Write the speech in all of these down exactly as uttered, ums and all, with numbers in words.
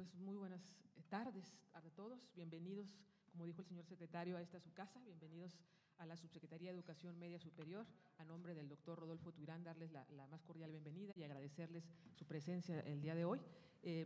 Pues muy buenas tardes a todos, bienvenidos, como dijo el señor secretario, a esta su casa, bienvenidos a la Subsecretaría de Educación Media Superior, a nombre del doctor Rodolfo Turán, darles la, la más cordial bienvenida y agradecerles su presencia el día de hoy. Eh,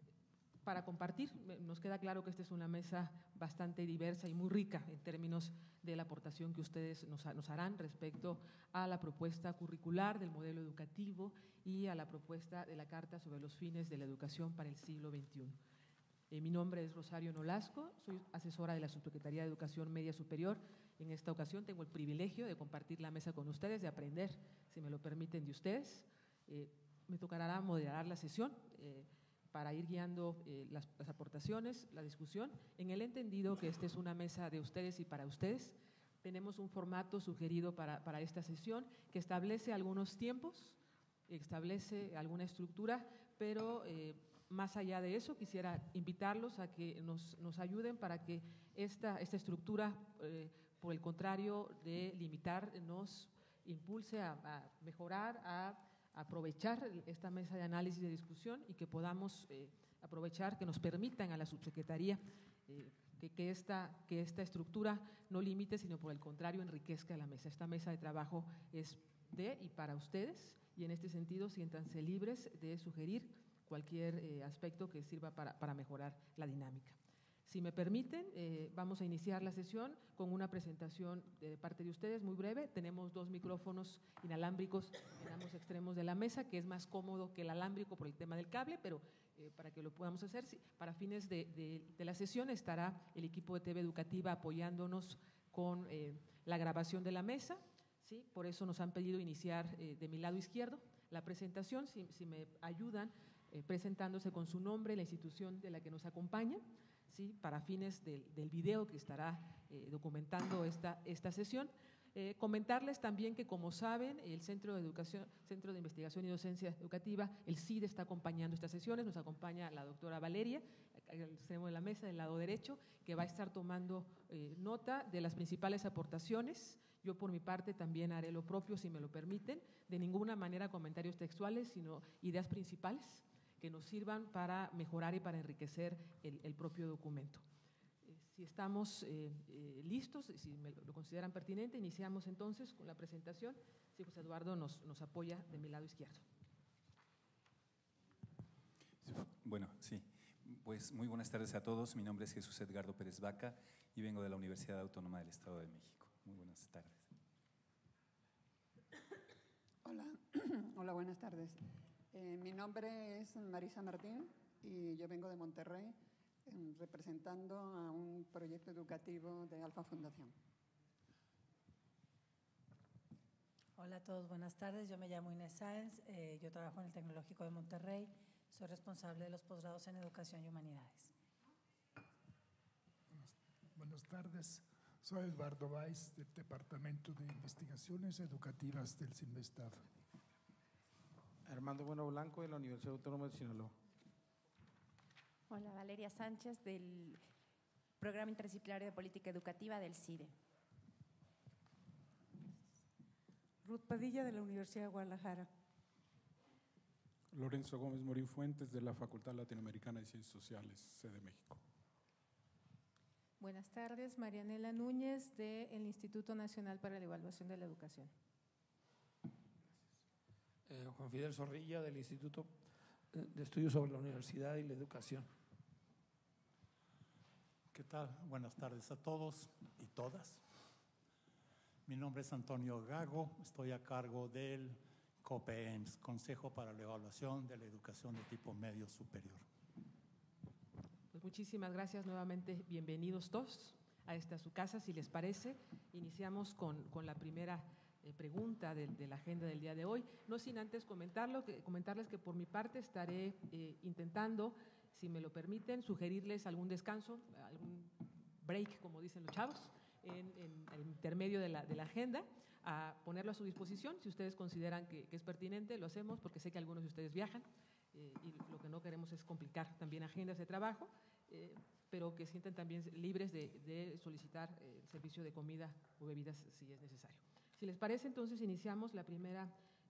para compartir, nos queda claro que esta es una mesa bastante diversa y muy rica en términos de la aportación que ustedes nos, nos harán respecto a la propuesta curricular del modelo educativo y a la propuesta de la Carta sobre los fines de la educación para el siglo veintiuno. Eh, mi nombre es Rosario Nolasco, soy asesora de la Subsecretaría de Educación Media Superior. En esta ocasión tengo el privilegio de compartir la mesa con ustedes, de aprender, si me lo permiten, de ustedes. Eh, me tocará moderar la sesión eh, para ir guiando eh, las, las aportaciones, la discusión, en el entendido que esta es una mesa de ustedes y para ustedes. Tenemos un formato sugerido para, para esta sesión que establece algunos tiempos, establece alguna estructura, pero eh, más allá de eso quisiera invitarlos a que nos, nos ayuden para que esta, esta estructura, eh, por el contrario de limitar, nos impulse a, a mejorar, a aprovechar esta mesa de análisis y de discusión y que podamos eh, aprovechar, que nos permitan a la subsecretaría eh, que, que, esta, que esta estructura no limite, sino por el contrario enriquezca la mesa. Esta mesa de trabajo es de y para ustedes y en este sentido siéntanse libres de sugerir cualquier eh, aspecto que sirva para, para mejorar la dinámica. Si me permiten, eh, vamos a iniciar la sesión con una presentación de parte de ustedes muy breve. Tenemos dos micrófonos inalámbricos en ambos extremos de la mesa, que es más cómodo que el alámbrico por el tema del cable, pero eh, para que lo podamos hacer, sí, para fines de, de, de la sesión estará el equipo de T V Educativa apoyándonos con eh, la grabación de la mesa. Sí, por eso nos han pedido iniciar eh, de mi lado izquierdo la presentación, si, si me ayudan eh, presentándose con su nombre, la institución de la que nos acompaña, sí, para fines del, del video que estará eh, documentando esta, esta sesión. Eh, comentarles también que, como saben, el Centro de Educación, Centro de Investigación y Docencia Educativa, el C I D E, está acompañando estas sesiones. Nos acompaña la doctora Valeria, al extremo de la mesa, del lado derecho, que va a estar tomando eh, nota de las principales aportaciones. Yo, por mi parte, también haré lo propio, si me lo permiten. De ninguna manera comentarios textuales, sino ideas principales que nos sirvan para mejorar y para enriquecer el, el propio documento. Eh, si estamos eh, eh, listos, si me lo, lo consideran pertinente, iniciamos entonces con la presentación. Si José Eduardo nos, nos apoya de mi lado izquierdo. Bueno, sí. Pues muy buenas tardes a todos. Mi nombre es Jesús Edgardo Pérez Vaca y vengo de la Universidad Autónoma del Estado de México. Muy buenas tardes. Hola, hola, buenas tardes. Eh, mi nombre es Marisa Martín y yo vengo de Monterrey eh, representando a un proyecto educativo de Alfa Fundación. Hola a todos, buenas tardes. Yo me llamo Inés Sáenz, eh, yo trabajo en el Tecnológico de Monterrey, soy responsable de los posgrados en Educación y Humanidades. Buenas, buenas tardes, soy Eduardo Valls del Departamento de Investigaciones Educativas del CINVESTAF. Armando Bueno Blanco, de la Universidad Autónoma de Sinaloa. Hola, Valeria Sánchez, del Programa Interdisciplinario de Política Educativa del C I D E. Ruth Padilla, de la Universidad de Guadalajara. Lorenzo Gómez Morín Fuentes, de la Facultad Latinoamericana de Ciencias Sociales, sede México. Buenas tardes, Marianela Núñez, del Instituto Nacional para la Evaluación de la Educación. Eh, Juan Fidel Zorrilla, del Instituto de Estudios sobre la Universidad y la Educación. ¿Qué tal? Buenas tardes a todos y todas. Mi nombre es Antonio Gago, estoy a cargo del COPEEMS, Consejo para la Evaluación de la Educación de Tipo Medio Superior. Pues muchísimas gracias nuevamente, bienvenidos todos a esta su casa. Si les parece, iniciamos con, con la primera Eh, pregunta de, de la agenda del día de hoy, no sin antes comentarlo, que, comentarles que por mi parte estaré eh, intentando, si me lo permiten, sugerirles algún descanso, algún break, como dicen los chavos, en, en el intermedio de la, de la agenda, a ponerlo a su disposición. Si ustedes consideran que, que es pertinente, lo hacemos, porque sé que algunos de ustedes viajan eh, y lo que no queremos es complicar también agendas de trabajo, eh, pero que sienten también libres de, de solicitar eh, el servicio de comida o bebidas si es necesario. Si les parece, entonces iniciamos la primera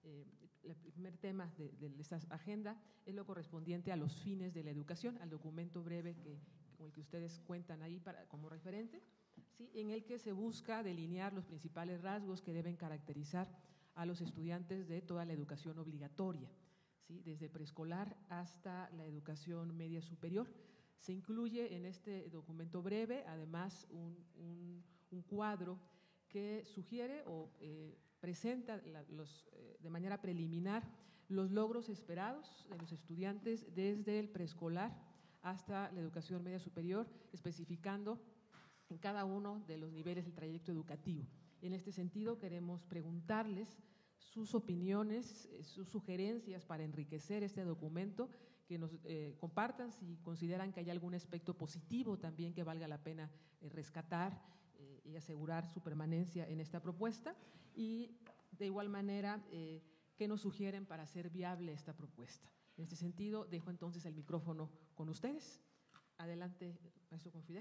Eh, el primer tema de, de esta agenda es lo correspondiente a los fines de la educación, al documento breve que, con el que ustedes cuentan ahí para, como referente, ¿sí? En el que se busca delinear los principales rasgos que deben caracterizar a los estudiantes de toda la educación obligatoria, ¿sí? Desde preescolar hasta la educación media superior. Se incluye en este documento breve, además, un, un, un cuadro que sugiere o eh, presenta la, los, eh, de manera preliminar los logros esperados de los estudiantes desde el preescolar hasta la educación media superior, especificando en cada uno de los niveles del trayecto educativo. En este sentido, queremos preguntarles sus opiniones, sus sugerencias para enriquecer este documento, que nos eh, compartan si consideran que hay algún aspecto positivo también que valga la pena eh, rescatar eh, y asegurar su permanencia en esta propuesta, y de igual manera, eh, qué nos sugieren para hacer viable esta propuesta. En este sentido, dejo entonces el micrófono con ustedes. Adelante, maestro Confidel.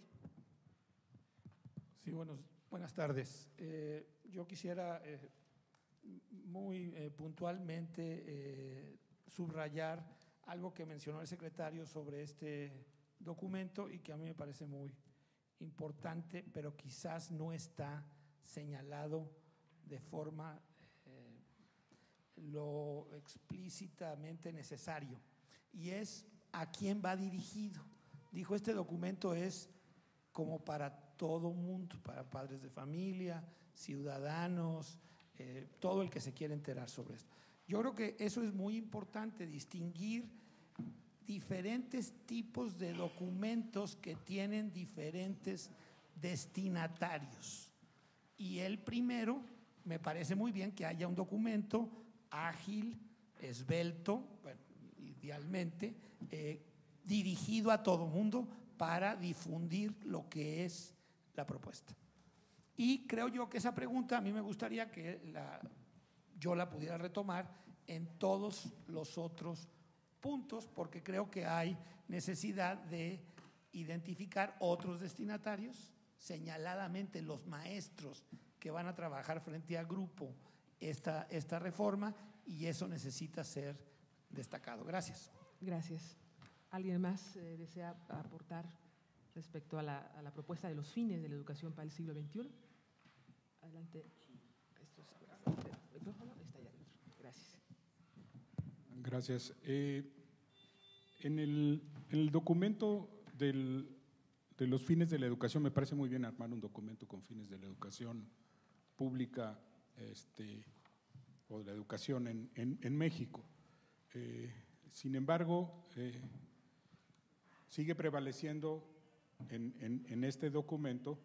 Sí, buenos, buenas tardes. Eh, yo quisiera eh, muy eh, puntualmente eh, subrayar algo que mencionó el secretario sobre este documento y que a mí me parece muy importante, pero quizás no está señalado de forma eh, lo explícitamente necesario, y es a quién va dirigido. Dijo, este documento es como para todo mundo, para padres de familia, ciudadanos, eh, todo el que se quiera enterar sobre esto. Yo creo que eso es muy importante, distinguir diferentes tipos de documentos que tienen diferentes destinatarios. Y el primero, me parece muy bien que haya un documento ágil, esbelto, bueno, idealmente, eh, dirigido a todo mundo para difundir lo que es la propuesta. Y creo yo que esa pregunta a mí me gustaría que la, yo la pudiera retomar en todos los otros puntos, porque creo que hay necesidad de identificar otros destinatarios, señaladamente los maestros que van a trabajar frente al grupo esta, esta reforma, y eso necesita ser destacado. Gracias. Gracias. ¿Alguien más eh, desea aportar respecto a la, a la propuesta de los fines de la educación para el siglo veintiuno? Adelante. Esto es, el micrófono está allá adentro. Gracias. Gracias. Eh, en, el, en el documento del, de los fines de la educación, me parece muy bien armar un documento con fines de la educación pública este, o de la educación en, en, en México. Eh, sin embargo, eh, sigue prevaleciendo en, en, en este documento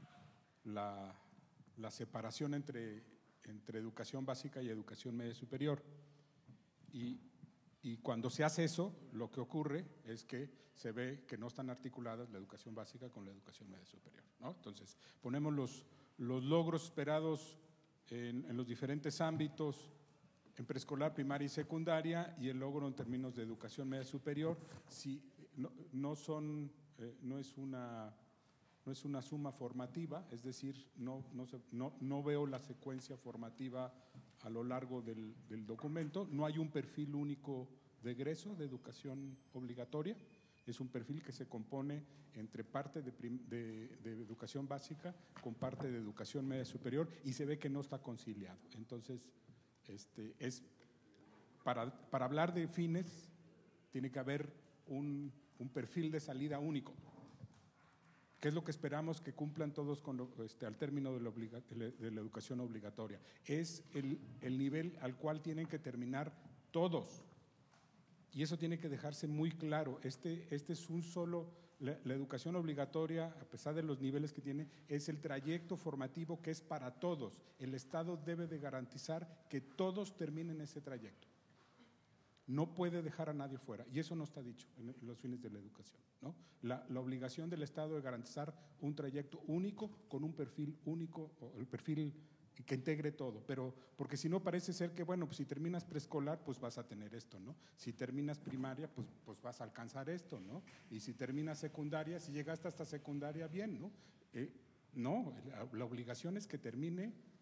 la, la separación entre, entre educación básica y educación media superior. Y, y cuando se hace eso, lo que ocurre es que se ve que no están articuladas la educación básica con la educación media superior, ¿no? Entonces, ponemos los, los logros esperados en, en los diferentes ámbitos, en preescolar, primaria y secundaria, y el logro en términos de educación media superior, si no, no son, eh, no es una, no es una suma formativa, es decir, no, no, se, no, no veo la secuencia formativa a lo largo del, del documento. No hay un perfil único de egreso de educación obligatoria, es un perfil que se compone entre parte de, de, de educación básica con parte de educación media superior, y se ve que no está conciliado. Entonces, este, es, para, para hablar de fines tiene que haber un, un perfil de salida único. ¿Qué es lo que esperamos que cumplan todos con lo, este, al término de la, obliga, de la, de la educación obligatoria? Es el, el nivel al cual tienen que terminar todos. Y eso tiene que dejarse muy claro. Este, este es un solo, la, la educación obligatoria, a pesar de los niveles que tiene, es el trayecto formativo que es para todos. El Estado debe de garantizar que todos terminen ese trayecto. No puede dejar a nadie fuera, y eso no está dicho en los fines de la educación, ¿no? La, la obligación del Estado de garantizar un trayecto único con un perfil único, o el perfil que integre todo, pero porque si no parece ser que, bueno, pues si terminas preescolar, pues vas a tener esto, ¿no? Si terminas primaria, pues, pues vas a alcanzar esto, ¿no? Y si terminas secundaria, si llegaste hasta secundaria, bien, ¿no? Eh, no, la, la obligación es que termine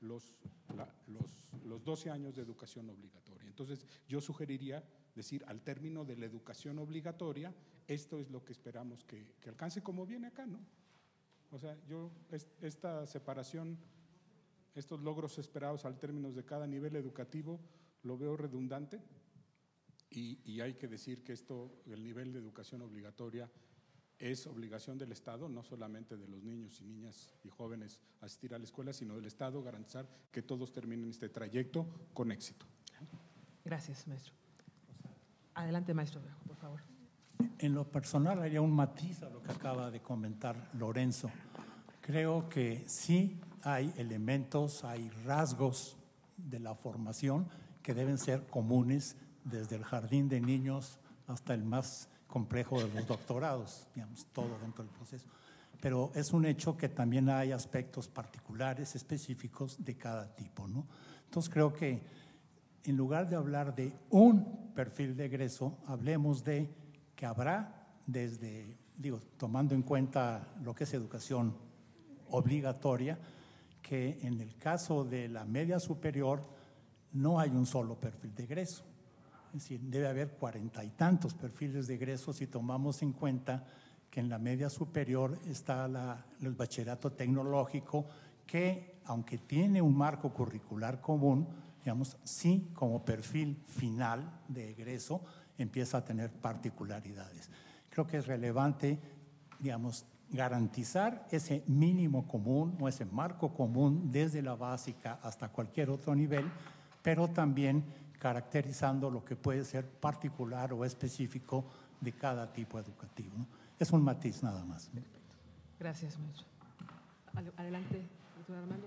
los, la, los, los doce años de educación obligatoria. Entonces, yo sugeriría decir, al término de la educación obligatoria, esto es lo que esperamos que, que alcance, como viene acá, ¿no? O sea, yo, es, esta separación, estos logros esperados al término de cada nivel educativo, lo veo redundante y, y hay que decir que esto, el nivel de educación obligatoria, es obligación del Estado, no solamente de los niños y niñas y jóvenes asistir a la escuela, sino del Estado garantizar que todos terminen este trayecto con éxito. Gracias, maestro. Adelante, maestro, por favor. En lo personal haría un matiz a lo que acaba de comentar Lorenzo. Creo que sí hay elementos, hay rasgos de la formación que deben ser comunes desde el jardín de niños hasta el más complejo de los doctorados, digamos, todo dentro del proceso. Pero es un hecho que también hay aspectos particulares, específicos de cada tipo, ¿no? Entonces creo que en lugar de hablar de un perfil de egreso, hablemos de que habrá desde, digo, tomando en cuenta lo que es educación obligatoria, que en el caso de la media superior no hay un solo perfil de egreso. Es decir, debe haber cuarenta y tantos perfiles de egreso si tomamos en cuenta que en la media superior está la, el bachillerato tecnológico, que aunque tiene un marco curricular común, digamos, sí como perfil final de egreso empieza a tener particularidades. Creo que es relevante, digamos, garantizar ese mínimo común o ese marco común desde la básica hasta cualquier otro nivel, pero también caracterizando lo que puede ser particular o específico de cada tipo educativo, ¿no? Es un matiz nada más. Gracias, maestro. Adelante, doctor Armando.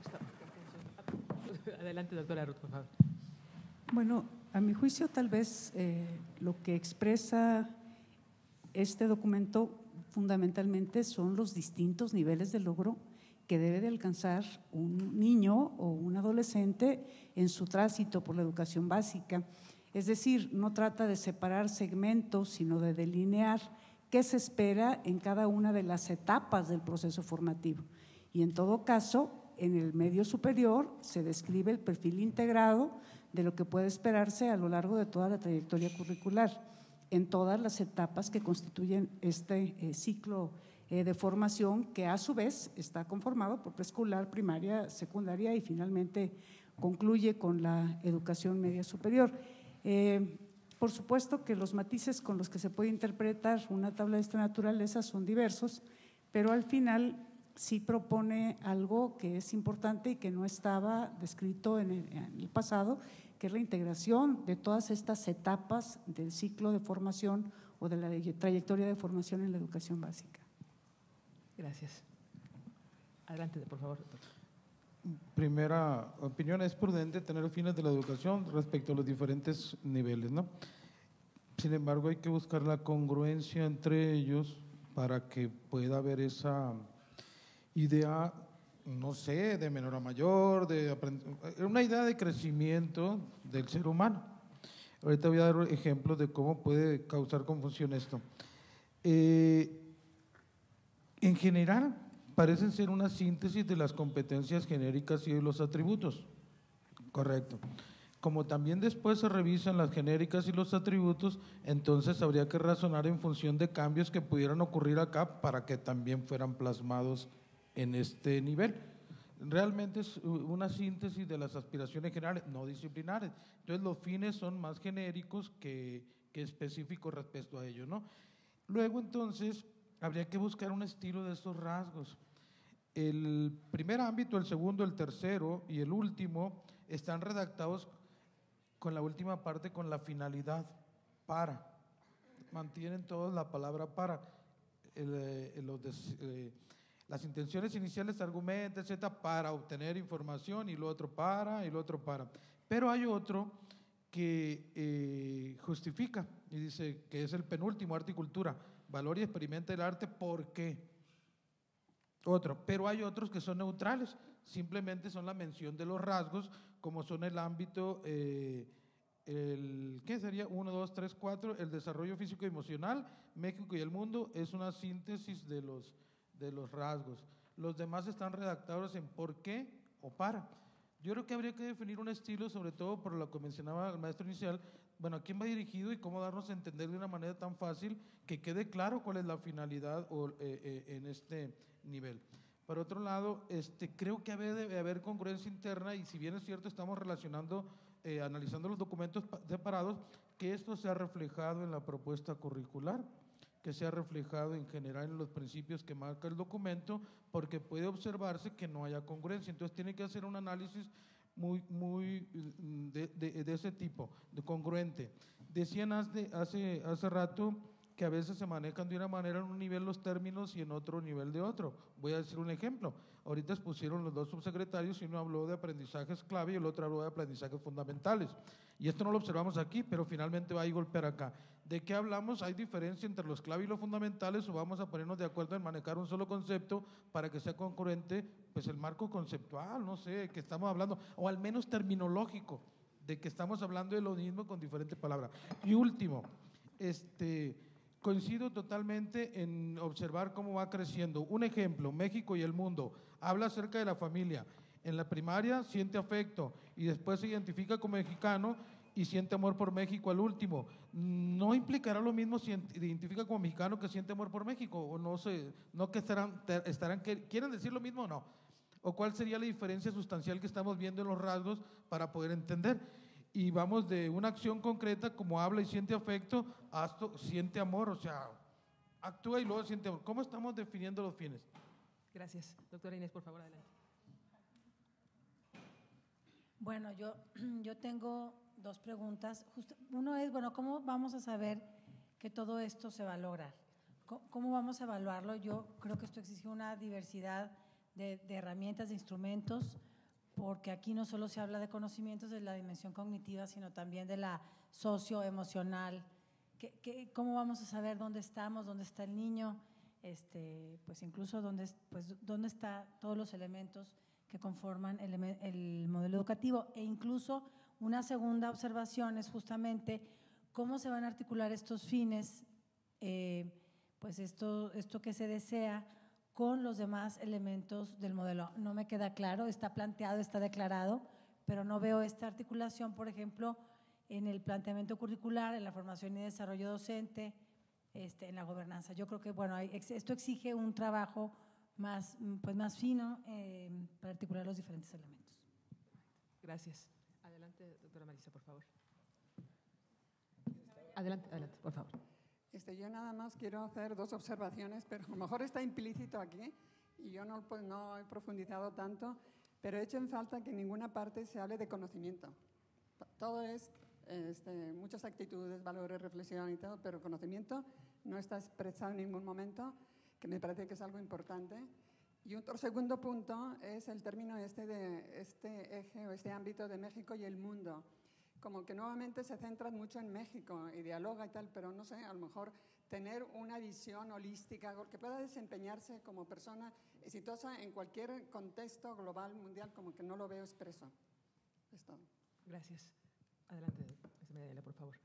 Adelante, doctora Ruth, por favor. Bueno, a mi juicio, tal vez eh, lo que expresa este documento fundamentalmente son los distintos niveles de logro que debe de alcanzar un niño o un adolescente en su tránsito por la educación básica. Es decir, no trata de separar segmentos, sino de delinear qué se espera en cada una de las etapas del proceso formativo. Y en todo caso, en el medio superior se describe el perfil integrado de lo que puede esperarse a lo largo de toda la trayectoria curricular, en todas las etapas que constituyen este eh, ciclo eh, de formación, que a su vez está conformado por preescolar, primaria, secundaria y finalmente concluye con la educación media superior. Eh, por supuesto que los matices con los que se puede interpretar una tabla de esta naturaleza son diversos, pero al final sí propone algo que es importante y que no estaba descrito en el, en el pasado, que es la integración de todas estas etapas del ciclo de formación o de la trayectoria de formación en la educación básica. Gracias. Adelante, por favor. Primera opinión, es prudente tener fines de la educación respecto a los diferentes niveles, ¿no? Sin embargo, hay que buscar la congruencia entre ellos para que pueda haber esa idea, no sé, de menor a mayor, de una idea de crecimiento del ser humano. Ahorita voy a dar ejemplos de cómo puede causar confusión esto. Eh, en general, parecen ser una síntesis de las competencias genéricas y de los atributos. Correcto. Como también después se revisan las genéricas y los atributos, entonces habría que razonar en función de cambios que pudieran ocurrir acá para que también fueran plasmados en este nivel. Realmente es una síntesis de las aspiraciones generales, no disciplinares. Entonces los fines son más genéricos que, que específicos respecto a ello, ¿no? Luego entonces habría que buscar un estilo de estos rasgos. El primer ámbito, el segundo, el tercero y el último están redactados con la última parte con la finalidad para. Mantienen todos la palabra para. El, el, los des, eh, las intenciones iniciales, argumentos, etcétera, para obtener información, y lo otro para, y lo otro para. Pero hay otro que eh, justifica y dice que es el penúltimo, arte y cultura. Valora y experimenta el arte, ¿por qué? Otro, pero hay otros que son neutrales, simplemente son la mención de los rasgos, como son el ámbito, eh, el, ¿qué sería? uno, dos, tres, cuatro, el desarrollo físico y emocional, México y el mundo, es una síntesis de los, de los rasgos. Los demás están redactados en por qué o para. Yo creo que habría que definir un estilo, sobre todo por lo que mencionaba el maestro inicial, bueno, a quién va dirigido y cómo darnos a entender de una manera tan fácil que quede claro cuál es la finalidad o, eh, eh, en este nivel. Por otro lado, este, creo que debe haber congruencia interna y si bien es cierto estamos relacionando, eh, analizando los documentos separados, que esto sea reflejado en la propuesta curricular, que sea reflejado en general en los principios que marca el documento, porque puede observarse que no haya congruencia. Entonces tiene que hacer un análisis muy, muy de, de, de ese tipo, de congruente. Decían hace, hace, hace rato que a veces se manejan de una manera en un nivel los términos y en otro nivel de otro. Voy a decir un ejemplo. Ahorita expusieron los dos subsecretarios y uno habló de aprendizajes clave y el otro habló de aprendizajes fundamentales. Y esto no lo observamos aquí, pero finalmente va a ir golpear acá. ¿De qué hablamos? ¿Hay diferencia entre los clave y los fundamentales o vamos a ponernos de acuerdo en manejar un solo concepto para que sea congruente pues el marco conceptual, no sé, que estamos hablando, o al menos terminológico, de que estamos hablando de lo mismo con diferentes palabras? Y último, este, coincido totalmente en observar cómo va creciendo. Un ejemplo, México y el mundo, habla acerca de la familia. En la primaria siente afecto y después se identifica como mexicano y siente amor por México al último. ¿No implicará lo mismo si identifica como mexicano que siente amor por México? ¿O no sé, no que estarán, estarán, quieren decir lo mismo o no? ¿O cuál sería la diferencia sustancial que estamos viendo en los rasgos para poder entender? Y vamos de una acción concreta como habla y siente afecto hasta siente amor, o sea, actúa y luego siente amor. ¿Cómo estamos definiendo los fines? Gracias. Doctora Inés, por favor, adelante. Bueno, yo, yo tengo dos preguntas. Justo, uno es, bueno, ¿cómo vamos a saber que todo esto se va a lograr? ¿Cómo, cómo vamos a evaluarlo? Yo creo que esto exige una diversidad de, de herramientas, de instrumentos, porque aquí no solo se habla de conocimientos de la dimensión cognitiva, sino también de la socioemocional. ¿Qué, qué, ¿Cómo vamos a saber dónde estamos, dónde está el niño? Este, pues incluso dónde, pues, dónde están todos los elementos que conforman el, el modelo educativo. E incluso una segunda observación es justamente cómo se van a articular estos fines, eh, pues esto, esto que se desea, con los demás elementos del modelo. No me queda claro, está planteado, está declarado, pero no veo esta articulación, por ejemplo, en el planteamiento curricular, en la formación y desarrollo docente, este, en la gobernanza. Yo creo que, bueno, hay, esto exige un trabajo más, pues más fino eh, para articular los diferentes elementos. Gracias. Adelante, doctora Marisa, por favor. Adelante, adelante, por favor. Este, yo nada más quiero hacer dos observaciones, pero a lo mejor está implícito aquí y yo no, pues, no he profundizado tanto, pero he hecho en falta que en ninguna parte se hable de conocimiento. Todo es este, muchas actitudes, valores, reflexión y todo, pero conocimiento no está expresado en ningún momento, que me parece que es algo importante. Y otro segundo punto es el término este de este eje o este ámbito de México y el mundo. Como que nuevamente se centran mucho en México y dialoga y tal, pero no sé, a lo mejor tener una visión holística que pueda desempeñarse como persona exitosa en cualquier contexto global, mundial, como que no lo veo expreso. Es todo. Gracias. Adelante, Mariela, por favor.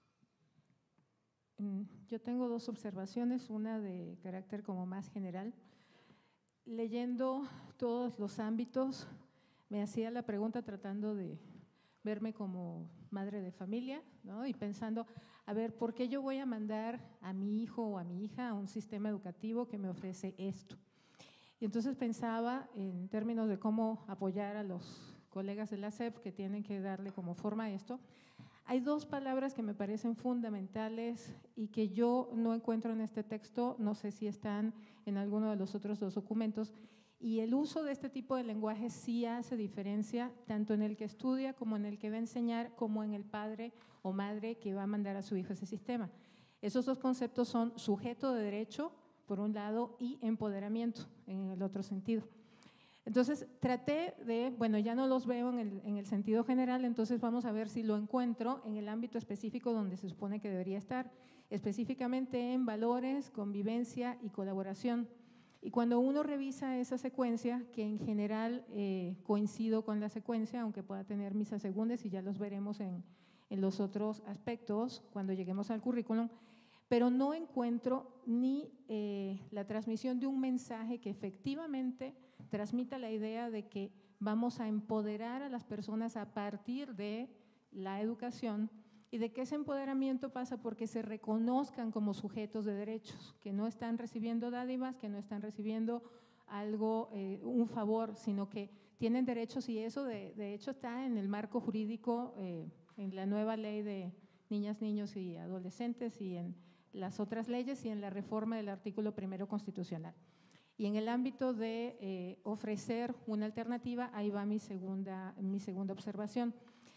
Yo tengo dos observaciones, una de carácter como más general. Leyendo todos los ámbitos, me hacía la pregunta tratando de verme como madre de familia, ¿no? Y pensando, a ver, ¿por qué yo voy a mandar a mi hijo o a mi hija a un sistema educativo que me ofrece esto? Y entonces pensaba en términos de cómo apoyar a los colegas de la S E P que tienen que darle como forma a esto. Hay dos palabras que me parecen fundamentales y que yo no encuentro en este texto, no sé si están en alguno de los otros dos documentos, y el uso de este tipo de lenguaje sí hace diferencia, tanto en el que estudia como en el que va a enseñar, como en el padre o madre que va a mandar a su hijo a ese sistema. Esos dos conceptos son sujeto de derecho, por un lado, y empoderamiento, en el otro sentido. Entonces, traté de, bueno, ya no los veo en el, en el sentido general, entonces vamos a ver si lo encuentro en el ámbito específico donde se supone que debería estar, específicamente en valores, convivencia y colaboración. Y cuando uno revisa esa secuencia, que en general eh, coincido con la secuencia, aunque pueda tener mis asegúnes y ya los veremos en, en los otros aspectos cuando lleguemos al currículum, pero no encuentro ni eh, la transmisión de un mensaje que efectivamente transmita la idea de que vamos a empoderar a las personas a partir de la educación y de que ese empoderamiento pasa porque se reconozcan como sujetos de derechos, que no están recibiendo dádivas, que no están recibiendo algo, eh, un favor, sino que tienen derechos, y eso de, de hecho está en el marco jurídico, eh, en la nueva ley de niñas, niños y adolescentes y en las otras leyes y en la reforma del artículo primero constitucional. Y en el ámbito de eh, ofrecer una alternativa, ahí va mi segunda, mi segunda observación.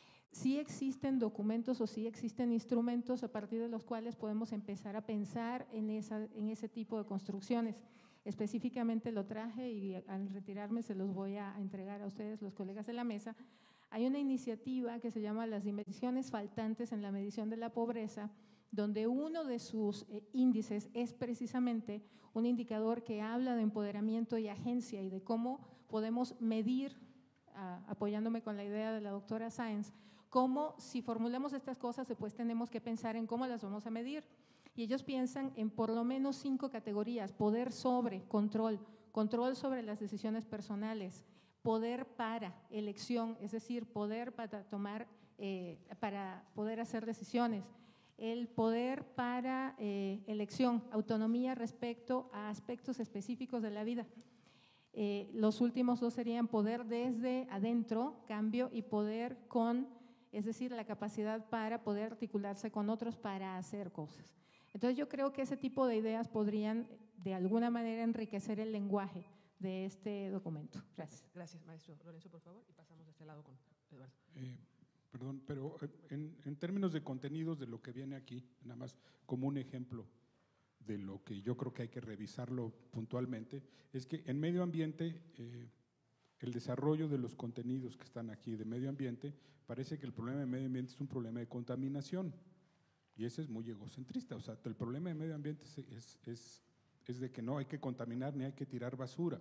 Sí existen documentos o sí existen instrumentos a partir de los cuales podemos empezar a pensar en, esa, en ese tipo de construcciones. Específicamente lo traje y al retirarme se los voy a entregar a ustedes, los colegas de la mesa. Hay una iniciativa que se llama Las dimensiones faltantes en la medición de la pobreza, donde uno de sus eh, índices es precisamente un indicador que habla de empoderamiento y agencia y de cómo podemos medir, ah, apoyándome con la idea de la doctora Sáenz, cómo si formulamos estas cosas, pues tenemos que pensar en cómo las vamos a medir. Y ellos piensan en por lo menos cinco categorías: poder sobre, control, control sobre las decisiones personales, poder para, elección, es decir, poder para tomar, eh, para poder hacer decisiones, el poder para eh, elección, autonomía respecto a aspectos específicos de la vida. Eh, los últimos dos serían poder desde adentro, cambio, y poder con, es decir, la capacidad para poder articularse con otros para hacer cosas. Entonces yo creo que ese tipo de ideas podrían de alguna manera enriquecer el lenguaje de este documento. Gracias. Gracias, maestro. Lorenzo, por favor, y pasamos de este lado con Eduardo. Eh, perdón, pero en, en términos de contenidos de lo que viene aquí, nada más como un ejemplo de lo que yo creo que hay que revisarlo puntualmente, es que en medio ambiente, eh, el desarrollo de los contenidos que están aquí de medio ambiente, parece que el problema de medio ambiente es un problema de contaminación. Y ese es muy egocentrista. O sea, el problema de medio ambiente es, es, es, es de que no hay que contaminar ni hay que tirar basura.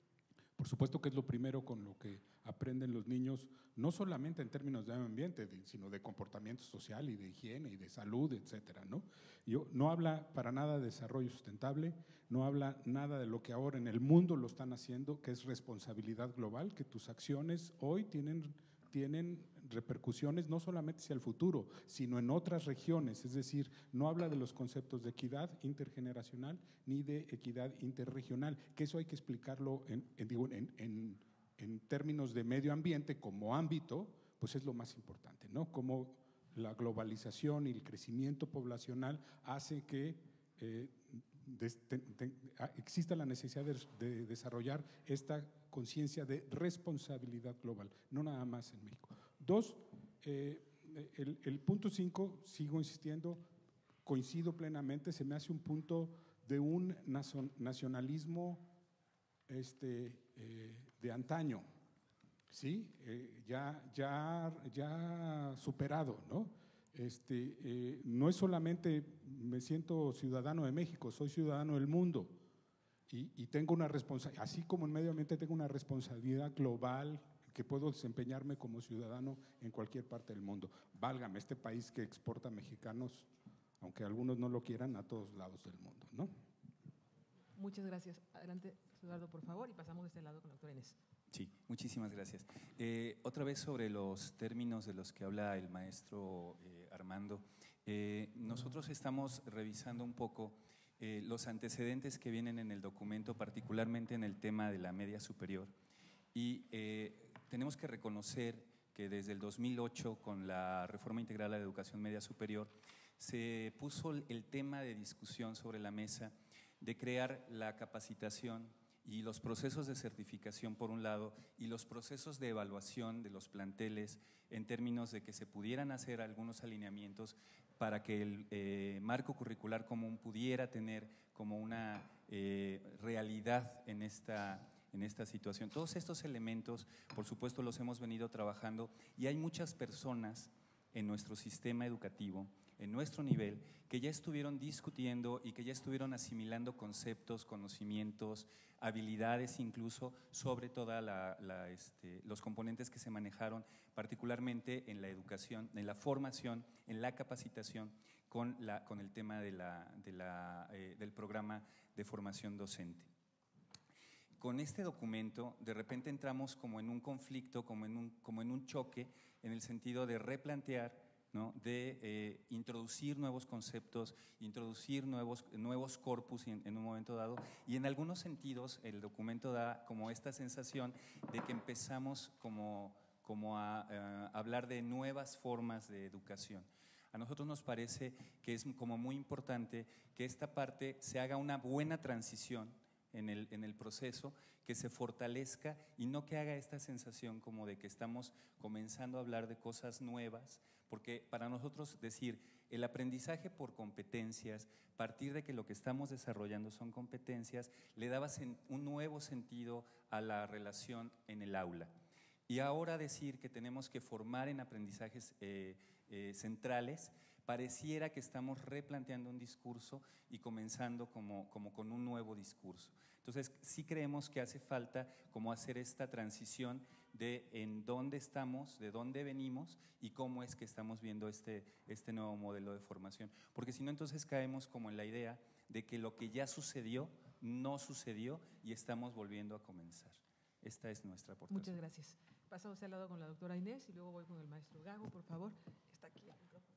Por supuesto que es lo primero con lo que aprenden los niños, no solamente en términos de medio ambiente, sino de comportamiento social y de higiene y de salud, etcétera, ¿no? Yo, no habla para nada de desarrollo sustentable, no habla nada de lo que ahora en el mundo lo están haciendo, que es responsabilidad global, que tus acciones hoy tienen, tienen repercusiones no solamente hacia el futuro, sino en otras regiones. Es decir, no habla de los conceptos de equidad intergeneracional ni de equidad interregional, que eso hay que explicarlo en, en, digo, en, en, en términos de medio ambiente como ámbito, pues es lo más importante, ¿no? Cómo la globalización y el crecimiento poblacional hace que eh, de, de, de, exista la necesidad de, de desarrollar esta conciencia de responsabilidad global, no nada más en México. Dos, eh, el, el punto cinco, sigo insistiendo, coincido plenamente, se me hace un punto de un nacionalismo este, eh, de antaño, ¿sí? Eh, ya, ya, ya superado, ¿no? Este, eh, no es solamente me siento ciudadano de México, soy ciudadano del mundo y, y tengo una responsabilidad, así como en medio ambiente tengo una responsabilidad global que puedo desempeñarme como ciudadano en cualquier parte del mundo. Válgame, este país que exporta mexicanos, aunque algunos no lo quieran, a todos lados del mundo, ¿no? Muchas gracias. Adelante, Eduardo, por favor, y pasamos de este lado con la doctora Inés. Sí, muchísimas gracias. Eh, otra vez sobre los términos de los que habla el maestro eh, Armando. Eh, nosotros estamos revisando un poco eh, los antecedentes que vienen en el documento, particularmente en el tema de la media superior. Y eh, tenemos que reconocer que desde el dos mil ocho, con la Reforma Integral a la Educación Media Superior, se puso el tema de discusión sobre la mesa de crear la capacitación y los procesos de certificación por un lado y los procesos de evaluación de los planteles en términos de que se pudieran hacer algunos alineamientos para que el eh, marco curricular común pudiera tener como una eh, realidad en esta, en esta situación. Todos estos elementos, por supuesto, los hemos venido trabajando y hay muchas personas en nuestro sistema educativo en nuestro nivel, que ya estuvieron discutiendo y que ya estuvieron asimilando conceptos, conocimientos, habilidades incluso sobre todos este, los componentes que se manejaron particularmente en la educación, en la formación, en la capacitación con, la, con el tema de la, de la, eh, del programa de formación docente. Con este documento de repente entramos como en un conflicto, como en un, como en un choque, en el sentido de replantear, ¿no? de eh, introducir nuevos conceptos, introducir nuevos, nuevos corpus en, en un momento dado, y en algunos sentidos el documento da como esta sensación de que empezamos como, como a, a hablar de nuevas formas de educación. A nosotros nos parece que es como muy importante que esta parte se haga una buena transición en el, en el proceso, que se fortalezca y no que haga esta sensación como de que estamos comenzando a hablar de cosas nuevas, porque para nosotros decir el aprendizaje por competencias, partir de que lo que estamos desarrollando son competencias, le daba un nuevo sentido a la relación en el aula. Y ahora decir que tenemos que formar en aprendizajes eh, eh, centrales, pareciera que estamos replanteando un discurso y comenzando como, como con un nuevo discurso. Entonces, sí creemos que hace falta como hacer esta transición de en dónde estamos, de dónde venimos y cómo es que estamos viendo este, este nuevo modelo de formación. Porque si no, entonces caemos como en la idea de que lo que ya sucedió, no sucedió y estamos volviendo a comenzar. Esta es nuestra aportación. Muchas gracias. Pasamos al lado con la doctora Inés y luego voy con el maestro Gago, por favor. Está aquí el micrófono.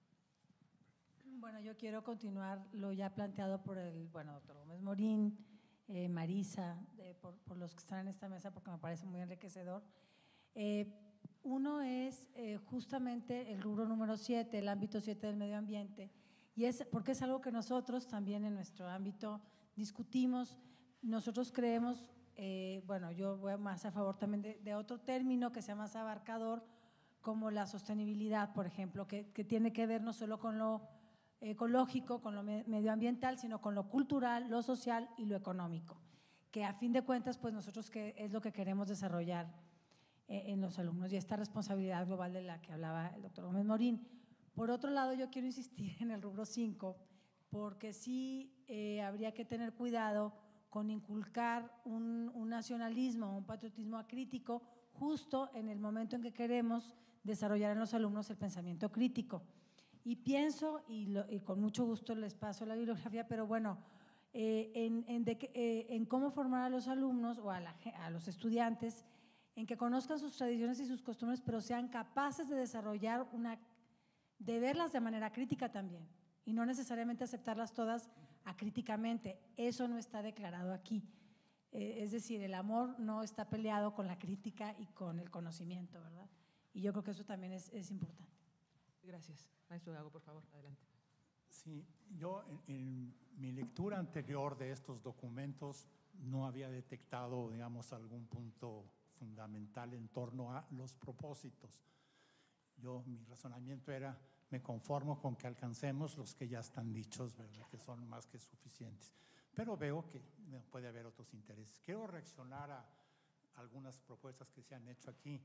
Bueno, yo quiero continuar lo ya planteado por el, bueno, doctor Gómez Morín, eh, Marisa, eh, por, por los que están en esta mesa, porque me parece muy enriquecedor. Eh, uno es eh, justamente el rubro número siete, el ámbito siete del medio ambiente, y es porque es algo que nosotros también en nuestro ámbito discutimos. Nosotros creemos, eh, bueno, yo voy más a favor también de, de otro término que sea más abarcador, como la sostenibilidad, por ejemplo, que, que tiene que ver no solo con lo ecológico, con lo medioambiental, sino con lo cultural, lo social y lo económico, que a fin de cuentas, pues nosotros que es lo que queremos desarrollar eh, en los alumnos y esta responsabilidad global de la que hablaba el doctor Gómez Morín. Por otro lado, yo quiero insistir en el rubro cinco, porque sí eh, habría que tener cuidado con inculcar un, un nacionalismo, un patriotismo acrítico, justo en el momento en que queremos desarrollar en los alumnos el pensamiento crítico. Y pienso, y, lo, y con mucho gusto les paso la bibliografía, pero bueno, eh, en, en, de, eh, en cómo formar a los alumnos o a, la, a los estudiantes, en que conozcan sus tradiciones y sus costumbres, pero sean capaces de desarrollar una, de verlas de manera crítica también, y no necesariamente aceptarlas todas acríticamente. Eso no está declarado aquí. Eh, es decir, el amor no está peleado con la crítica y con el conocimiento, ¿verdad? Y yo creo que eso también es, es importante. Gracias. Maestro Gago, por favor, adelante. Sí, yo en, en mi lectura anterior de estos documentos no había detectado, digamos, algún punto fundamental en torno a los propósitos. Yo, mi razonamiento era, me conformo con que alcancemos los que ya están dichos, ¿verdad?, que son más que suficientes. Pero veo que puede haber otros intereses. Quiero reaccionar a algunas propuestas que se han hecho aquí.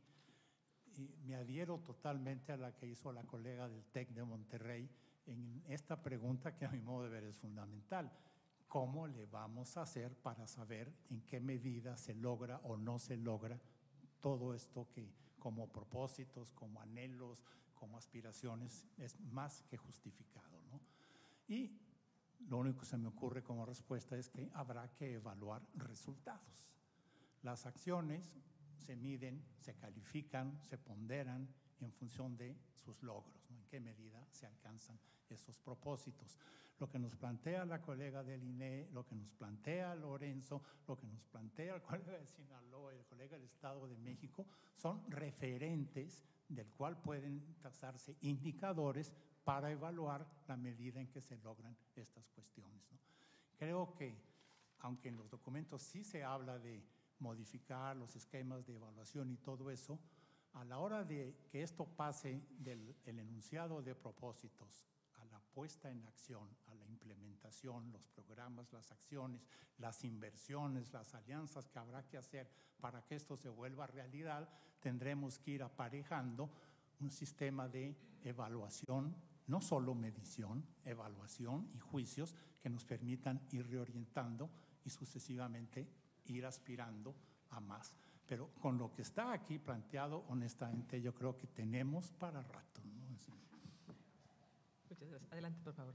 Y me adhiero totalmente a la que hizo la colega del TEC de Monterrey en esta pregunta que a mi modo de ver es fundamental. ¿Cómo le vamos a hacer para saber en qué medida se logra o no se logra todo esto que como propósitos, como anhelos, como aspiraciones es más que justificado, ¿no? Y lo único que se me ocurre como respuesta es que habrá que evaluar resultados. Las acciones se miden, se califican, se ponderan en función de sus logros, ¿no? En qué medida se alcanzan esos propósitos. Lo que nos plantea la colega del I N E, lo que nos plantea Lorenzo, lo que nos plantea el colega de Sinaloa y el colega del Estado de México son referentes del cual pueden trazarse indicadores para evaluar la medida en que se logran estas cuestiones, ¿no? Creo que, aunque en los documentos sí se habla de modificar los esquemas de evaluación y todo eso, a la hora de que esto pase del el enunciado de propósitos a la puesta en acción, a la implementación, los programas, las acciones, las inversiones, las alianzas que habrá que hacer para que esto se vuelva realidad, tendremos que ir aparejando un sistema de evaluación no solo medición, evaluación y juicios que nos permitan ir reorientando y sucesivamente ir aspirando a más. Pero con lo que está aquí planteado, honestamente, yo creo que tenemos para rato, ¿no? Así. Muchas gracias. Adelante, por favor.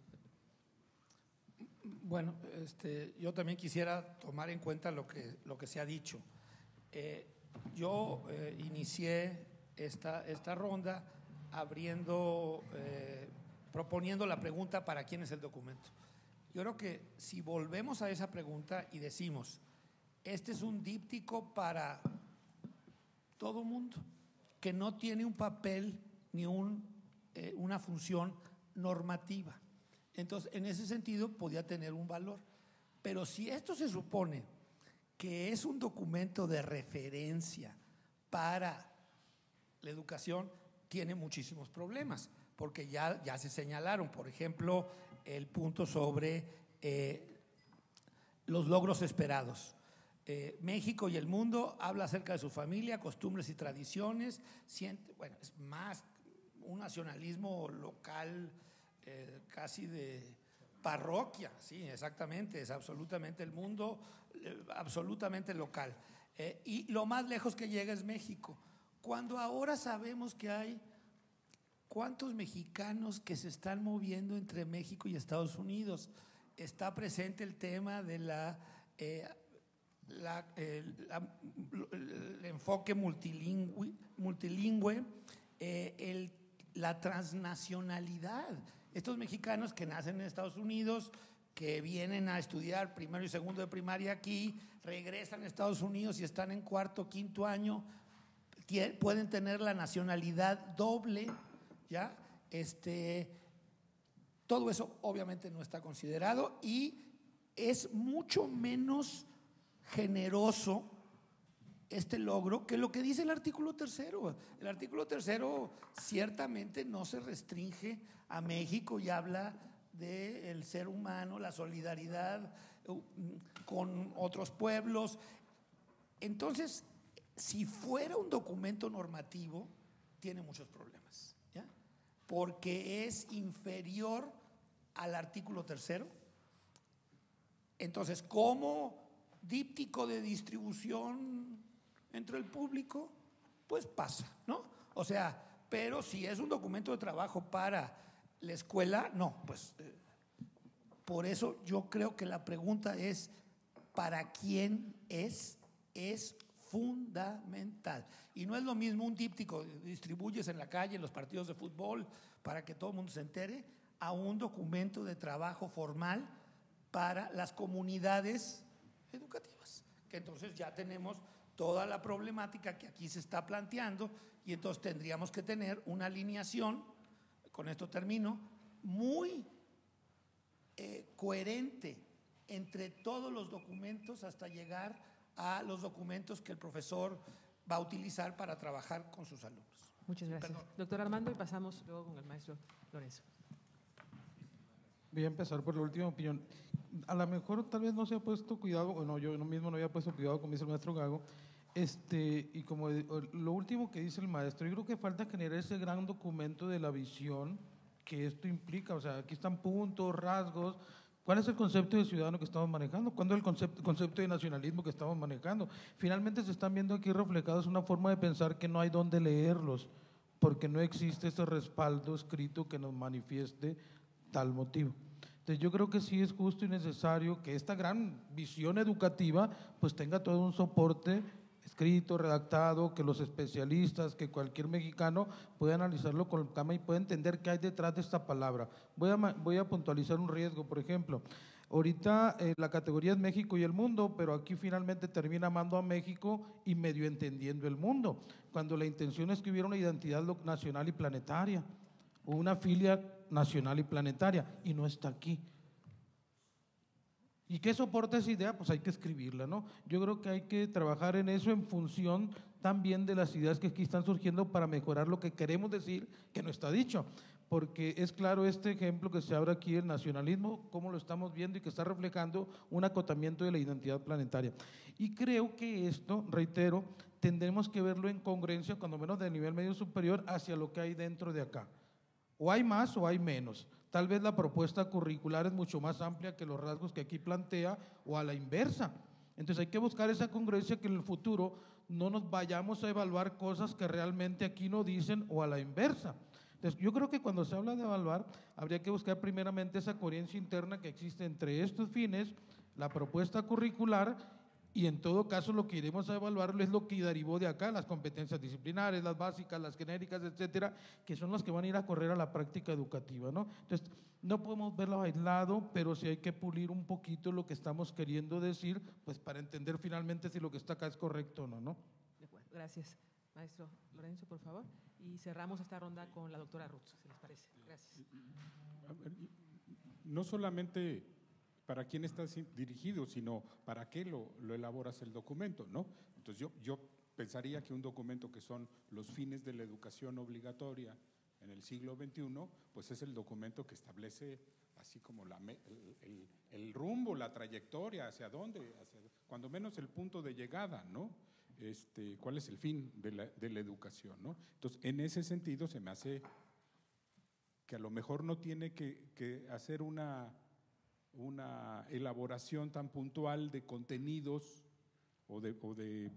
Bueno, este, yo también quisiera tomar en cuenta lo que, lo que se ha dicho. Eh, yo eh, inicié esta, esta ronda abriendo, eh, proponiendo la pregunta ¿para quién es el documento? Yo creo que si volvemos a esa pregunta y decimos, este es un díptico para todo mundo, que no tiene un papel ni un, eh, una función normativa. Entonces, en ese sentido, podía tener un valor. Pero si esto se supone que es un documento de referencia para la educación, tiene muchísimos problemas, porque ya, ya se señalaron, por ejemplo, el punto sobre eh, los logros esperados. Eh, México y el mundo habla acerca de su familia, costumbres y tradiciones. Siente, bueno, es más un nacionalismo local, eh, casi de parroquia, sí, exactamente, es absolutamente el mundo, eh, absolutamente local. Eh, y lo más lejos que llega es México. Cuando ahora sabemos que hay cuántos mexicanos que se están moviendo entre México y Estados Unidos, está presente el tema de la... Eh, La, el, la, el enfoque multilingüe, multilingüe eh, el, la transnacionalidad. Estos mexicanos que nacen en Estados Unidos, que vienen a estudiar primero y segundo de primaria aquí, regresan a Estados Unidos y están en cuarto, quinto año, pueden tener la nacionalidad doble, ¿ya? Este, todo eso obviamente no está considerado y es mucho menos generoso este logro que lo que dice el artículo tercero. El artículo tercero ciertamente no se restringe a México y habla del ser humano, la solidaridad con otros pueblos. Entonces, si fuera un documento normativo, tiene muchos problemas, ¿ya? Porque es inferior al artículo tercero. Entonces, ¿cómo díptico de distribución entre el público? Pues pasa, ¿no? O sea, pero si es un documento de trabajo para la escuela, no, pues eh, por eso yo creo que la pregunta es ¿para quién es? Es fundamental. Y no es lo mismo un díptico que distribuyes en la calle, en los partidos de fútbol, para que todo el mundo se entere, a un documento de trabajo formal para las comunidades educativas, que entonces ya tenemos toda la problemática que aquí se está planteando y entonces tendríamos que tener una alineación, con esto termino, muy eh, coherente entre todos los documentos hasta llegar a los documentos que el profesor va a utilizar para trabajar con sus alumnos. Muchas gracias. Perdón. Doctor Armando, y pasamos luego con el maestro Lorenzo. Voy a empezar por la última opinión. A lo mejor tal vez no se ha puesto cuidado, o no, yo mismo no había puesto cuidado, como dice el maestro Gago, este, y como lo último que dice el maestro, yo creo que falta generar ese gran documento de la visión que esto implica. O sea, aquí están puntos, rasgos. ¿Cuál es el concepto de ciudadano que estamos manejando? ¿Cuándo es el concepto, concepto de nacionalismo que estamos manejando? Finalmente se están viendo aquí reflejados una forma de pensar que no hay dónde leerlos, porque no existe ese respaldo escrito que nos manifieste tal motivo. Entonces yo creo que sí es justo y necesario que esta gran visión educativa pues tenga todo un soporte escrito, redactado, que los especialistas, que cualquier mexicano pueda analizarlo con calma y pueda entender qué hay detrás de esta palabra. Voy a, voy a puntualizar un riesgo, por ejemplo. Ahorita eh, la categoría es México y el mundo, pero aquí finalmente termina amando a México y medio entendiendo el mundo, cuando la intención es que hubiera una identidad nacional y planetaria, o una filia nacional y planetaria, y no está aquí. ¿Y qué soporta esa idea? Pues hay que escribirla, ¿no? Yo creo que hay que trabajar en eso en función también de las ideas que aquí están surgiendo para mejorar lo que queremos decir, que no está dicho. Porque es claro este ejemplo que se abre aquí, el nacionalismo, cómo lo estamos viendo y que está reflejando un acotamiento de la identidad planetaria. Y creo que esto, reitero, tendremos que verlo en congruencia, cuando menos de nivel medio superior, hacia lo que hay dentro de acá. O hay más o hay menos. Tal vez la propuesta curricular es mucho más amplia que los rasgos que aquí plantea, o a la inversa. Entonces hay que buscar esa congruencia, que en el futuro no nos vayamos a evaluar cosas que realmente aquí no dicen, o a la inversa. Entonces yo creo que cuando se habla de evaluar, habría que buscar primeramente esa coherencia interna que existe entre estos fines, la propuesta curricular, y en todo caso lo que iremos a evaluar es lo que derivó de acá, las competencias disciplinares, las básicas, las genéricas, etcétera, que son las que van a ir a correr a la práctica educativa, ¿no? Entonces, no podemos verlo aislado, pero sí hay que pulir un poquito lo que estamos queriendo decir, pues para entender finalmente si lo que está acá es correcto o no, ¿no? De acuerdo, gracias. Maestro Lorenzo, por favor. Y cerramos esta ronda con la doctora Ruth, si les parece. Gracias. No solamente para quién está dirigido, sino para qué lo, lo elaboras el documento, ¿no? Entonces yo, yo pensaría que un documento que son los fines de la educación obligatoria en el siglo veintiuno, pues es el documento que establece así como la, el, el, el rumbo, la trayectoria, hacia dónde, hacia, cuando menos el punto de llegada, ¿no? Este, ¿cuál es el fin de la, de la educación, ¿no? Entonces, en ese sentido se me hace que a lo mejor no tiene que, que hacer una una elaboración tan puntual de contenidos o de, o de,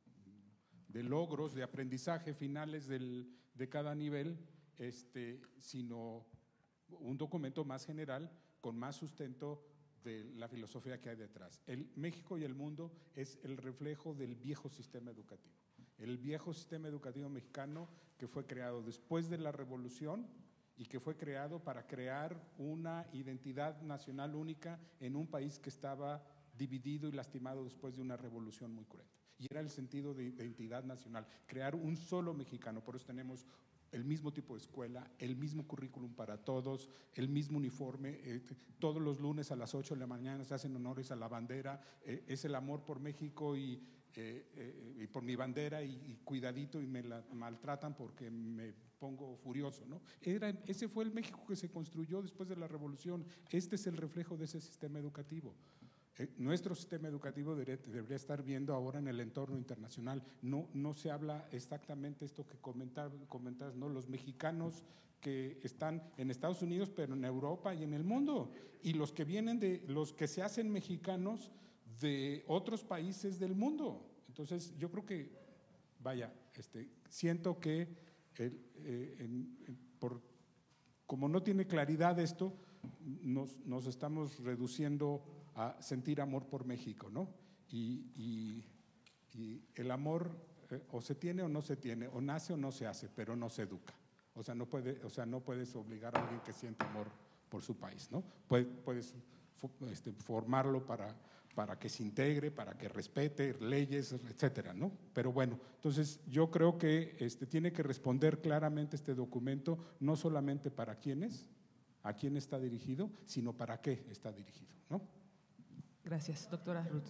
de logros, de aprendizaje finales del, de cada nivel, este, sino un documento más general con más sustento de la filosofía que hay detrás. El México y el mundo es el reflejo del viejo sistema educativo. El viejo sistema educativo mexicano que fue creado después de la Revolución y que fue creado para crear una identidad nacional única en un país que estaba dividido y lastimado después de una revolución muy cruenta. Y era el sentido de identidad nacional, crear un solo mexicano. Por eso tenemos el mismo tipo de escuela, el mismo currículum para todos, el mismo uniforme. Eh, todos los lunes a las ocho de la mañana se hacen honores a la bandera. Eh, es el amor por México y, eh, eh, y por mi bandera, y, y cuidadito, y me la maltratan porque me pongo furioso, ¿no? Era, ese fue el México que se construyó después de la Revolución. Este es el reflejo de ese sistema educativo. Eh, nuestro sistema educativo debería, debería estar viendo ahora en el entorno internacional. No, no se habla exactamente esto que comentar, comentas, ¿no? Los mexicanos que están en Estados Unidos, pero en Europa y en el mundo, y los que vienen de, los que se hacen mexicanos de otros países del mundo. Entonces, yo creo que, vaya, este, siento que el, eh, en, en, por, como no tiene claridad esto, nos, nos estamos reduciendo a sentir amor por México, ¿no? Y, y, y el amor eh, o se tiene o no se tiene, o nace o no se hace, pero no se educa. O sea, no puede, o sea, no puedes obligar a alguien que siente amor por su país, ¿no? Puedes, puedes este, formarlo para, para que se integre, para que respete leyes, etcétera, ¿no? Pero bueno, entonces yo creo que este, tiene que responder claramente este documento, no solamente para quiénes, a quién está dirigido, sino para qué está dirigido, ¿no? Gracias, doctora Ruth.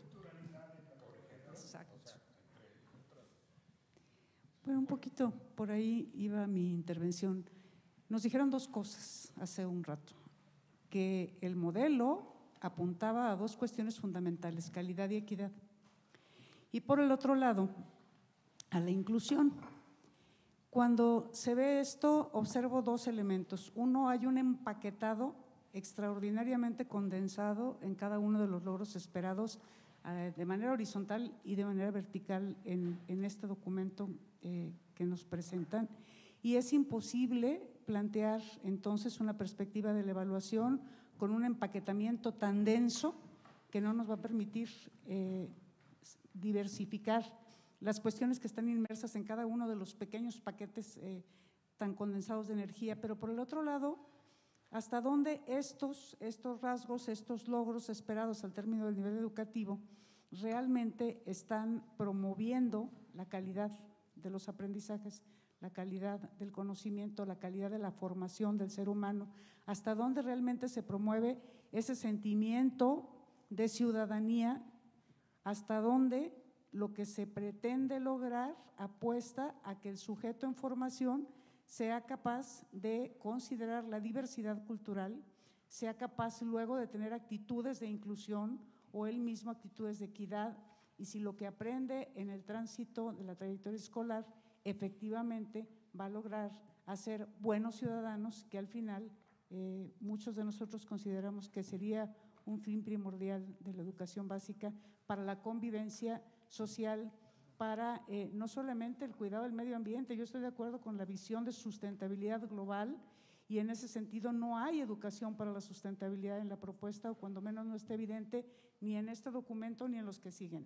Exacto. Bueno, un poquito por ahí iba mi intervención. Nos dijeron dos cosas hace un rato, que el modelo apuntaba a dos cuestiones fundamentales, calidad y equidad. Y por el otro lado, a la inclusión. Cuando se ve esto, observo dos elementos. Uno, hay un empaquetado extraordinariamente condensado en cada uno de los logros esperados eh, de manera horizontal y de manera vertical en, en este documento eh, que nos presentan. Y es imposible plantear entonces una perspectiva de la evaluación con un empaquetamiento tan denso que no nos va a permitir eh, diversificar las cuestiones que están inmersas en cada uno de los pequeños paquetes eh, tan condensados de energía. Pero por el otro lado, hasta dónde estos, estos rasgos, estos logros esperados al término del nivel educativo realmente están promoviendo la calidad de los aprendizajes, la calidad del conocimiento, la calidad de la formación del ser humano, hasta dónde realmente se promueve ese sentimiento de ciudadanía, hasta dónde lo que se pretende lograr apuesta a que el sujeto en formación sea capaz de considerar la diversidad cultural, sea capaz luego de tener actitudes de inclusión o él mismo actitudes de equidad, y si lo que aprende en el tránsito de la trayectoria escolar efectivamente va a lograr hacer buenos ciudadanos, que al final eh, muchos de nosotros consideramos que sería un fin primordial de la educación básica para la convivencia social, para eh, no solamente el cuidado del medio ambiente. Yo estoy de acuerdo con la visión de sustentabilidad global y en ese sentido no hay educación para la sustentabilidad en la propuesta, o cuando menos no está evidente ni en este documento ni en los que siguen.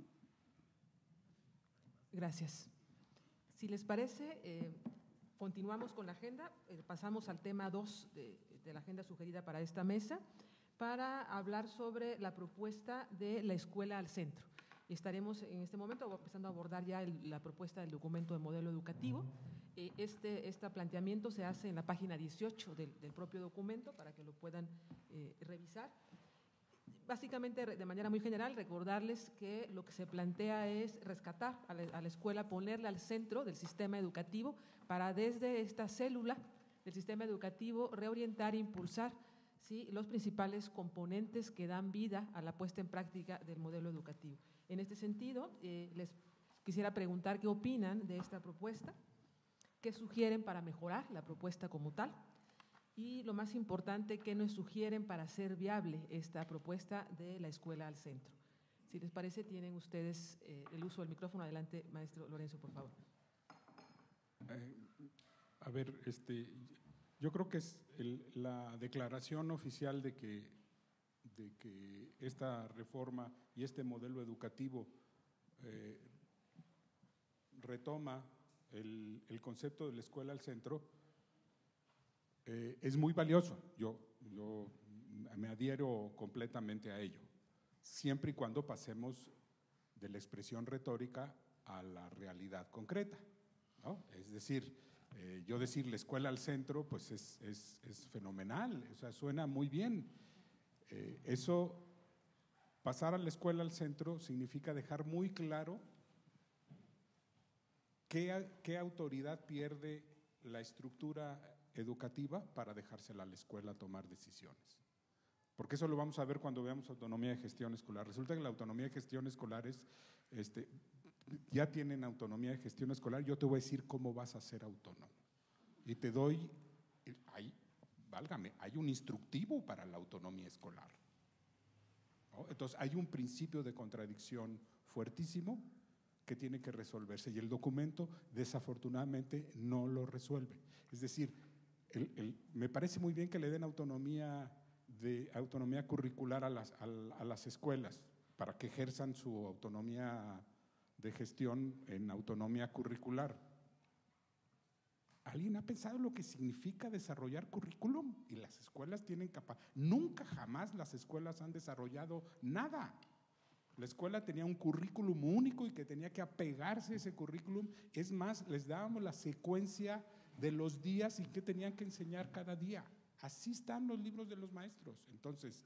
Gracias. Si les parece, eh, continuamos con la agenda. Eh, pasamos al tema dos de, de la agenda sugerida para esta mesa, para hablar sobre la propuesta de la escuela al centro. Y estaremos en este momento empezando a abordar ya el, la propuesta del documento de modelo educativo. Eh, este, este planteamiento se hace en la página dieciocho del, del propio documento para que lo puedan eh, revisar. Básicamente, de manera muy general, recordarles que lo que se plantea es rescatar a la, a la escuela, ponerla al centro del sistema educativo para desde esta célula del sistema educativo reorientar e impulsar ¿sí? los principales componentes que dan vida a la puesta en práctica del modelo educativo. En este sentido, eh, les quisiera preguntar qué opinan de esta propuesta, qué sugieren para mejorar la propuesta como tal y, lo más importante, qué nos sugieren para hacer viable esta propuesta de la escuela al centro. Si les parece, tienen ustedes eh, el uso del micrófono. Adelante, maestro Lorenzo, por favor. Eh, a ver, este, yo creo que es el, la declaración oficial de que, de que esta reforma y este modelo educativo eh, retoma el, el concepto de la escuela al centro, eh, es muy valioso. Yo, yo me adhiero completamente a ello, siempre y cuando pasemos de la expresión retórica a la realidad concreta, ¿no? Es decir, eh, yo decir la escuela al centro, pues es, es, es fenomenal, o sea, suena muy bien. Eh, eso, pasar a la escuela al centro, significa dejar muy claro qué, qué autoridad pierde la estructura educativa para dejársela a la escuela a tomar decisiones. Porque eso lo vamos a ver cuando veamos autonomía de gestión escolar. Resulta que la autonomía de gestión escolar es, este, ya tienen autonomía de gestión escolar, yo te voy a decir cómo vas a ser autónomo. Y te doy, hay, válgame, hay un instructivo para la autonomía escolar, ¿no? Entonces hay un principio de contradicción fuertísimo que tiene que resolverse y el documento desafortunadamente no lo resuelve. Es decir, el, el, me parece muy bien que le den autonomía de autonomía curricular a las, a, a las escuelas para que ejerzan su autonomía de gestión en autonomía curricular. ¿Alguien ha pensado lo que significa desarrollar currículum? Y las escuelas tienen capacidad. Nunca jamás las escuelas han desarrollado nada. La escuela tenía un currículum único y que tenía que apegarse a ese currículum. Es más, les dábamos la secuencia de los días y qué tenían que enseñar cada día. Así están los libros de los maestros. Entonces,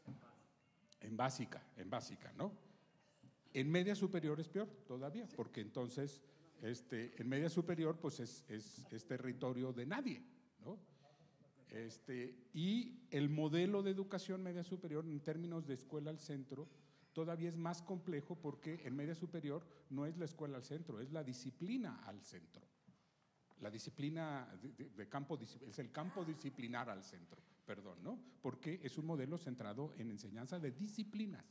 en básica, en básica, ¿no? En media superior es peor todavía, porque entonces este, en media superior pues es, es, es territorio de nadie, ¿no? Este, y el modelo de educación media superior en términos de escuela al centro todavía es más complejo porque en media superior no es la escuela al centro, es la disciplina al centro. La disciplina de, de, de campo, es el campo disciplinar al centro, perdón, ¿no? Porque es un modelo centrado en enseñanza de disciplinas,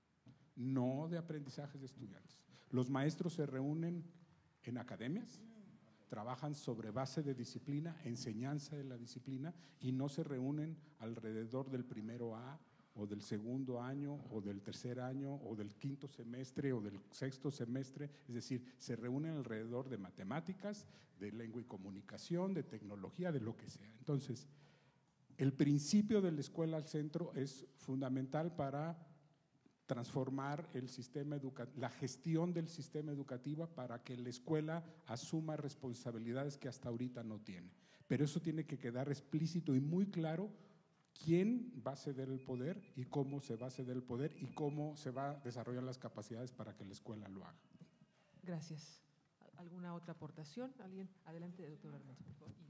no de aprendizajes de estudiantes. Los maestros se reúnen en academias, trabajan sobre base de disciplina, enseñanza de la disciplina, y no se reúnen alrededor del primero A, o del segundo año, o del tercer año, o del quinto semestre, o del sexto semestre. Es decir, se reúnen alrededor de matemáticas, de lengua y comunicación, de tecnología, de lo que sea. Entonces, el principio de la escuela al centro es fundamental para transformar el sistema educativo, la gestión del sistema educativo para que la escuela asuma responsabilidades que hasta ahorita no tiene. Pero eso tiene que quedar explícito y muy claro quién va a ceder el poder y cómo se va a ceder el poder y cómo se va a desarrollar las capacidades para que la escuela lo haga. Gracias. ¿Alguna otra aportación? ¿Alguien? Adelante, doctor Armando, por favor.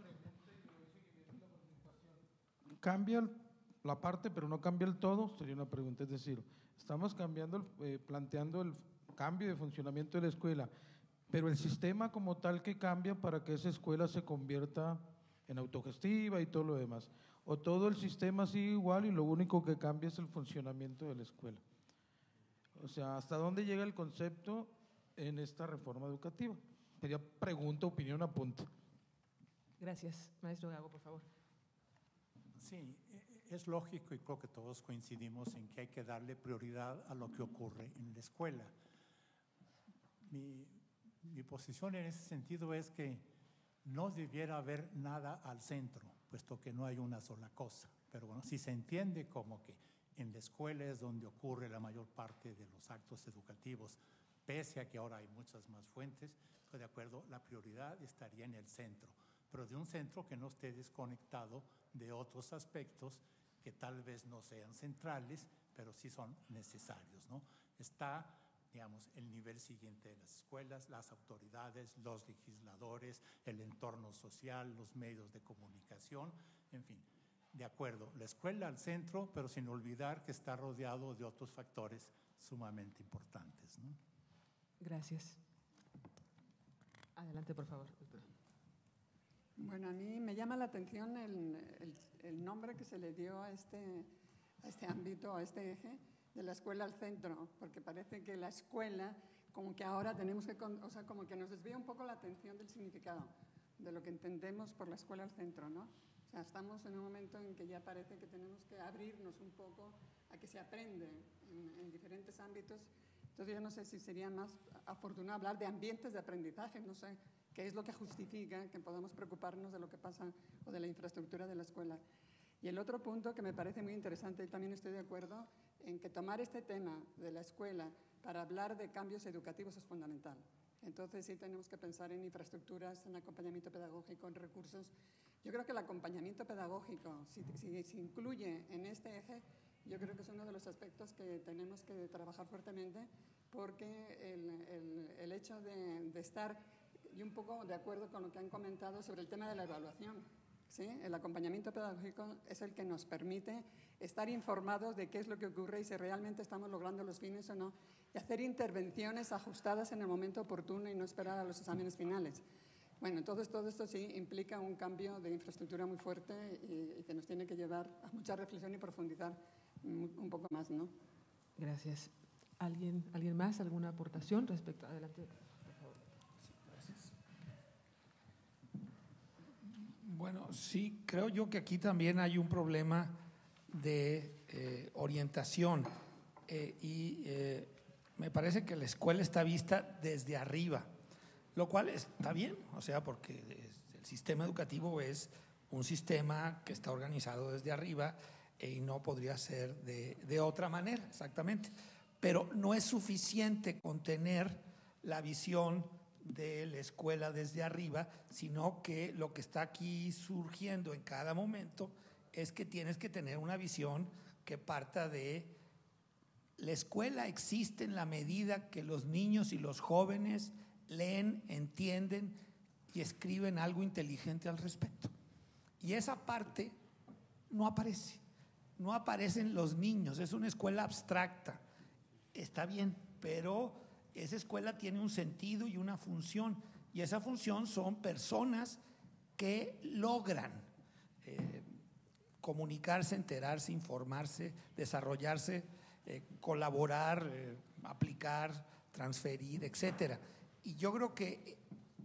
Cambia la parte, pero no cambia el todo, sería una pregunta. Es decir, estamos cambiando, el, eh, planteando el cambio de funcionamiento de la escuela, pero el sistema como tal que cambia para que esa escuela se convierta en autogestiva y todo lo demás. O todo el sistema sigue igual y lo único que cambia es el funcionamiento de la escuela. O sea, ¿hasta dónde llega el concepto en esta reforma educativa? Sería pregunta, opinión, apunte. Gracias. Maestro Gago, por favor. Sí, es lógico y creo que todos coincidimos en que hay que darle prioridad a lo que ocurre en la escuela. Mi, mi posición en ese sentido es que no debiera haber nada al centro, puesto que no hay una sola cosa. Pero bueno, si se entiende como que en la escuela es donde ocurre la mayor parte de los actos educativos, pese a que ahora hay muchas más fuentes, estoy de acuerdo, la prioridad estaría en el centro, pero de un centro que no esté desconectado de otros aspectos que tal vez no sean centrales, pero sí son necesarios, ¿no? Está, digamos, el nivel siguiente de las escuelas, las autoridades, los legisladores, el entorno social, los medios de comunicación, en fin. De acuerdo, la escuela al centro, pero sin olvidar que está rodeado de otros factores sumamente importantes, ¿no? Gracias. Adelante, por favor, doctora. Bueno, a mí me llama la atención el, el, el nombre que se le dio a este, a este ámbito, a este eje, de la escuela al centro, porque parece que la escuela, como que ahora tenemos que, o sea, como que nos desvía un poco la atención del significado, de lo que entendemos por la escuela al centro, ¿no? O sea, estamos en un momento en que ya parece que tenemos que abrirnos un poco a que se aprende en, en diferentes ámbitos. Entonces yo no sé si sería más afortunado hablar de ambientes de aprendizaje, no sé qué es lo que justifica que podamos preocuparnos de lo que pasa o de la infraestructura de la escuela. Y el otro punto que me parece muy interesante, y también estoy de acuerdo, en que tomar este tema de la escuela para hablar de cambios educativos es fundamental. Entonces sí tenemos que pensar en infraestructuras, en acompañamiento pedagógico, en recursos. Yo creo que el acompañamiento pedagógico, si se si, si incluye en este eje, yo creo que es uno de los aspectos que tenemos que trabajar fuertemente, porque el, el, el hecho de, de estar, y un poco de acuerdo con lo que han comentado sobre el tema de la evaluación, ¿sí? El acompañamiento pedagógico es el que nos permite estar informados de qué es lo que ocurre y si realmente estamos logrando los fines o no, y hacer intervenciones ajustadas en el momento oportuno y no esperar a los exámenes finales. Bueno, entonces todo esto sí implica un cambio de infraestructura muy fuerte y, y que nos tiene que llevar a mucha reflexión y profundizar un, un poco más, ¿no? Gracias. ¿Alguien, ¿Alguien más? ¿Alguna aportación respecto? Adelante. Bueno, sí, creo yo que aquí también hay un problema de eh, orientación eh, y eh, me parece que la escuela está vista desde arriba, lo cual está bien, o sea, porque el sistema educativo es un sistema que está organizado desde arriba y no podría ser de, de otra manera, exactamente. Pero no es suficiente con tener la visión de la escuela desde arriba, sino que lo que está aquí surgiendo en cada momento es que tienes que tener una visión que parta de la escuela existe en la medida que los niños y los jóvenes leen, entienden y escriben algo inteligente al respecto. Y esa parte no aparece, no aparecen los niños, es una escuela abstracta, está bien, pero esa escuela tiene un sentido y una función, y esa función son personas que logran eh, comunicarse, enterarse, informarse, desarrollarse, eh, colaborar, eh, aplicar, transferir, etcétera. Y yo creo que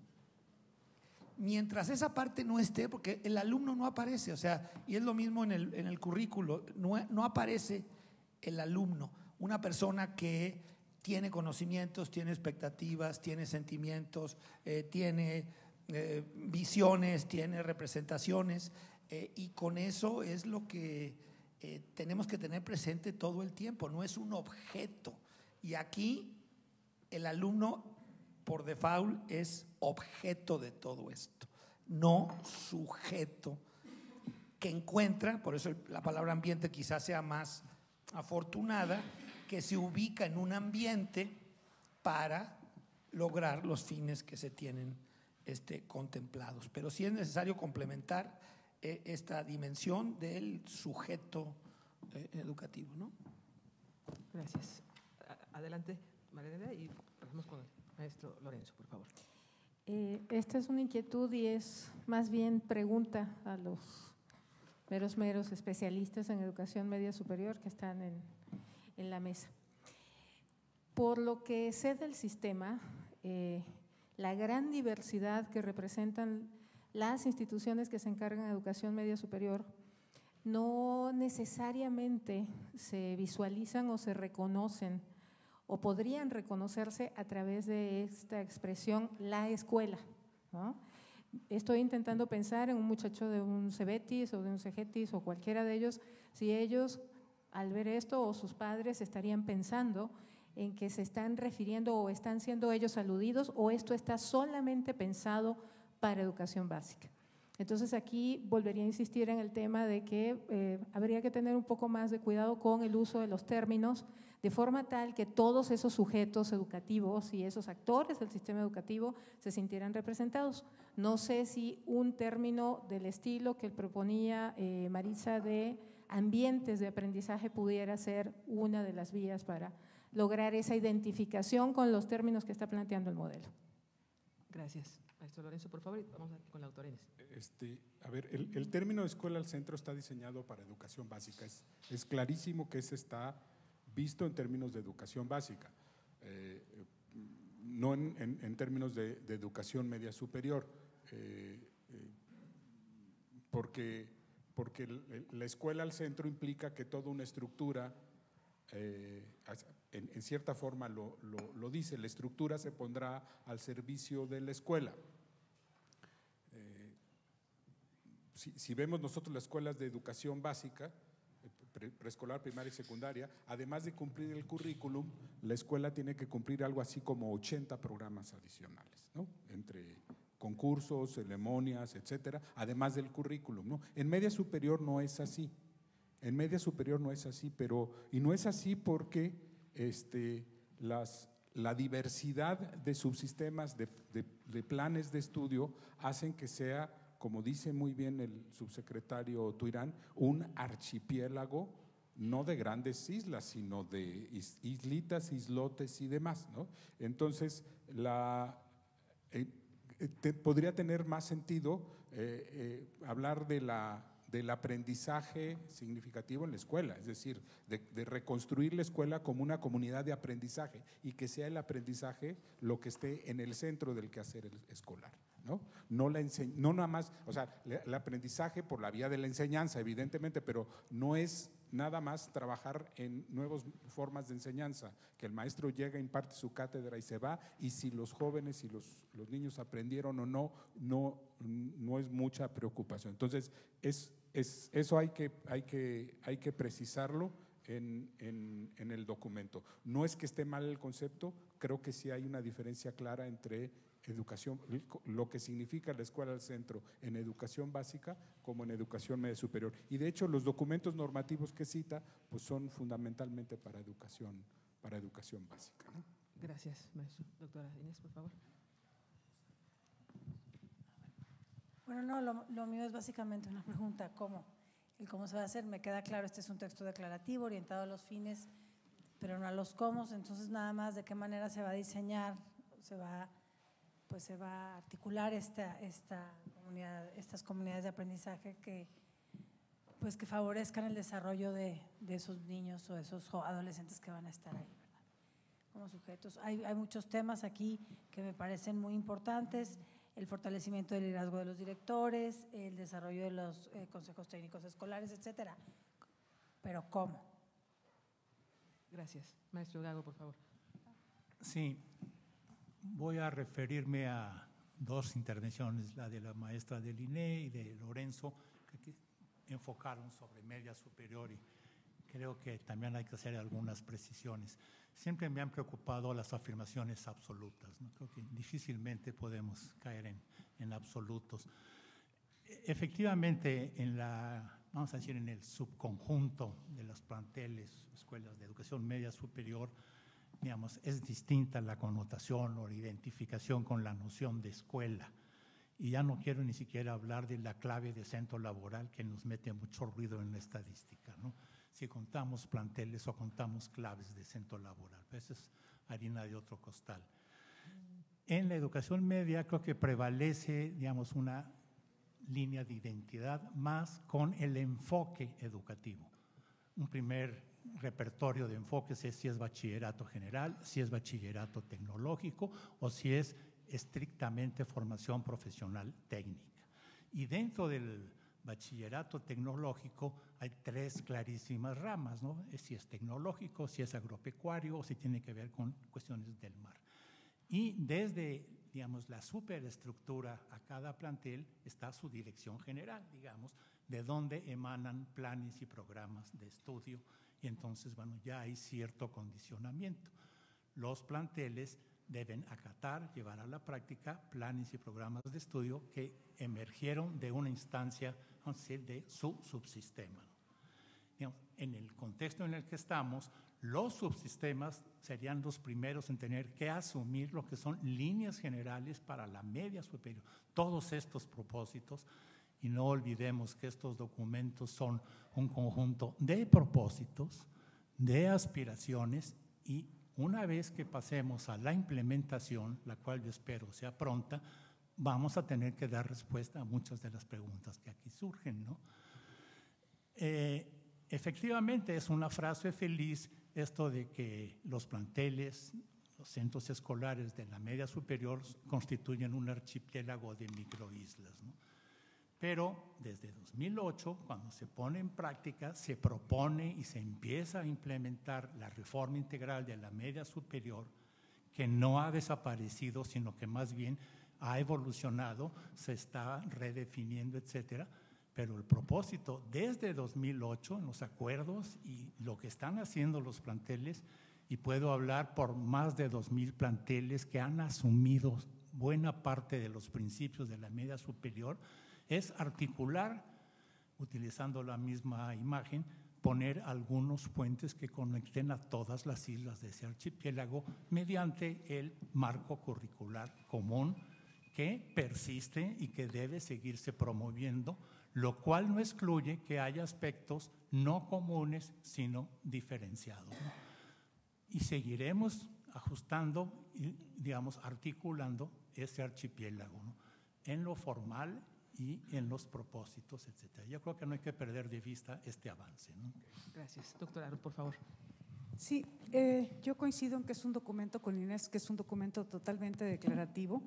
mientras esa parte no esté, porque el alumno no aparece, o sea, y es lo mismo en el, en el currículo, no, no aparece el alumno, una persona que tiene conocimientos, tiene expectativas, tiene sentimientos, eh, tiene eh, visiones, tiene representaciones, eh, y con eso es lo que eh, tenemos que tener presente todo el tiempo, no es un objeto. Y aquí el alumno por default es objeto de todo esto, no sujeto que encuentra, por eso la palabra ambiente quizás sea más afortunada, que se ubica en un ambiente para lograr los fines que se tienen este, contemplados. Pero sí es necesario complementar eh, esta dimensión del sujeto eh, educativo, ¿no? Gracias. Adelante, María Elena, y pasamos con el Maestro Lorenzo, por favor. Eh, esta es una inquietud y es más bien pregunta a los meros, meros especialistas en educación media superior que están en, en la mesa. Por lo que sé del sistema, eh, la gran diversidad que representan las instituciones que se encargan de educación media superior no necesariamente se visualizan o se reconocen o podrían reconocerse a través de esta expresión, la escuela, ¿no? Estoy intentando pensar en un muchacho de un Cebetis o de un Cegetis o cualquiera de ellos, si ellos al ver esto o sus padres estarían pensando en que se están refiriendo o están siendo ellos aludidos o esto está solamente pensado para educación básica. Entonces aquí volvería a insistir en el tema de que eh, habría que tener un poco más de cuidado con el uso de los términos, de forma tal que todos esos sujetos educativos y esos actores del sistema educativo se sintieran representados. No sé si un término del estilo que proponía eh, Marisa de ambientes de aprendizaje pudiera ser una de las vías para lograr esa identificación con los términos que está planteando el modelo. Gracias. Maestro Lorenzo, por favor, y vamos con la doctora Inés. Este, a ver, el, el término escuela al centro está diseñado para educación básica. Es, es clarísimo que ese está visto en términos de educación básica, eh, no en, en, en términos de, de educación media superior, eh, eh, porque, porque la escuela al centro implica que toda una estructura, eh, en, en cierta forma lo, lo, lo dice, la estructura se pondrá al servicio de la escuela. Eh, si, si vemos nosotros las escuelas de educación básica, preescolar, primaria y secundaria, además de cumplir el currículum, la escuela tiene que cumplir algo así como ochenta programas adicionales, ¿no? Entre concursos, ceremonias, etcétera, además del currículum, ¿no? En media superior no es así, en media superior no es así, pero, y no es así porque este, las, la diversidad de subsistemas, de, de, de planes de estudio, hacen que sea, como dice muy bien el subsecretario Tuirán, un archipiélago no de grandes islas, sino de islitas, islotes y demás, ¿no? Entonces, la, eh, te, podría tener más sentido eh, eh, hablar de la, del aprendizaje significativo en la escuela, es decir, de, de reconstruir la escuela como una comunidad de aprendizaje y que sea el aprendizaje lo que esté en el centro del quehacer escolar. ¿No? No, la no nada más, o sea, el aprendizaje por la vía de la enseñanza, evidentemente, pero no es nada más trabajar en nuevas formas de enseñanza, que el maestro llega, imparte su cátedra y se va, y si los jóvenes y los, los niños aprendieron o no, no, no es mucha preocupación. Entonces, es, es, eso hay que, hay que, hay que precisarlo en, en, en el documento. No es que esté mal el concepto, creo que sí hay una diferencia clara entre educación, lo que significa la escuela al centro en educación básica como en educación media superior. Y de hecho los documentos normativos que cita pues son fundamentalmente para educación, para educación básica, ¿no? Gracias, maestro. Doctora Inés, por favor. Bueno, no, lo, lo mío es básicamente una pregunta, ¿cómo? El cómo se va a hacer, me queda claro, este es un texto declarativo orientado a los fines, pero no a los cómo, entonces nada más de qué manera se va a diseñar, se va pues se va a articular esta, esta comunidad, estas comunidades de aprendizaje que, pues que favorezcan el desarrollo de, de esos niños o esos adolescentes que van a estar ahí, ¿verdad? Como sujetos. Hay, hay muchos temas aquí que me parecen muy importantes, el fortalecimiento del liderazgo de los directores, el desarrollo de los eh, consejos técnicos escolares, etcétera. Pero ¿cómo? Gracias. Maestro Gago, por favor. Sí. Voy a referirme a dos intervenciones, la de la maestra del I N E y de Lorenzo, que enfocaron sobre media superior y creo que también hay que hacer algunas precisiones. Siempre me han preocupado las afirmaciones absolutas, ¿no? Creo que difícilmente podemos caer en, en absolutos. Efectivamente, en la, vamos a decir, en el subconjunto de los planteles, escuelas de educación media superior, digamos, es distinta la connotación o la identificación con la noción de escuela. Y ya no quiero ni siquiera hablar de la clave de centro laboral que nos mete mucho ruido en la estadística, ¿no? Si contamos planteles o contamos claves de centro laboral, pues es harina de otro costal. En la educación media creo que prevalece, digamos, una línea de identidad más con el enfoque educativo. Un primer repertorio de enfoques es si es bachillerato general, si es bachillerato tecnológico o si es estrictamente formación profesional técnica. Y dentro del bachillerato tecnológico hay tres clarísimas ramas, ¿no? Si es tecnológico, si es agropecuario o si tiene que ver con cuestiones del mar. Y desde, digamos, la superestructura a cada plantel está su dirección general, digamos, de donde emanan planes y programas de estudio. Y entonces, bueno, ya hay cierto condicionamiento. Los planteles deben acatar, llevar a la práctica planes y programas de estudio que emergieron de una instancia, vamos a decir, de su subsistema. Digamos, en el contexto en el que estamos, los subsistemas serían los primeros en tener que asumir lo que son líneas generales para la media superior. Todos estos propósitos, y no olvidemos que estos documentos son un conjunto de propósitos, de aspiraciones, y una vez que pasemos a la implementación, la cual yo espero sea pronta, vamos a tener que dar respuesta a muchas de las preguntas que aquí surgen, ¿no? Eh, efectivamente es una frase feliz esto de que los planteles, los centros escolares de la media superior constituyen un archipiélago de microislas, ¿no? Pero desde dos mil ocho, cuando se pone en práctica, se propone y se empieza a implementar la reforma integral de la media superior, que no ha desaparecido, sino que más bien ha evolucionado, se está redefiniendo, etcétera. Pero el propósito desde dos mil ocho, en los acuerdos y lo que están haciendo los planteles, y puedo hablar por más de dos mil planteles que han asumido buena parte de los principios de la media superior, es articular, utilizando la misma imagen, poner algunos puentes que conecten a todas las islas de ese archipiélago mediante el marco curricular común que persiste y que debe seguirse promoviendo, lo cual no excluye que haya aspectos no comunes, sino diferenciados, ¿no? Y seguiremos ajustando y, digamos, articulando ese archipiélago, ¿no? En lo formal y en los propósitos, etcétera. Yo creo que no hay que perder de vista este avance, ¿no? Gracias. Doctora, por favor. Sí, eh, yo coincido en que es un documento con Inés, que es un documento totalmente declarativo,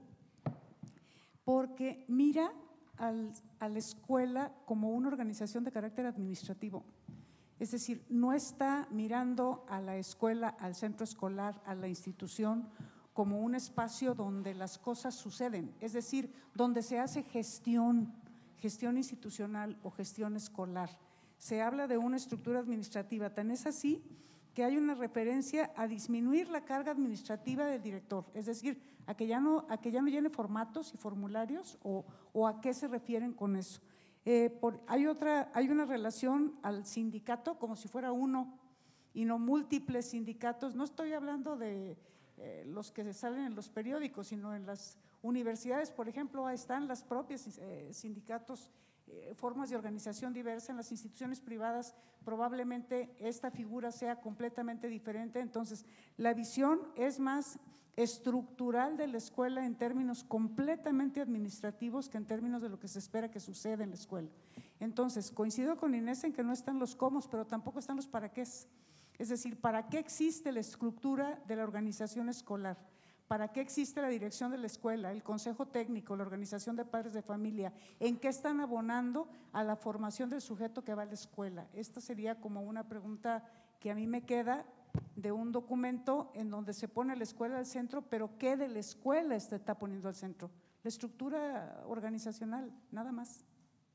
porque mira al, a la escuela como una organización de carácter administrativo. Es decir, no está mirando a la escuela, al centro escolar, a la institución como un espacio donde las cosas suceden, es decir, donde se hace gestión, gestión institucional o gestión escolar. Se habla de una estructura administrativa, tan es así que hay una referencia a disminuir la carga administrativa del director, es decir, a que ya no, a que ya no llene formatos y formularios o, o a qué se refieren con eso. Eh, por, hay, otra, hay una relación al sindicato como si fuera uno y no múltiples sindicatos. No estoy hablando de eh, los que salen en los periódicos, sino en las universidades, por ejemplo, están las propias eh, sindicatos, eh, formas de organización diversa. En las instituciones privadas probablemente esta figura sea completamente diferente. Entonces, la visión es más estructural de la escuela en términos completamente administrativos que en términos de lo que se espera que suceda en la escuela. Entonces, coincido con Inés en que no están los cómo, pero tampoco están los para qué. Es decir, ¿para qué existe la estructura de la organización escolar? ¿Para qué existe la dirección de la escuela, el consejo técnico, la organización de padres de familia? ¿En qué están abonando a la formación del sujeto que va a la escuela? Esta sería como una pregunta que a mí me queda de un documento en donde se pone la escuela al centro, pero ¿qué de la escuela se está poniendo al centro? La estructura organizacional, nada más.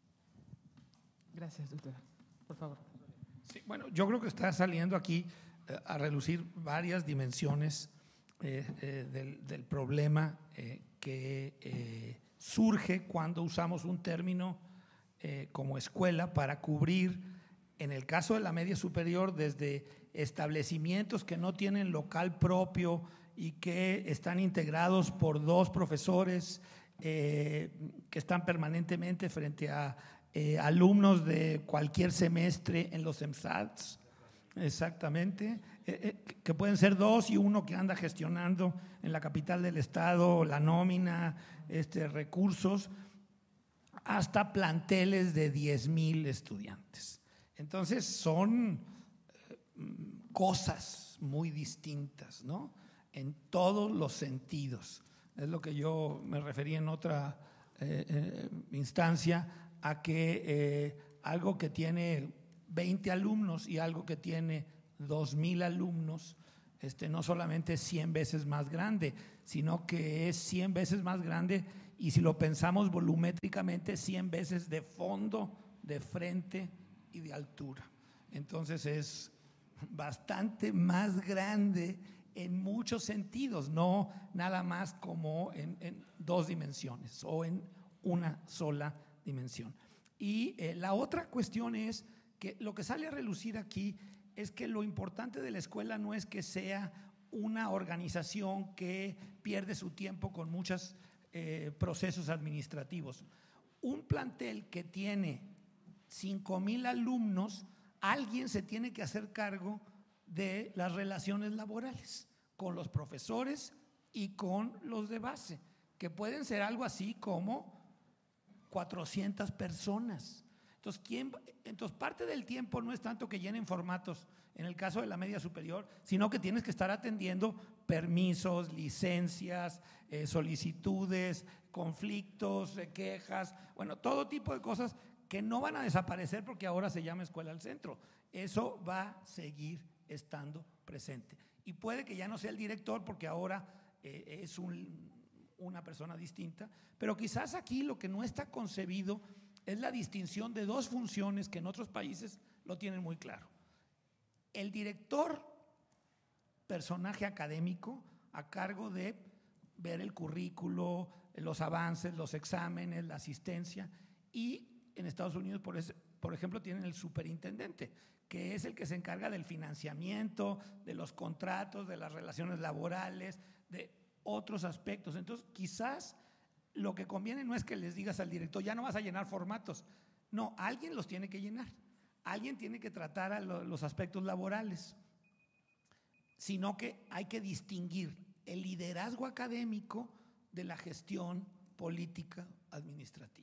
Gracias, doctora. Por favor. Sí, bueno, yo creo que está saliendo aquí eh, a relucir varias dimensiones eh, eh, del, del problema eh, que eh, surge cuando usamos un término eh, como escuela para cubrir, en el caso de la media superior, desde establecimientos que no tienen local propio y que están integrados por dos profesores eh, que están permanentemente frente a eh, alumnos de cualquier semestre en los EMSATs, exactamente, eh, eh, que pueden ser dos y uno que anda gestionando en la capital del estado la nómina, este, recursos, hasta planteles de diez mil estudiantes. Entonces son eh, cosas muy distintas, ¿no? En todos los sentidos. Es lo que yo me refería en otra eh, eh, instancia, a que eh, algo que tiene veinte alumnos y algo que tiene dos mil alumnos, este, no solamente es cien veces más grande, sino que es cien veces más grande, y si lo pensamos volumétricamente, cien veces de fondo, de frente y de altura. Entonces es bastante más grande en muchos sentidos, no nada más como en, en dos dimensiones o en una sola dimensión. Y eh, la otra cuestión es que lo que sale a relucir aquí es que lo importante de la escuela no es que sea una organización que pierde su tiempo con muchos eh, procesos administrativos. Un plantel que tiene cinco mil alumnos, alguien se tiene que hacer cargo de las relaciones laborales con los profesores y con los de base, que pueden ser algo así como cuatrocientas personas. Entonces, ¿quién? Entonces, parte del tiempo no es tanto que llenen formatos, en el caso de la media superior, sino que tienes que estar atendiendo permisos, licencias, eh, solicitudes, conflictos, eh, quejas, bueno, todo tipo de cosas que no van a desaparecer porque ahora se llama Escuela al Centro. Eso va a seguir estando presente. Y puede que ya no sea el director porque ahora eh, es un, una persona distinta, pero quizás aquí lo que no está concebido es la distinción de dos funciones que en otros países lo tienen muy claro. El director, personaje académico a cargo de ver el currículo, los avances, los exámenes, la asistencia, y en Estados Unidos, por, ese, por ejemplo, tienen el superintendente, que es el que se encarga del financiamiento, de los contratos, de las relaciones laborales, de otros aspectos. Entonces, quizás lo que conviene no es que les digas al director, ya no vas a llenar formatos. No, alguien los tiene que llenar. Alguien tiene que tratar a lo, los aspectos laborales. Sino que hay que distinguir el liderazgo académico de la gestión política administrativa.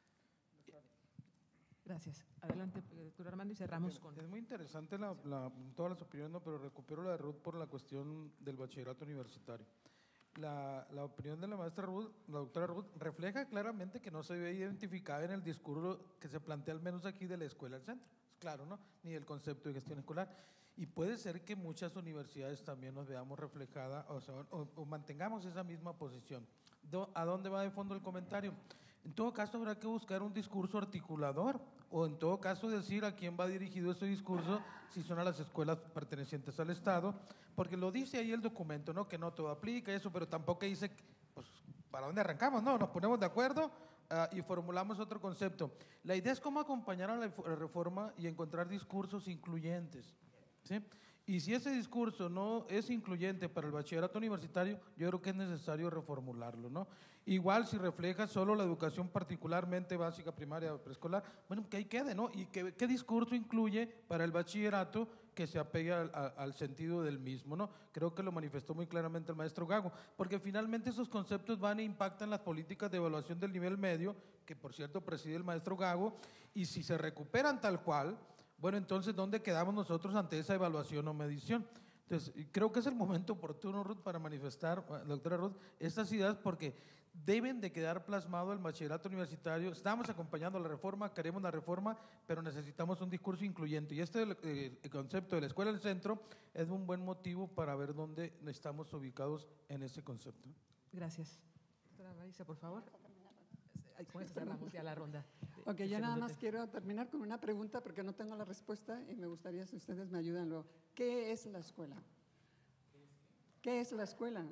Gracias. Adelante, doctor Armando, y cerramos con… Es muy interesante la, la, todas las opiniones, ¿no? Pero recupero la de Ruth por la cuestión del bachillerato universitario. La, la opinión de la maestra Ruth, la doctora Ruth, refleja claramente que no se ve identificada en el discurso que se plantea al menos aquí de la escuela al centro. Es claro, ¿no? Ni el concepto de gestión escolar. Y puede ser que muchas universidades también nos veamos reflejada, o, sea, o, o mantengamos esa misma posición. ¿A dónde va de fondo el comentario? En todo caso habrá que buscar un discurso articulador, o en todo caso decir a quién va dirigido ese discurso, si son a las escuelas pertenecientes al Estado, porque lo dice ahí el documento, ¿no? Que no todo aplica eso, pero tampoco dice, pues, ¿para dónde arrancamos? No, nos ponemos de acuerdo uh, y formulamos otro concepto. La idea es cómo acompañar a la reforma y encontrar discursos incluyentes, ¿sí? Y si ese discurso no es incluyente para el bachillerato universitario, yo creo que es necesario reformularlo, ¿no? Igual si refleja solo la educación particularmente básica, primaria, preescolar, bueno, que ahí quede, ¿no? Y que, qué discurso incluye para el bachillerato que se apegue al, al sentido del mismo, ¿no? Creo que lo manifestó muy claramente el maestro Gago, porque finalmente esos conceptos van e impactan las políticas de evaluación del nivel medio, que por cierto preside el maestro Gago, y si se recuperan tal cual, bueno, entonces, ¿dónde quedamos nosotros ante esa evaluación o medición? Entonces, creo que es el momento oportuno, Ruth, para manifestar, doctora Ruth, estas ideas, porque deben de quedar plasmado el bachillerato universitario. Estamos acompañando la reforma, queremos la reforma, pero necesitamos un discurso incluyente. Y este eh, el concepto de la escuela del centro es un buen motivo para ver dónde estamos ubicados en ese concepto. Gracias. Doctora Marisa, por favor. Con esto cerramos ya la ronda. Ok, yo nada más quiero terminar con una pregunta porque no tengo la respuesta y me gustaría si ustedes me ayudan luego. ¿Qué es la escuela? ¿Qué es la escuela?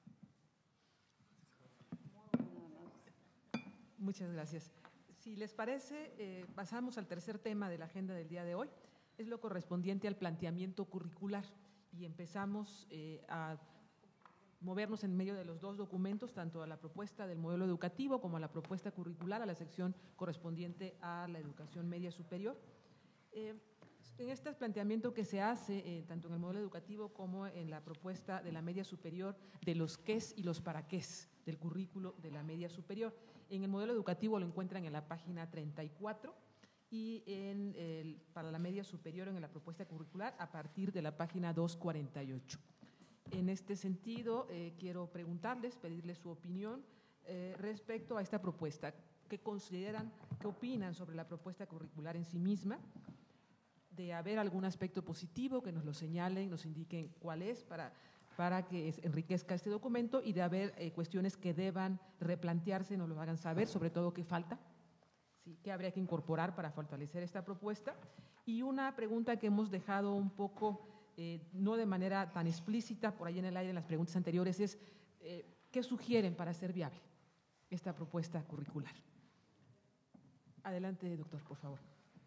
Muchas gracias. Si les parece, eh, pasamos al tercer tema de la agenda del día de hoy. Es lo correspondiente al planteamiento curricular y empezamos eh, a movernos en medio de los dos documentos, tanto a la propuesta del modelo educativo como a la propuesta curricular, a la sección correspondiente a la educación media superior. Eh, En este planteamiento que se hace, eh, tanto en el modelo educativo como en la propuesta de la media superior, de los qués y los para qués del currículo de la media superior. En el modelo educativo lo encuentran en la página treinta y cuatro y en el, para la media superior en la propuesta curricular a partir de la página doscientos cuarenta y ocho. En este sentido, eh, quiero preguntarles, pedirles su opinión eh, respecto a esta propuesta. ¿Qué consideran, qué opinan sobre la propuesta curricular en sí misma? De haber algún aspecto positivo, que nos lo señalen, nos indiquen cuál es para, para que enriquezca este documento, y de haber eh, cuestiones que deban replantearse, nos lo hagan saber, sobre todo qué falta, ¿sí? Qué habría que incorporar para fortalecer esta propuesta. Y una pregunta que hemos dejado un poco, eh, no de manera tan explícita, por ahí en el aire en las preguntas anteriores, es eh, ¿qué sugieren para hacer viable esta propuesta curricular? Adelante, doctor, por favor.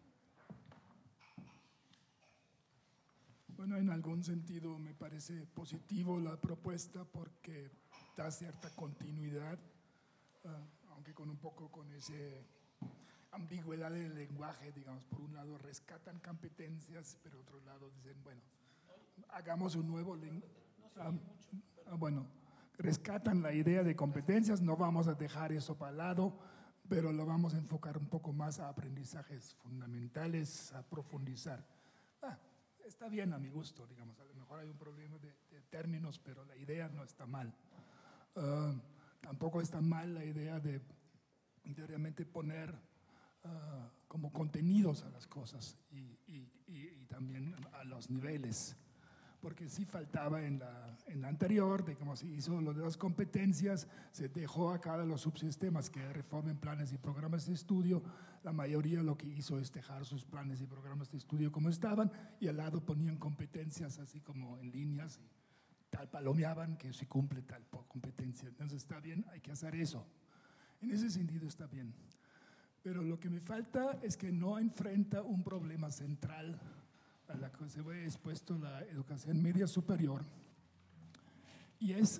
Bueno, en algún sentido me parece positivo la propuesta porque da cierta continuidad, uh, aunque con un poco con esa ambigüedad del lenguaje, digamos, por un lado rescatan competencias, pero otro lado dicen, bueno, hagamos un nuevo lenguaje. Uh, uh, bueno, rescatan la idea de competencias, no vamos a dejar eso para el lado, pero lo vamos a enfocar un poco más a aprendizajes fundamentales, a profundizar. Ah, está bien a mi gusto, digamos, a lo mejor hay un problema de, de términos, pero la idea no está mal. Uh, tampoco está mal la idea de, de realmente poner uh, como contenidos a las cosas y, y, y, y también a los niveles, porque sí faltaba en la, en la anterior, de cómo se hizo lo de las competencias, se dejó a cada los subsistemas que reformen planes y programas de estudio. La mayoría lo que hizo es dejar sus planes y programas de estudio como estaban, y al lado ponían competencias así como en líneas, y tal palomeaban que se cumple tal competencia. Entonces está bien, hay que hacer eso. En ese sentido está bien. Pero lo que me falta es que no enfrenta un problema central a la que se ve expuesto la educación media superior, y es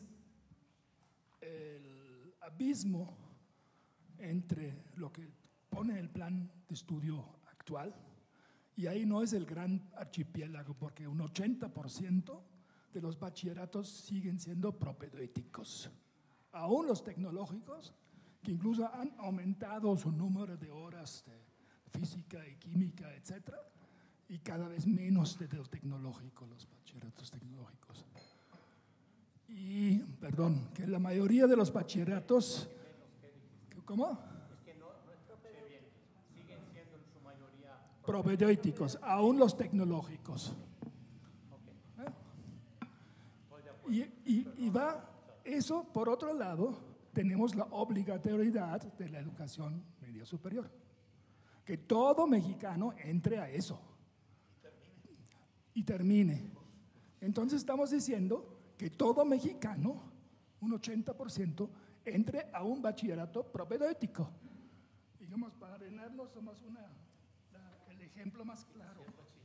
el abismo entre lo que pone el plan de estudio actual, y ahí no es el gran archipiélago, porque un ochenta por ciento de los bachilleratos siguen siendo propedéuticos, aún los tecnológicos, que incluso han aumentado su número de horas de física y química, etcétera, y cada vez menos de lo tecnológico, los bachilleratos tecnológicos. Y, perdón, que la mayoría de los bachilleratos… ¿Cómo? Es que no, no escuché bien. Siguen siendo en su mayoría propedéuticos, aún los tecnológicos. ¿Eh? Y, y, y va eso, por otro lado, tenemos la obligatoriedad de la educación media superior, que todo mexicano entre a eso y termine. Entonces estamos diciendo que todo mexicano, un ochenta por ciento, entre a un bachillerato propedéutico. Digamos, para vendernos somos una, la, el ejemplo más claro.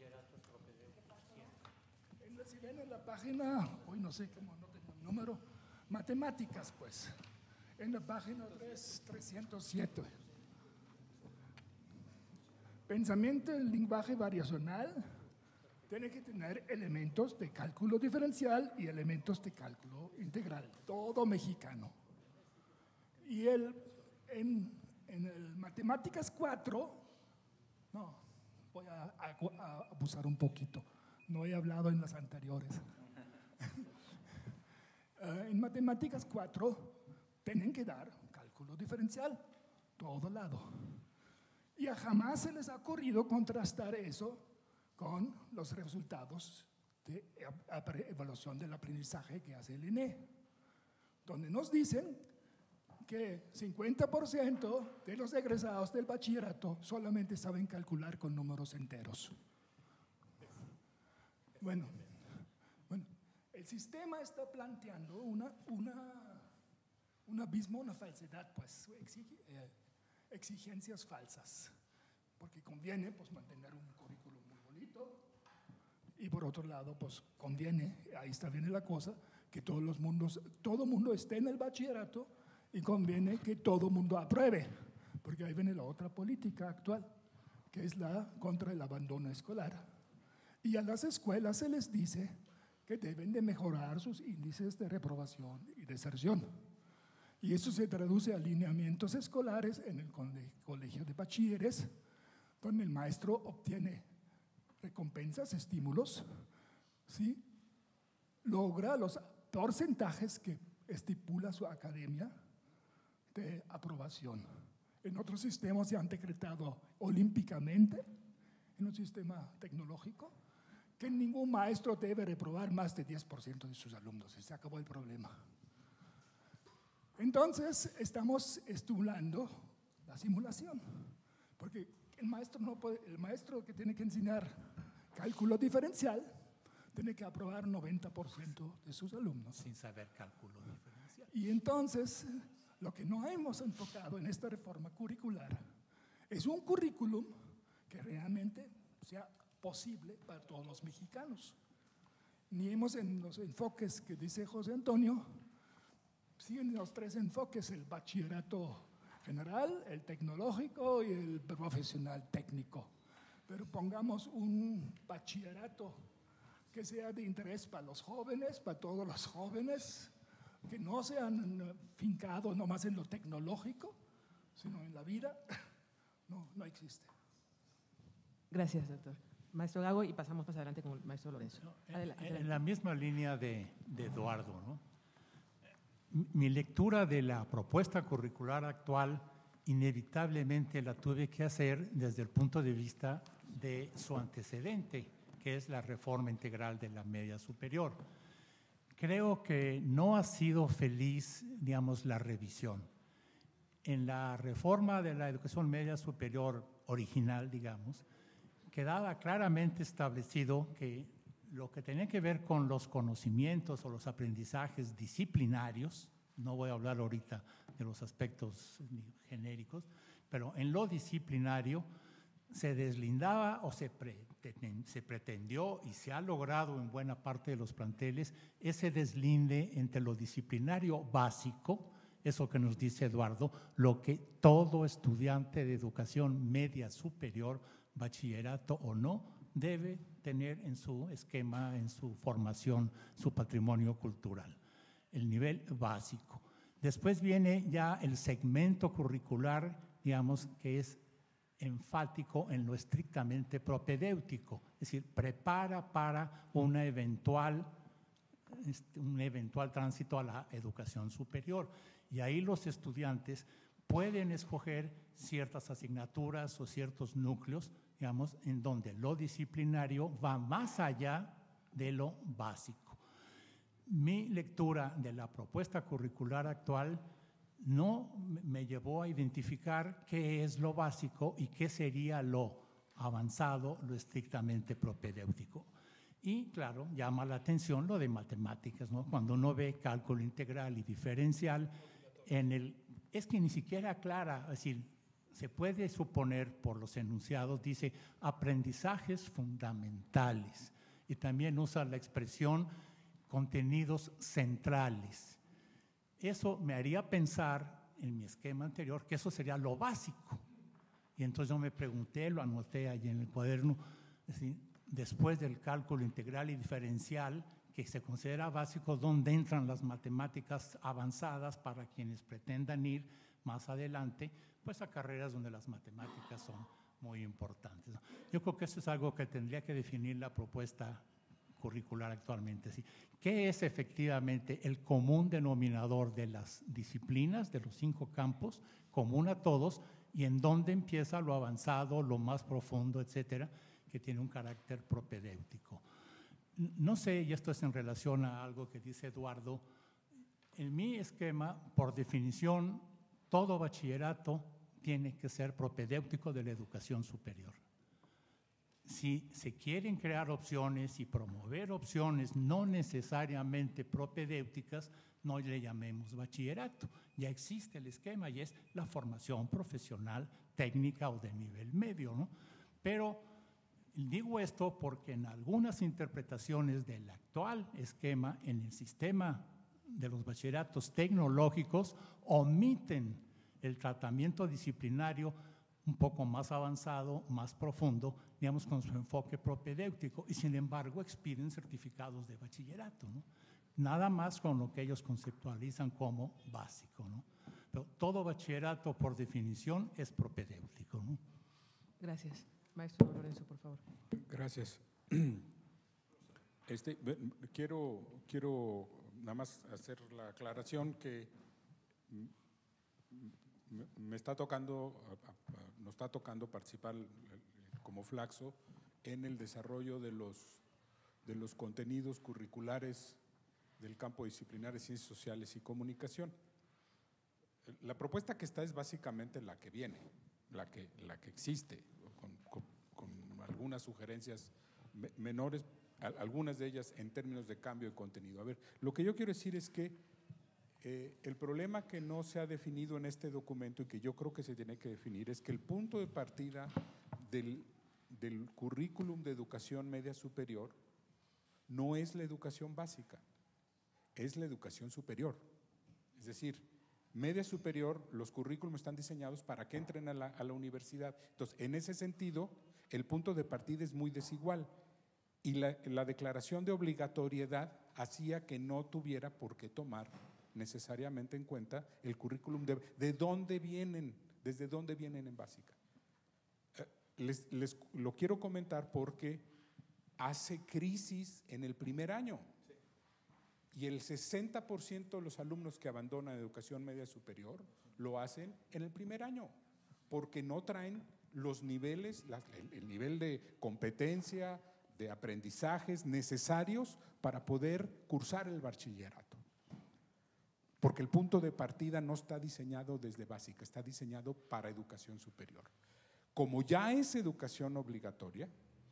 En, si ven en la página, hoy no sé cómo, no tengo el número, matemáticas, pues, en la página trescientos siete. Pensamiento del lenguaje variacional tiene que tener elementos de cálculo diferencial y elementos de cálculo integral, todo mexicano. Y el, en, en el Matemáticas cuatro, no, voy a, a, a abusar un poquito, no he hablado en las anteriores. uh, en Matemáticas cuatro tienen que dar cálculo diferencial, todo lado. Y a jamás se les ha ocurrido contrastar eso con los resultados de evaluación del aprendizaje que hace el I N E, donde nos dicen que cincuenta por ciento de los egresados del bachillerato solamente saben calcular con números enteros. Bueno, bueno el sistema está planteando una, una, un abismo, una falsedad, pues, exige, eh, exigencias falsas, porque conviene pues, mantener un currículum muy bonito, y por otro lado, pues conviene, ahí está bien la cosa, que todos los mundos, todo mundo esté en el bachillerato, y conviene que todo mundo apruebe, porque ahí viene la otra política actual, que es la contra el abandono escolar. Y a las escuelas se les dice que deben de mejorar sus índices de reprobación y deserción. Y eso se traduce a lineamientos escolares en el colegio de bachilleres, donde el maestro obtiene recompensas, estímulos, ¿sí? Logra los porcentajes que estipula su academia de aprobación. En otros sistemas se han decretado olímpicamente, en un sistema tecnológico, que ningún maestro debe reprobar más de diez por ciento de sus alumnos, y se acabó el problema. Entonces, estamos estimulando la simulación, porque el maestro, no puede, el maestro que tiene que enseñar cálculo diferencial tiene que aprobar noventa por ciento de sus alumnos. Sin saber cálculo diferencial. Y entonces, lo que no hemos enfocado en esta reforma curricular es un currículum que realmente sea posible para todos los mexicanos. Ni hemos en los enfoques que dice José Antonio, siguen los tres enfoques: el bachillerato general, el tecnológico y el profesional técnico. Pero pongamos un bachillerato que sea de interés para los jóvenes, para todos los jóvenes, que no sean fincados nomás en lo tecnológico, sino en la vida. No, no existe. Gracias, doctor. Maestro Gago, y pasamos más adelante con el maestro Lorenzo. Adel en, en la misma línea de, de Eduardo, ¿no? Mi lectura de la propuesta curricular actual inevitablemente la tuve que hacer desde el punto de vista de su antecedente, que es la reforma integral de la media superior. Creo que no ha sido feliz, digamos, la revisión. En la reforma de la educación media superior original, digamos, quedaba claramente establecido que lo que tenía que ver con los conocimientos o los aprendizajes disciplinarios, no voy a hablar ahorita de los aspectos genéricos, pero en lo disciplinario se deslindaba o se, pre, se pretendió y se ha logrado en buena parte de los planteles ese deslinde entre lo disciplinario básico, eso que nos dice Eduardo, lo que todo estudiante de educación media superior, bachillerato o no, debe tener en su esquema, en su formación, su patrimonio cultural, el nivel básico. Después viene ya el segmento curricular, digamos, que es enfático en lo estrictamente propedéutico, es decir, prepara para una eventual, un eventual tránsito a la educación superior. Y ahí los estudiantes pueden escoger ciertas asignaturas o ciertos núcleos, digamos, en donde lo disciplinario va más allá de lo básico. Mi lectura de la propuesta curricular actual no me llevó a identificar qué es lo básico y qué sería lo avanzado, lo estrictamente propedéutico. Y claro, llama la atención lo de matemáticas, ¿no? Cuando uno ve cálculo integral y diferencial, en el, es que ni siquiera aclara, es decir, se puede suponer por los enunciados, dice aprendizajes fundamentales, y también usa la expresión contenidos centrales. Eso me haría pensar en mi esquema anterior que eso sería lo básico. Y entonces yo me pregunté, lo anoté allí en el cuaderno, es decir, después del cálculo integral y diferencial, que se considera básico, ¿dónde entran las matemáticas avanzadas para quienes pretendan ir más adelante? Pues a carreras donde las matemáticas son muy importantes. Yo creo que eso es algo que tendría que definir la propuesta curricular actualmente. ¿Sí? ¿Qué es efectivamente el común denominador de las disciplinas, de los cinco campos, común a todos, y en dónde empieza lo avanzado, lo más profundo, etcétera, que tiene un carácter propedéutico? No sé, y esto es en relación a algo que dice Eduardo, en mi esquema, por definición, todo bachillerato tiene que ser propedéutico de la educación superior. Si se quieren crear opciones y promover opciones no necesariamente propedéuticas, no le llamemos bachillerato. Ya existe el esquema y es la formación profesional, técnica o de nivel medio, ¿no? Pero digo esto porque en algunas interpretaciones del actual esquema, en el sistema de los bachilleratos tecnológicos, omiten el tratamiento disciplinario un poco más avanzado, más profundo, digamos, con su enfoque propedéutico, y sin embargo expiden certificados de bachillerato, ¿no? Nada más con lo que ellos conceptualizan como básico, ¿no? Pero todo bachillerato, por definición, es propedéutico, ¿no? Gracias. Maestro Lorenzo, por favor. Gracias. Este, quiero, quiero nada más hacer la aclaración que me está tocando, nos está tocando participar como Flaxo en el desarrollo de los, de los contenidos curriculares del campo disciplinar de Ciencias Sociales y Comunicación. La propuesta que está es básicamente la que viene, la que, la que existe, con, con, con algunas sugerencias menores, algunas de ellas en términos de cambio de contenido. A ver, lo que yo quiero decir es que eh, el problema que no se ha definido en este documento y que yo creo que se tiene que definir es que el punto de partida del, del currículum de educación media superior no es la educación básica, es la educación superior. Es decir, media superior, los currículums están diseñados para que entren a la, a la universidad. Entonces, en ese sentido, el punto de partida es muy desigual. Y la, la declaración de obligatoriedad hacía que no tuviera por qué tomar necesariamente en cuenta el currículum de, de dónde vienen, desde dónde vienen en básica. Eh, les, les lo quiero comentar porque hace crisis en el primer año. Y el sesenta por ciento de los alumnos que abandonan educación media superior lo hacen en el primer año, porque no traen los niveles, la, el, el nivel de competencia, de aprendizajes necesarios para poder cursar el bachillerato. Porque el punto de partida no está diseñado desde básica, está diseñado para educación superior. Como ya es educación obligatoria,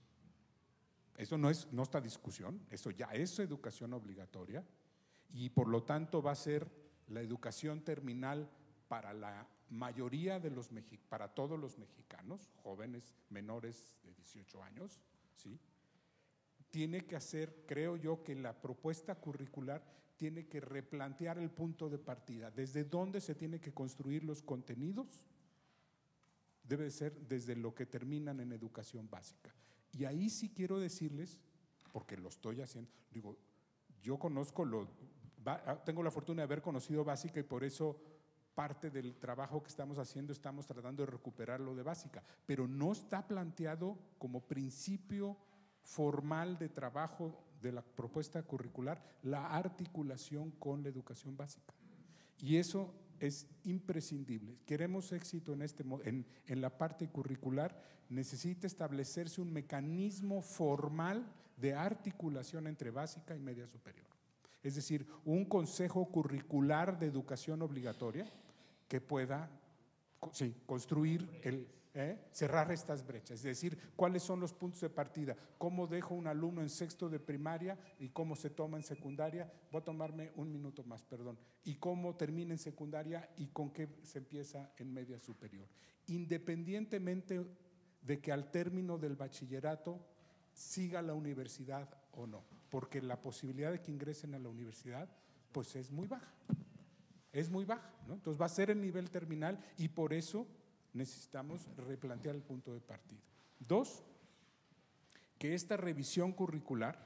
eso no, es, no está discusión, eso ya es educación obligatoria y por lo tanto va a ser la educación terminal para la mayoría de los mexicanos, para todos los mexicanos, jóvenes menores de dieciocho años, ¿sí? Tiene que hacer, creo yo, que la propuesta curricular tiene que replantear el punto de partida, desde dónde se tiene que construir los contenidos, debe ser desde lo que terminan en educación básica. Y ahí sí quiero decirles, porque lo estoy haciendo, digo, yo conozco, lo, tengo la fortuna de haber conocido básica y por eso parte del trabajo que estamos haciendo estamos tratando de recuperar lo de básica, pero no está planteado como principio formal de trabajo de la propuesta curricular la articulación con la educación básica. Y eso es imprescindible. Queremos éxito en, este, en, en la parte curricular, necesita establecerse un mecanismo formal de articulación entre básica y media superior. Es decir, un consejo curricular de educación obligatoria que pueda sí, construir el… ¿Eh? cerrar estas brechas, es decir, cuáles son los puntos de partida, cómo dejo un alumno en sexto de primaria y cómo se toma en secundaria, voy a tomarme un minuto más, perdón, y cómo termina en secundaria y con qué se empieza en media superior, independientemente de que al término del bachillerato siga la universidad o no, porque la posibilidad de que ingresen a la universidad pues es muy baja, es muy baja, ¿no? Entonces va a ser el nivel terminal y por eso necesitamos replantear el punto de partida. Dos, que esta revisión curricular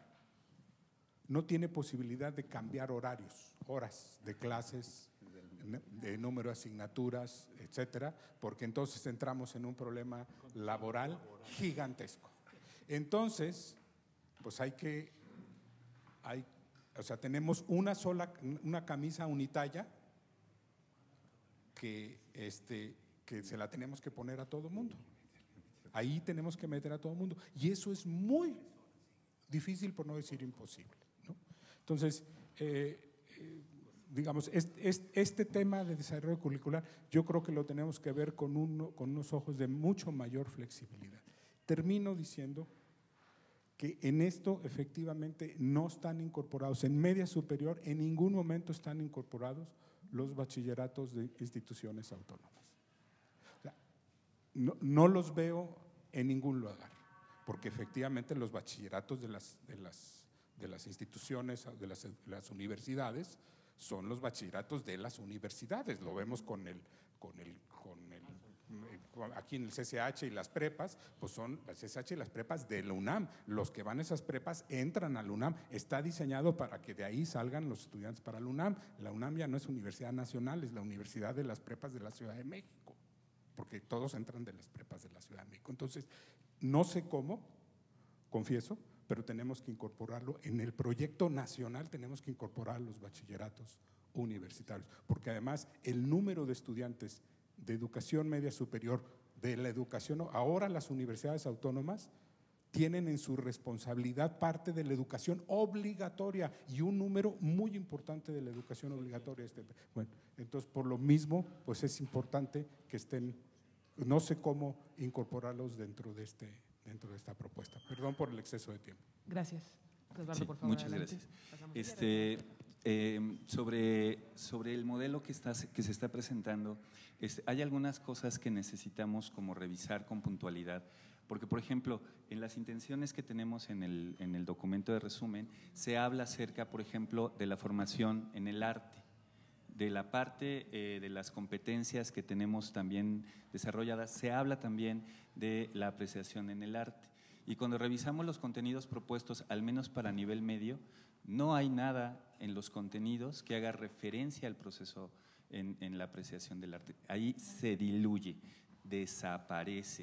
no tiene posibilidad de cambiar horarios, horas de clases, de número de asignaturas, etcétera, porque entonces entramos en un problema laboral gigantesco. Entonces, pues hay que, hay, o sea, tenemos una sola, una camisa unitalla que este que se la tenemos que poner a todo mundo. Ahí tenemos que meter a todo mundo. Y eso es muy difícil, por no decir imposible, ¿no? Entonces, eh, eh, digamos, este, este, este tema de desarrollo curricular, yo creo que lo tenemos que ver con, uno, con unos ojos de mucho mayor flexibilidad. Termino diciendo que en esto efectivamente no están incorporados, en media superior, en ningún momento están incorporados los bachilleratos de instituciones autónomas. No, no los veo en ningún lugar, porque efectivamente los bachilleratos de las, de las, de las instituciones, de las, de las universidades, son los bachilleratos de las universidades. Lo vemos con el, con el, con el aquí en el C C H y las prepas, pues son las C C H y las prepas de la UNAM. Los que van a esas prepas entran a la UNAM. Está diseñado para que de ahí salgan los estudiantes para la UNAM. La UNAM ya no es universidad nacional, es la universidad de las prepas de la Ciudad de México, porque todos entran de las prepas de la Ciudad de México. Entonces, no sé cómo, confieso, pero tenemos que incorporarlo. En el proyecto nacional tenemos que incorporar los bachilleratos universitarios, porque además el número de estudiantes de educación media superior, de la educación, ahora las universidades autónomas tienen en su responsabilidad parte de la educación obligatoria y un número muy importante de la educación obligatoria. Bueno, entonces por lo mismo, pues es importante que estén, no sé cómo incorporarlos dentro de este dentro de esta propuesta. Perdón por el exceso de tiempo. Gracias. Eduardo, Sí, por favor, muchas adelante. gracias. Este, eh, sobre, sobre el modelo que, está, que se está presentando, este, hay algunas cosas que necesitamos como revisar con puntualidad, porque, por ejemplo, en las intenciones que tenemos en el, en el documento de resumen, se habla acerca, por ejemplo, de la formación en el arte, de la parte eh, de las competencias que tenemos también desarrolladas, se habla también de la apreciación en el arte. Y cuando revisamos los contenidos propuestos, al menos para nivel medio, no hay nada en los contenidos que haga referencia al proceso en, en la apreciación del arte. Ahí se diluye, desaparece.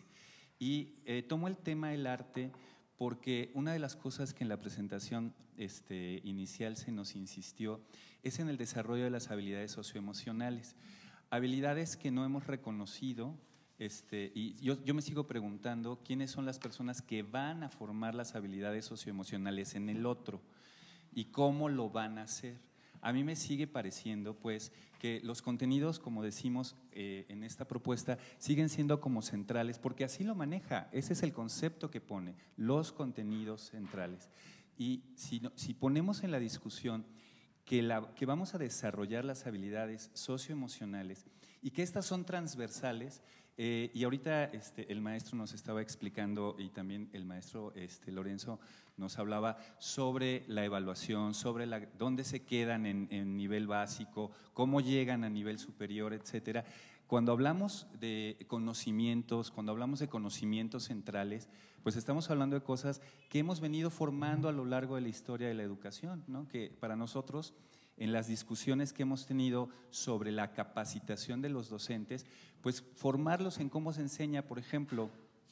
Y eh, tomo el tema del arte porque una de las cosas que en la presentación este, inicial se nos insistió es en el desarrollo de las habilidades socioemocionales, habilidades que no hemos reconocido, este, y yo, yo me sigo preguntando quiénes son las personas que van a formar las habilidades socioemocionales en el otro y cómo lo van a hacer. A mí me sigue pareciendo pues que los contenidos, como decimos eh, en esta propuesta, siguen siendo como centrales, porque así lo maneja, ese es el concepto que pone, los contenidos centrales. Y si, no, si ponemos en la discusión que, la, que vamos a desarrollar las habilidades socioemocionales y que estas son transversales, eh, y ahorita este, el maestro nos estaba explicando y también el maestro este, Lorenzo nos hablaba sobre la evaluación, sobre la, dónde se quedan en, en nivel básico, cómo llegan a nivel superior, etcétera. Cuando hablamos de conocimientos, cuando hablamos de conocimientos centrales, pues estamos hablando de cosas que hemos venido formando a lo largo de la historia de la educación, ¿no? Que para nosotros, en las discusiones que hemos tenido sobre la capacitación de los docentes, pues formarlos en cómo se enseña, por ejemplo,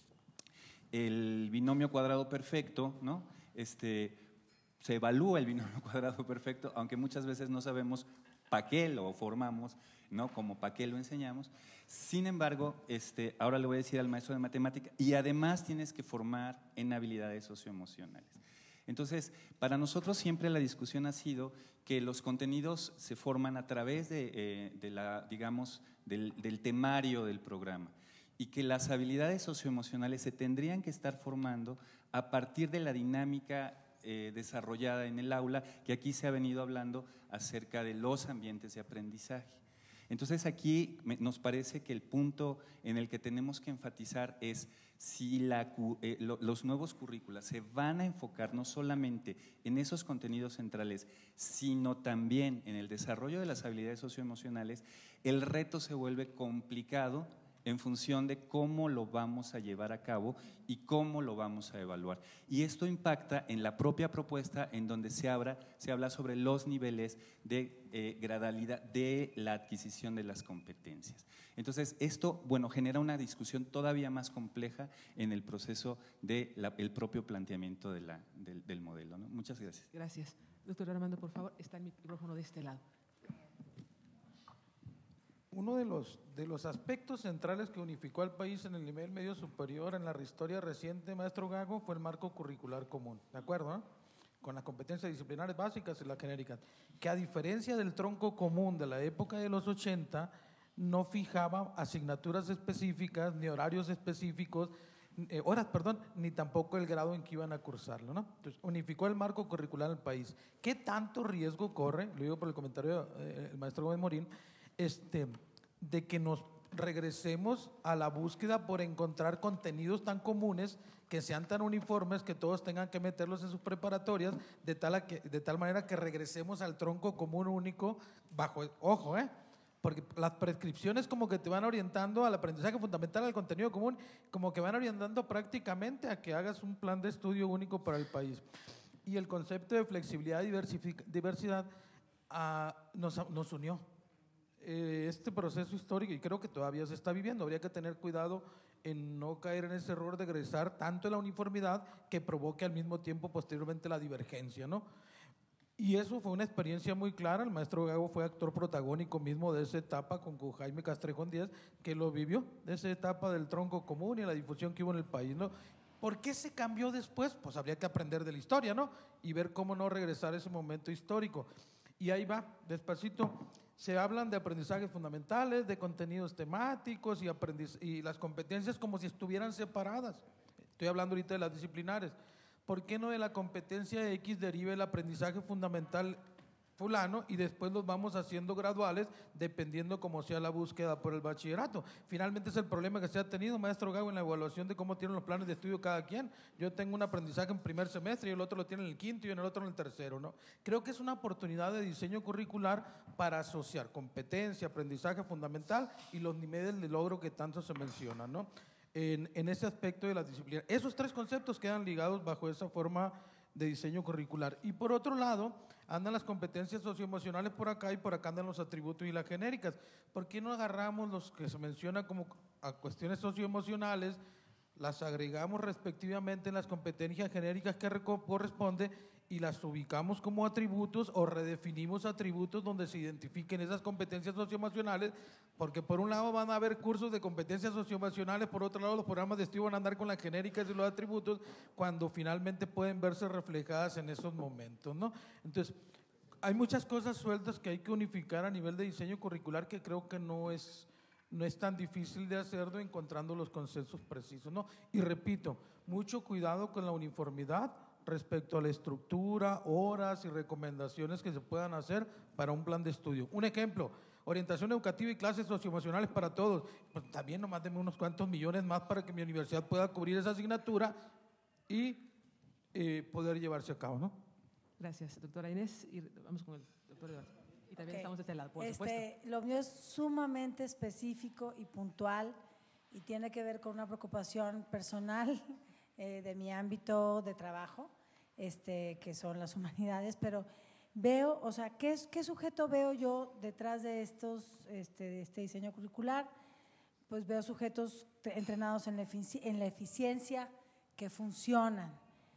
el binomio cuadrado perfecto, ¿no? Este, se evalúa el binomio cuadrado perfecto, aunque muchas veces no sabemos para qué lo formamos, ¿no? Como para qué lo enseñamos. Sin embargo, este, ahora le voy a decir al maestro de matemática, y además tienes que formar en habilidades socioemocionales. Entonces, para nosotros siempre la discusión ha sido que los contenidos se forman a través de, eh, de la, digamos, del, del temario del programa, y que las habilidades socioemocionales se tendrían que estar formando a partir de la dinámica eh, desarrollada en el aula, que aquí se ha venido hablando acerca de los ambientes de aprendizaje. Entonces aquí me, nos parece que el punto en el que tenemos que enfatizar es si la, eh, lo, los nuevos currículas se van a enfocar no solamente en esos contenidos centrales, sino también en el desarrollo de las habilidades socioemocionales, el reto se vuelve complicado en función de cómo lo vamos a llevar a cabo y cómo lo vamos a evaluar. Y esto impacta en la propia propuesta, en donde se habla, se habla sobre los niveles de eh, gradalidad de la adquisición de las competencias. Entonces, esto, bueno, genera una discusión todavía más compleja en el proceso del de propio planteamiento de la, del, del modelo, ¿no? Muchas gracias. Gracias. Doctor Armando, por favor, está el micrófono de este lado. Uno de los, de los aspectos centrales que unificó al país en el nivel medio superior en la historia reciente, maestro Gago, fue el marco curricular común, ¿de acuerdo? ¿Eh? Con las competencias disciplinares básicas y las genéricas, que a diferencia del tronco común de la época de los ochenta, no fijaba asignaturas específicas, ni horarios específicos, eh, horas, perdón, ni tampoco el grado en que iban a cursarlo, ¿no? Entonces, unificó el marco curricular del país. ¿Qué tanto riesgo corre, lo digo por el comentario del eh, maestro Gómez Morín, Este, de que nos regresemos a la búsqueda por encontrar contenidos tan comunes, que sean tan uniformes, que todos tengan que meterlos en sus preparatorias, de tal, a que, de tal manera que regresemos al tronco común único, bajo, ojo, ¿eh? porque las prescripciones como que te van orientando al aprendizaje fundamental, al contenido común, como que van orientando prácticamente a que hagas un plan de estudio único para el país. Y el concepto de flexibilidad y diversidad uh, nos, nos unió. Eh, este proceso histórico, y creo que todavía se está viviendo, habría que tener cuidado en no caer en ese error de egresar tanto en la uniformidad que provoque al mismo tiempo posteriormente la divergencia, ¿no? Y eso fue una experiencia muy clara. El maestro Gago fue actor protagónico mismo de esa etapa con Jaime Castrejón Díaz, que lo vivió, de esa etapa del tronco común y la difusión que hubo en el país, ¿no? ¿Por qué se cambió después? Pues habría que aprender de la historia, ¿no? Y ver cómo no regresar a ese momento histórico. Y ahí va, despacito. Se hablan de aprendizajes fundamentales, de contenidos temáticos y, aprendiz y las competencias como si estuvieran separadas. Estoy hablando ahorita de las disciplinares. ¿Por qué no de la competencia X deriva el aprendizaje fundamental fulano y después los vamos haciendo graduales dependiendo cómo sea la búsqueda por el bachillerato? Finalmente es el problema que se ha tenido, maestro Gago, en la evaluación de cómo tienen los planes de estudio cada quien. Yo tengo un aprendizaje en primer semestre y el otro lo tiene en el quinto y en el otro en el tercero, ¿no? Creo que es una oportunidad de diseño curricular para asociar competencia, aprendizaje fundamental y los niveles de logro que tanto se mencionan, ¿no? En, en ese aspecto de las disciplinas. Esos tres conceptos quedan ligados bajo esa forma de diseño curricular. Y por otro lado, andan las competencias socioemocionales por acá y por acá andan los atributos y las genéricas. ¿Por qué no agarramos los que se mencionan como a cuestiones socioemocionales, las agregamos respectivamente en las competencias genéricas que corresponde y las ubicamos como atributos o redefinimos atributos donde se identifiquen esas competencias socioemocionales? Porque por un lado van a haber cursos de competencias socioemocionales, por otro lado los programas de estudio van a andar con las genéricas y los atributos cuando finalmente pueden verse reflejadas en esos momentos, ¿no? Entonces, hay muchas cosas sueltas que hay que unificar a nivel de diseño curricular que creo que no es, no es tan difícil de hacerlo encontrando los consensos precisos, ¿no? Y repito, mucho cuidado con la uniformidad respecto a la estructura, horas y recomendaciones que se puedan hacer para un plan de estudio. Un ejemplo, orientación educativa y clases socioemocionales para todos. Pues también nomás denme unos cuantos millones más para que mi universidad pueda cubrir esa asignatura y eh, poder llevarse a cabo, ¿no? Gracias, doctora Inés. Y vamos con el doctor Eduardo. Y también okay. estamos de este lado, por este, supuesto. Lo mío es sumamente específico y puntual y tiene que ver con una preocupación personal eh, de mi ámbito de trabajo, este, que son las humanidades, pero veo, o sea, ¿qué, qué sujeto veo yo detrás de, estos, este, de este diseño curricular? Pues veo sujetos entrenados en la, efici en la eficiencia, que funcionan,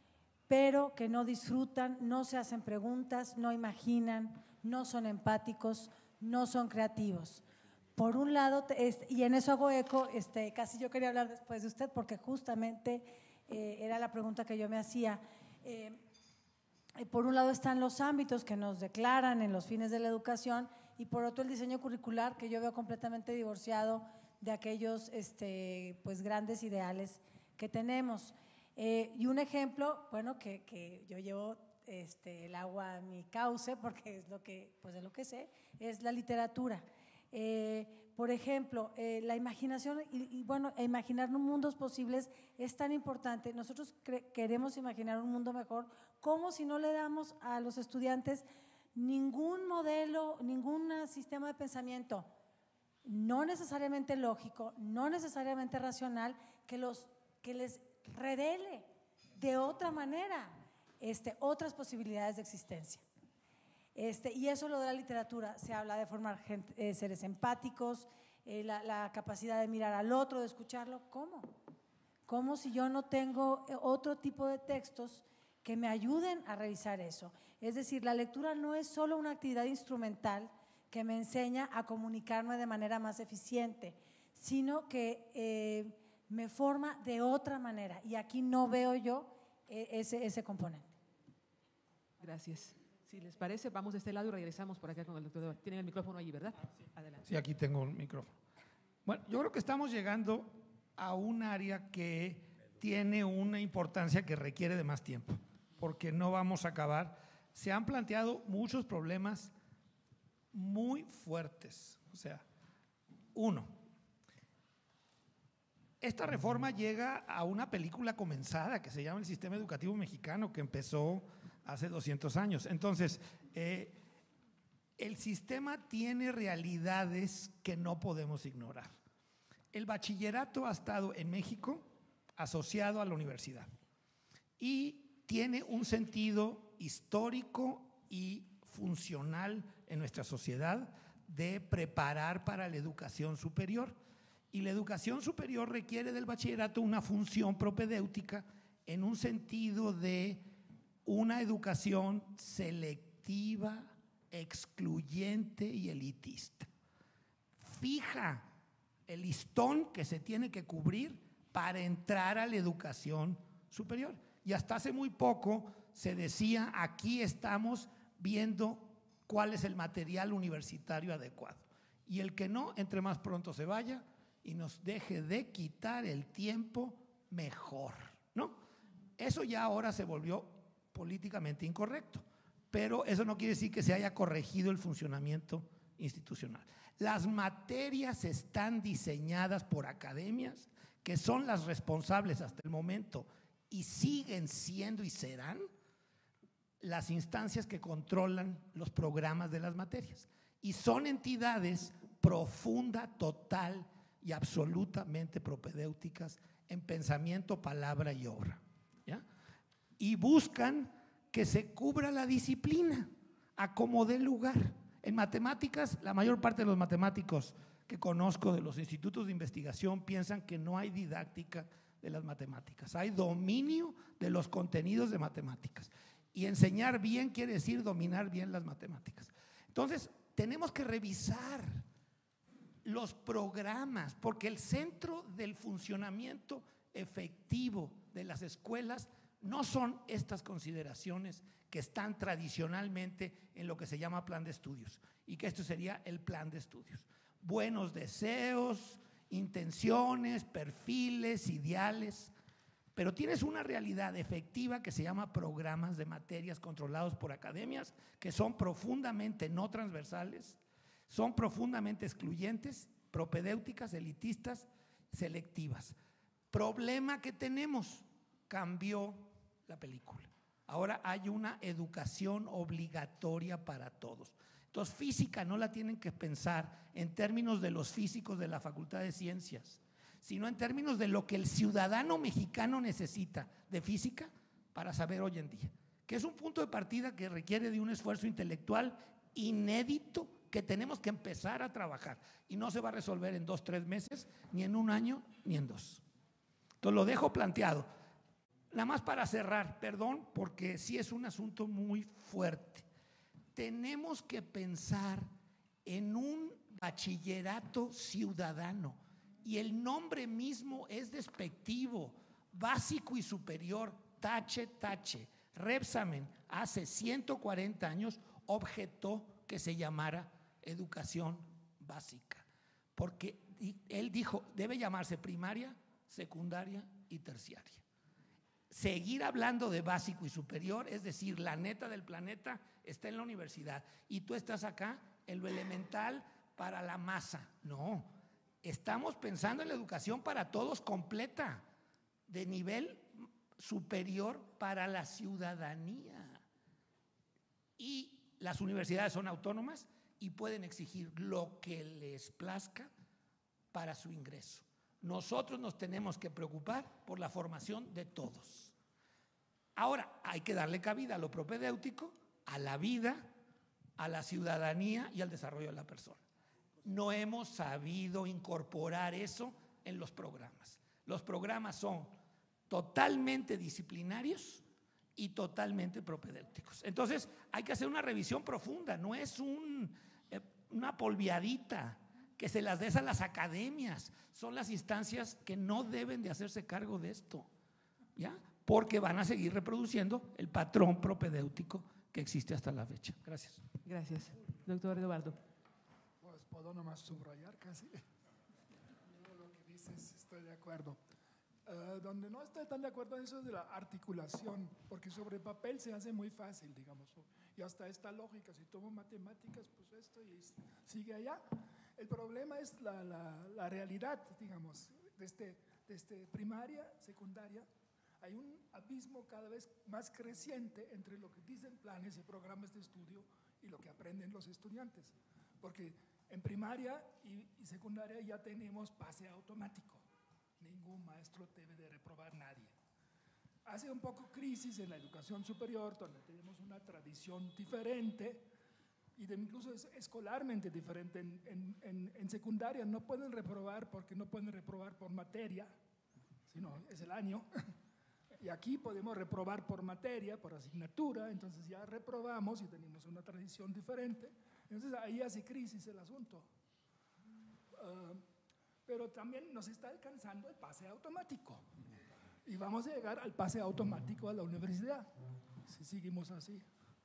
pero que no disfrutan, no se hacen preguntas, no imaginan, no son empáticos, no son creativos. Por un lado, este, y en eso hago eco, este, casi yo quería hablar después de usted, porque justamente eh, era la pregunta que yo me hacía. Eh, Por un lado están los ámbitos que nos declaran en los fines de la educación y por otro el diseño curricular que yo veo completamente divorciado de aquellos este, pues, grandes ideales que tenemos. Eh, y un ejemplo, bueno, que, que yo llevo este, el agua a mi cauce porque es lo que, pues, es lo que sé, es la literatura. Eh, por ejemplo, eh, la imaginación y, y bueno, imaginar mundos posibles es tan importante. Nosotros queremos imaginar un mundo mejor, como si no le damos a los estudiantes ningún modelo, ningún sistema de pensamiento, no necesariamente lógico, no necesariamente racional, que, los, que les revele de otra manera este, otras posibilidades de existencia. Este, y eso lo de la literatura, se habla de formar gente, eh, seres empáticos, eh, la, la capacidad de mirar al otro, de escucharlo. ¿Cómo? ¿Cómo si yo no tengo otro tipo de textos que me ayuden a revisar eso? Es decir, la lectura no es solo una actividad instrumental que me enseña a comunicarme de manera más eficiente, sino que eh, me forma de otra manera. Y aquí no veo yo eh, ese, ese componente. Gracias. Si les parece, vamos de este lado y regresamos por acá con el doctor Eduardo. Tienen el micrófono allí, ¿verdad? Adelante. Sí, aquí tengo un micrófono. Bueno, yo creo que estamos llegando a un área que tiene una importancia que requiere de más tiempo, porque no vamos a acabar. Se han planteado muchos problemas muy fuertes. O sea, uno, esta reforma llega a una película comenzada que se llama el Sistema Educativo Mexicano, que empezó hace doscientos años. Entonces, eh, el sistema tiene realidades que no podemos ignorar. El bachillerato ha estado en México asociado a la universidad y tiene un sentido histórico y funcional en nuestra sociedad de preparar para la educación superior. Y la educación superior requiere del bachillerato una función propedéutica en un sentido de una educación selectiva, excluyente y elitista. Fija el listón que se tiene que cubrir para entrar a la educación superior. Y hasta hace muy poco se decía, aquí estamos viendo cuál es el material universitario adecuado. Y el que no, entre más pronto se vaya y nos deje de quitar el tiempo, mejor, ¿no? Eso ya ahora se volvió políticamente incorrecto, pero eso no quiere decir que se haya corregido el funcionamiento institucional. Las materias están diseñadas por academias que son las responsables hasta el momento y siguen siendo y serán las instancias que controlan los programas de las materias. Y son entidades profunda, total y absolutamente propedéuticas en pensamiento, palabra y obra, ¿ya? Y buscan que se cubra la disciplina a como dé lugar. En matemáticas, la mayor parte de los matemáticos que conozco de los institutos de investigación piensan que no hay didáctica de las matemáticas, hay dominio de los contenidos de matemáticas. Y enseñar bien quiere decir dominar bien las matemáticas. Entonces, tenemos que revisar los programas, porque el centro del funcionamiento efectivo de las escuelas no son estas consideraciones que están tradicionalmente en lo que se llama plan de estudios, y que esto sería el plan de estudios. Buenos deseos, intenciones, perfiles, ideales, pero tienes una realidad efectiva que se llama programas de materias controlados por academias que son profundamente no transversales, son profundamente excluyentes, propedéuticas, elitistas, selectivas. Problema que tenemos, cambió la película. Ahora hay una educación obligatoria para todos. Entonces, física no la tienen que pensar en términos de los físicos de la Facultad de Ciencias, sino en términos de lo que el ciudadano mexicano necesita de física para saber hoy en día, que es un punto de partida que requiere de un esfuerzo intelectual inédito que tenemos que empezar a trabajar, y no se va a resolver en dos, tres meses, ni en un año, ni en dos. Entonces lo dejo planteado. Nada más para cerrar, perdón, porque sí es un asunto muy fuerte. Tenemos que pensar en un bachillerato ciudadano, y el nombre mismo es despectivo, básico y superior, tache, tache. Rebsamen hace ciento cuarenta años objetó que se llamara educación básica, porque él dijo, debe llamarse primaria, secundaria y terciaria. Seguir hablando de básico y superior, es decir, la neta del planeta está en la universidad y tú estás acá en lo elemental para la masa. No, estamos pensando en la educación para todos completa, de nivel superior para la ciudadanía. Y las universidades son autónomas y pueden exigir lo que les plazca para su ingreso. Nosotros nos tenemos que preocupar por la formación de todos. Ahora, hay que darle cabida a lo propedéutico, a la vida, a la ciudadanía y al desarrollo de la persona. No hemos sabido incorporar eso en los programas. Los programas son totalmente disciplinarios y totalmente propedéuticos. Entonces, hay que hacer una revisión profunda, no es un, eh, una polviadita que se las des a las academias, son las instancias que no deben de hacerse cargo de esto, ¿ya? Porque van a seguir reproduciendo el patrón propedéutico que existe hasta la fecha. Gracias. Gracias. Doctor Eduardo. Pues puedo nomás subrayar casi. Todo lo que dices, estoy de acuerdo. Uh, donde no estoy tan de acuerdo en eso es de la articulación, porque sobre papel se hace muy fácil, digamos, y hasta esta lógica, si tomo matemáticas, pues esto y sigue allá. El problema es la, la, la realidad, digamos, desde, desde primaria, secundaria, hay un abismo cada vez más creciente entre lo que dicen planes y programas de estudio y lo que aprenden los estudiantes. Porque en primaria y, y secundaria ya tenemos pase automático. Ningún maestro debe de reprobar nadie. Hace un poco crisis en la educación superior, donde tenemos una tradición diferente y de incluso es escolarmente diferente. En, en, en, en secundaria no pueden reprobar porque no pueden reprobar por materia, sino es el año. Y aquí podemos reprobar por materia, por asignatura, entonces ya reprobamos y tenemos una tradición diferente. Entonces ahí hace crisis el asunto. Uh, pero también nos está alcanzando el pase automático. Y vamos a llegar al pase automático a la universidad, si seguimos así.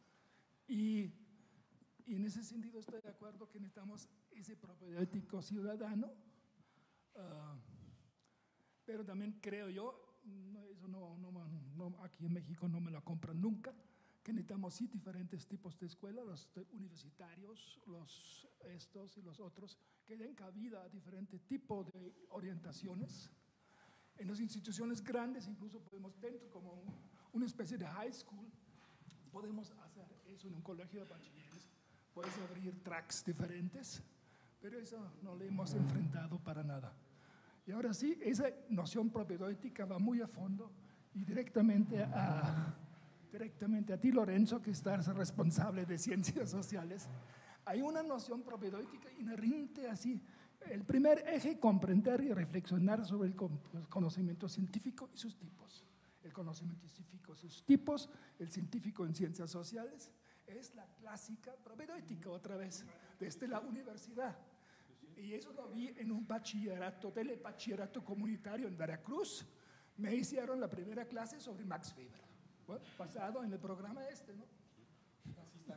Y, y en ese sentido estoy de acuerdo que necesitamos ese propedéutico ciudadano, uh, pero también creo yo, no, eso no, no, no, aquí en México no me la compran nunca, que necesitamos sí diferentes tipos de escuelas, los universitarios, los estos y los otros, que den cabida a diferentes tipos de orientaciones. En las instituciones grandes incluso podemos, dentro como un, una especie de high school, podemos hacer eso en un colegio de bachilleres, puedes abrir tracks diferentes, pero eso no le hemos enfrentado para nada. Y ahora sí, esa noción propedéutica va muy a fondo y directamente a, directamente a ti, Lorenzo, que estás responsable de ciencias sociales. Hay una noción propedéutica inherente así. El primer eje, comprender y reflexionar sobre el conocimiento científico y sus tipos. El conocimiento científico y sus tipos, el científico en ciencias sociales, es la clásica propedéutica otra vez, desde la universidad. Y eso lo vi en un bachillerato, telebachillerato comunitario en Veracruz. Me hicieron la primera clase sobre Max Weber, bueno, basado en el programa este, ¿no? Así está.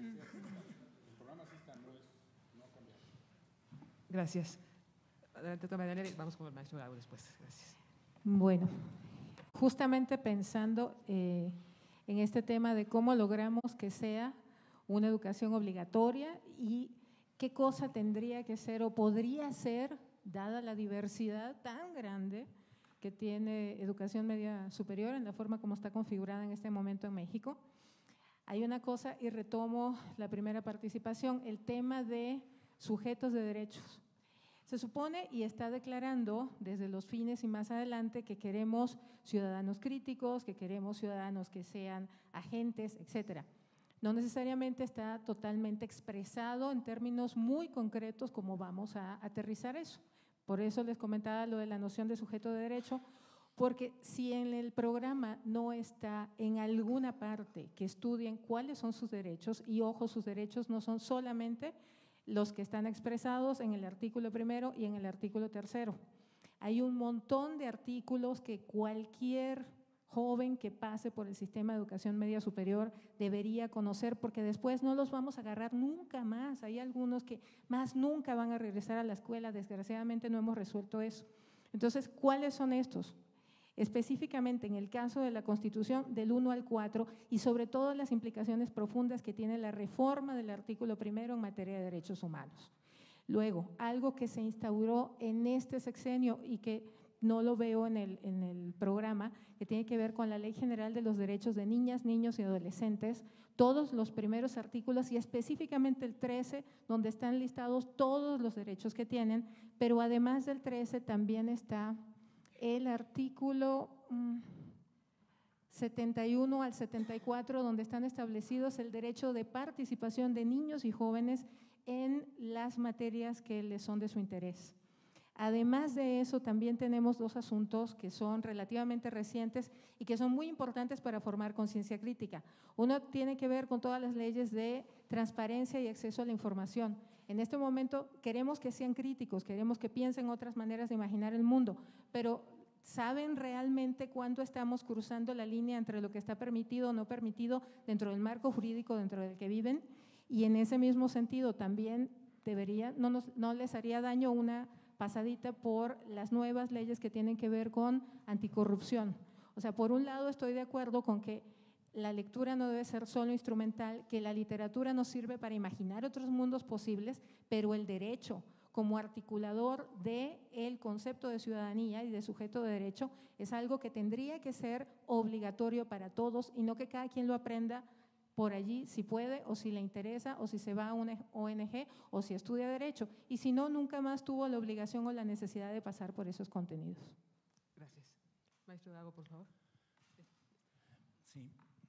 El programa así está, no es, no ha cambiado. Gracias. Adelante, María, vamos con el maestro Gago después. Gracias. Bueno, justamente pensando eh, en este tema de cómo logramos que sea una educación obligatoria y qué cosa tendría que ser o podría ser, dada la diversidad tan grande que tiene educación media superior en la forma como está configurada en este momento en México. Hay una cosa, y retomo la primera participación, el tema de sujetos de derechos. Se supone y está declarando desde los fines y más adelante que queremos ciudadanos críticos, que queremos ciudadanos que sean agentes, etcétera. No necesariamente está totalmente expresado en términos muy concretos cómo vamos a aterrizar eso. Por eso les comentaba lo de la noción de sujeto de derecho, porque si en el programa no está en alguna parte que estudien cuáles son sus derechos, y ojo, sus derechos no son solamente los que están expresados en el artículo primero y en el artículo tercero. Hay un montón de artículos que cualquier joven que pase por el sistema de educación media superior debería conocer, porque después no los vamos a agarrar nunca más. Hay algunos que más nunca van a regresar a la escuela, desgraciadamente no hemos resuelto eso. Entonces, ¿cuáles son estos? Específicamente en el caso de la Constitución, del uno al cuatro, y sobre todo las implicaciones profundas que tiene la reforma del artículo primero en materia de derechos humanos. Luego, algo que se instauró en este sexenio y que no lo veo en el, en el programa, que tiene que ver con la Ley General de los Derechos de Niñas, Niños y Adolescentes, todos los primeros artículos y específicamente el trece, donde están listados todos los derechos que tienen, pero además del trece también está el artículo mmm, setenta y uno al setenta y cuatro, donde están establecidos el derecho de participación de niños y jóvenes en las materias que les son de su interés. Además de eso, también tenemos dos asuntos que son relativamente recientes y que son muy importantes para formar conciencia crítica. Uno tiene que ver con todas las leyes de transparencia y acceso a la información. En este momento queremos que sean críticos, queremos que piensen otras maneras de imaginar el mundo, pero ¿saben realmente cuándo estamos cruzando la línea entre lo que está permitido o no permitido dentro del marco jurídico dentro del que viven? Y en ese mismo sentido también debería, no, nos, no les haría daño una pasadita por las nuevas leyes que tienen que ver con anticorrupción. O sea, por un lado estoy de acuerdo con que la lectura no debe ser solo instrumental, que la literatura nos sirve para imaginar otros mundos posibles, pero el derecho como articulador del concepto de ciudadanía y de sujeto de derecho es algo que tendría que ser obligatorio para todos y no que cada quien lo aprenda por allí si puede o si le interesa o si se va a una O N G o si estudia Derecho. Y si no, nunca más tuvo la obligación o la necesidad de pasar por esos contenidos. Gracias. Maestro Gago, por favor. Sí.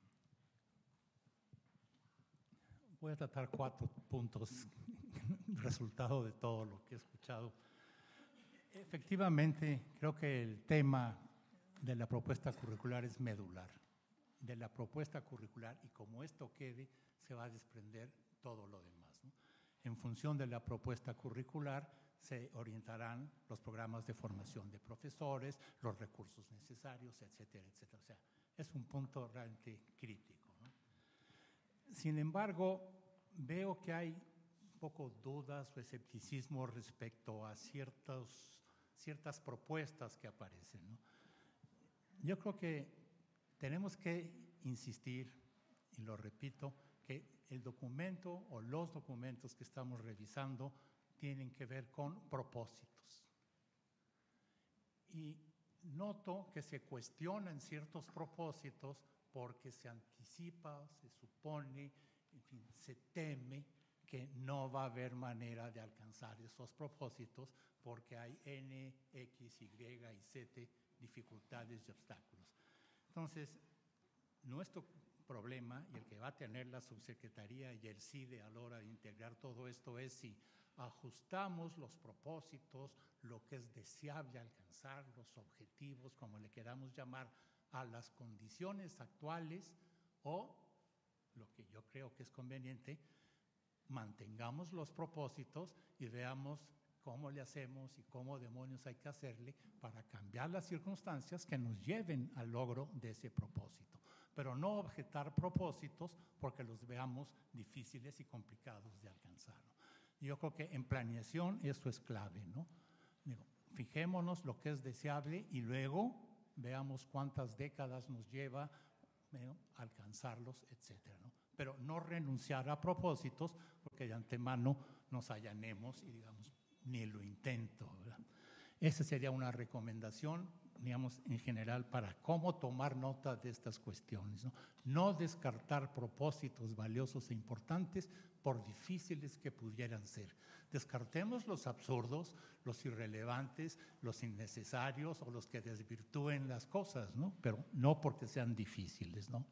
Voy a tratar cuatro puntos, resultado de todo lo que he escuchado. Efectivamente, creo que el tema de la propuesta curricular es medular. De la propuesta curricular, y como esto quede, se va a desprender todo lo demás, ¿no? En función de la propuesta curricular se orientarán los programas de formación de profesores, los recursos necesarios, etcétera, etcétera. O sea, es un punto realmente crítico, ¿no? Sin embargo, veo que hay un poco dudas o escepticismo respecto a ciertos, ciertas propuestas que aparecen, ¿no? Yo creo que tenemos que insistir, y lo repito, que el documento o los documentos que estamos revisando tienen que ver con propósitos. Y noto que se cuestionan ciertos propósitos porque se anticipa, se supone, en fin, se teme que no va a haber manera de alcanzar esos propósitos porque hay N, X, Y y Z dificultades y obstáculos. Entonces, nuestro problema, y el que va a tener la subsecretaría y el CIDE a la hora de integrar todo esto, es si ajustamos los propósitos, lo que es deseable alcanzar, los objetivos, como le queramos llamar, a las condiciones actuales, o, lo que yo creo que es conveniente, mantengamos los propósitos y veamos cómo le hacemos y cómo demonios hay que hacerle para cambiar las circunstancias que nos lleven al logro de ese propósito. Pero no objetar propósitos porque los veamos difíciles y complicados de alcanzar, ¿no? Yo creo que en planeación eso es clave, ¿no? Digo, fijémonos lo que es deseable y luego veamos cuántas décadas nos lleva, ¿no?, alcanzarlos, etcétera, ¿no? Pero no renunciar a propósitos porque de antemano nos allanemos y digamos, ni lo intento, ¿verdad? Esa sería una recomendación, digamos, en general para cómo tomar nota de estas cuestiones, ¿no? No descartar propósitos valiosos e importantes por difíciles que pudieran ser. Descartemos los absurdos, los irrelevantes, los innecesarios o los que desvirtúen las cosas, ¿no? Pero no porque sean difíciles, ¿no?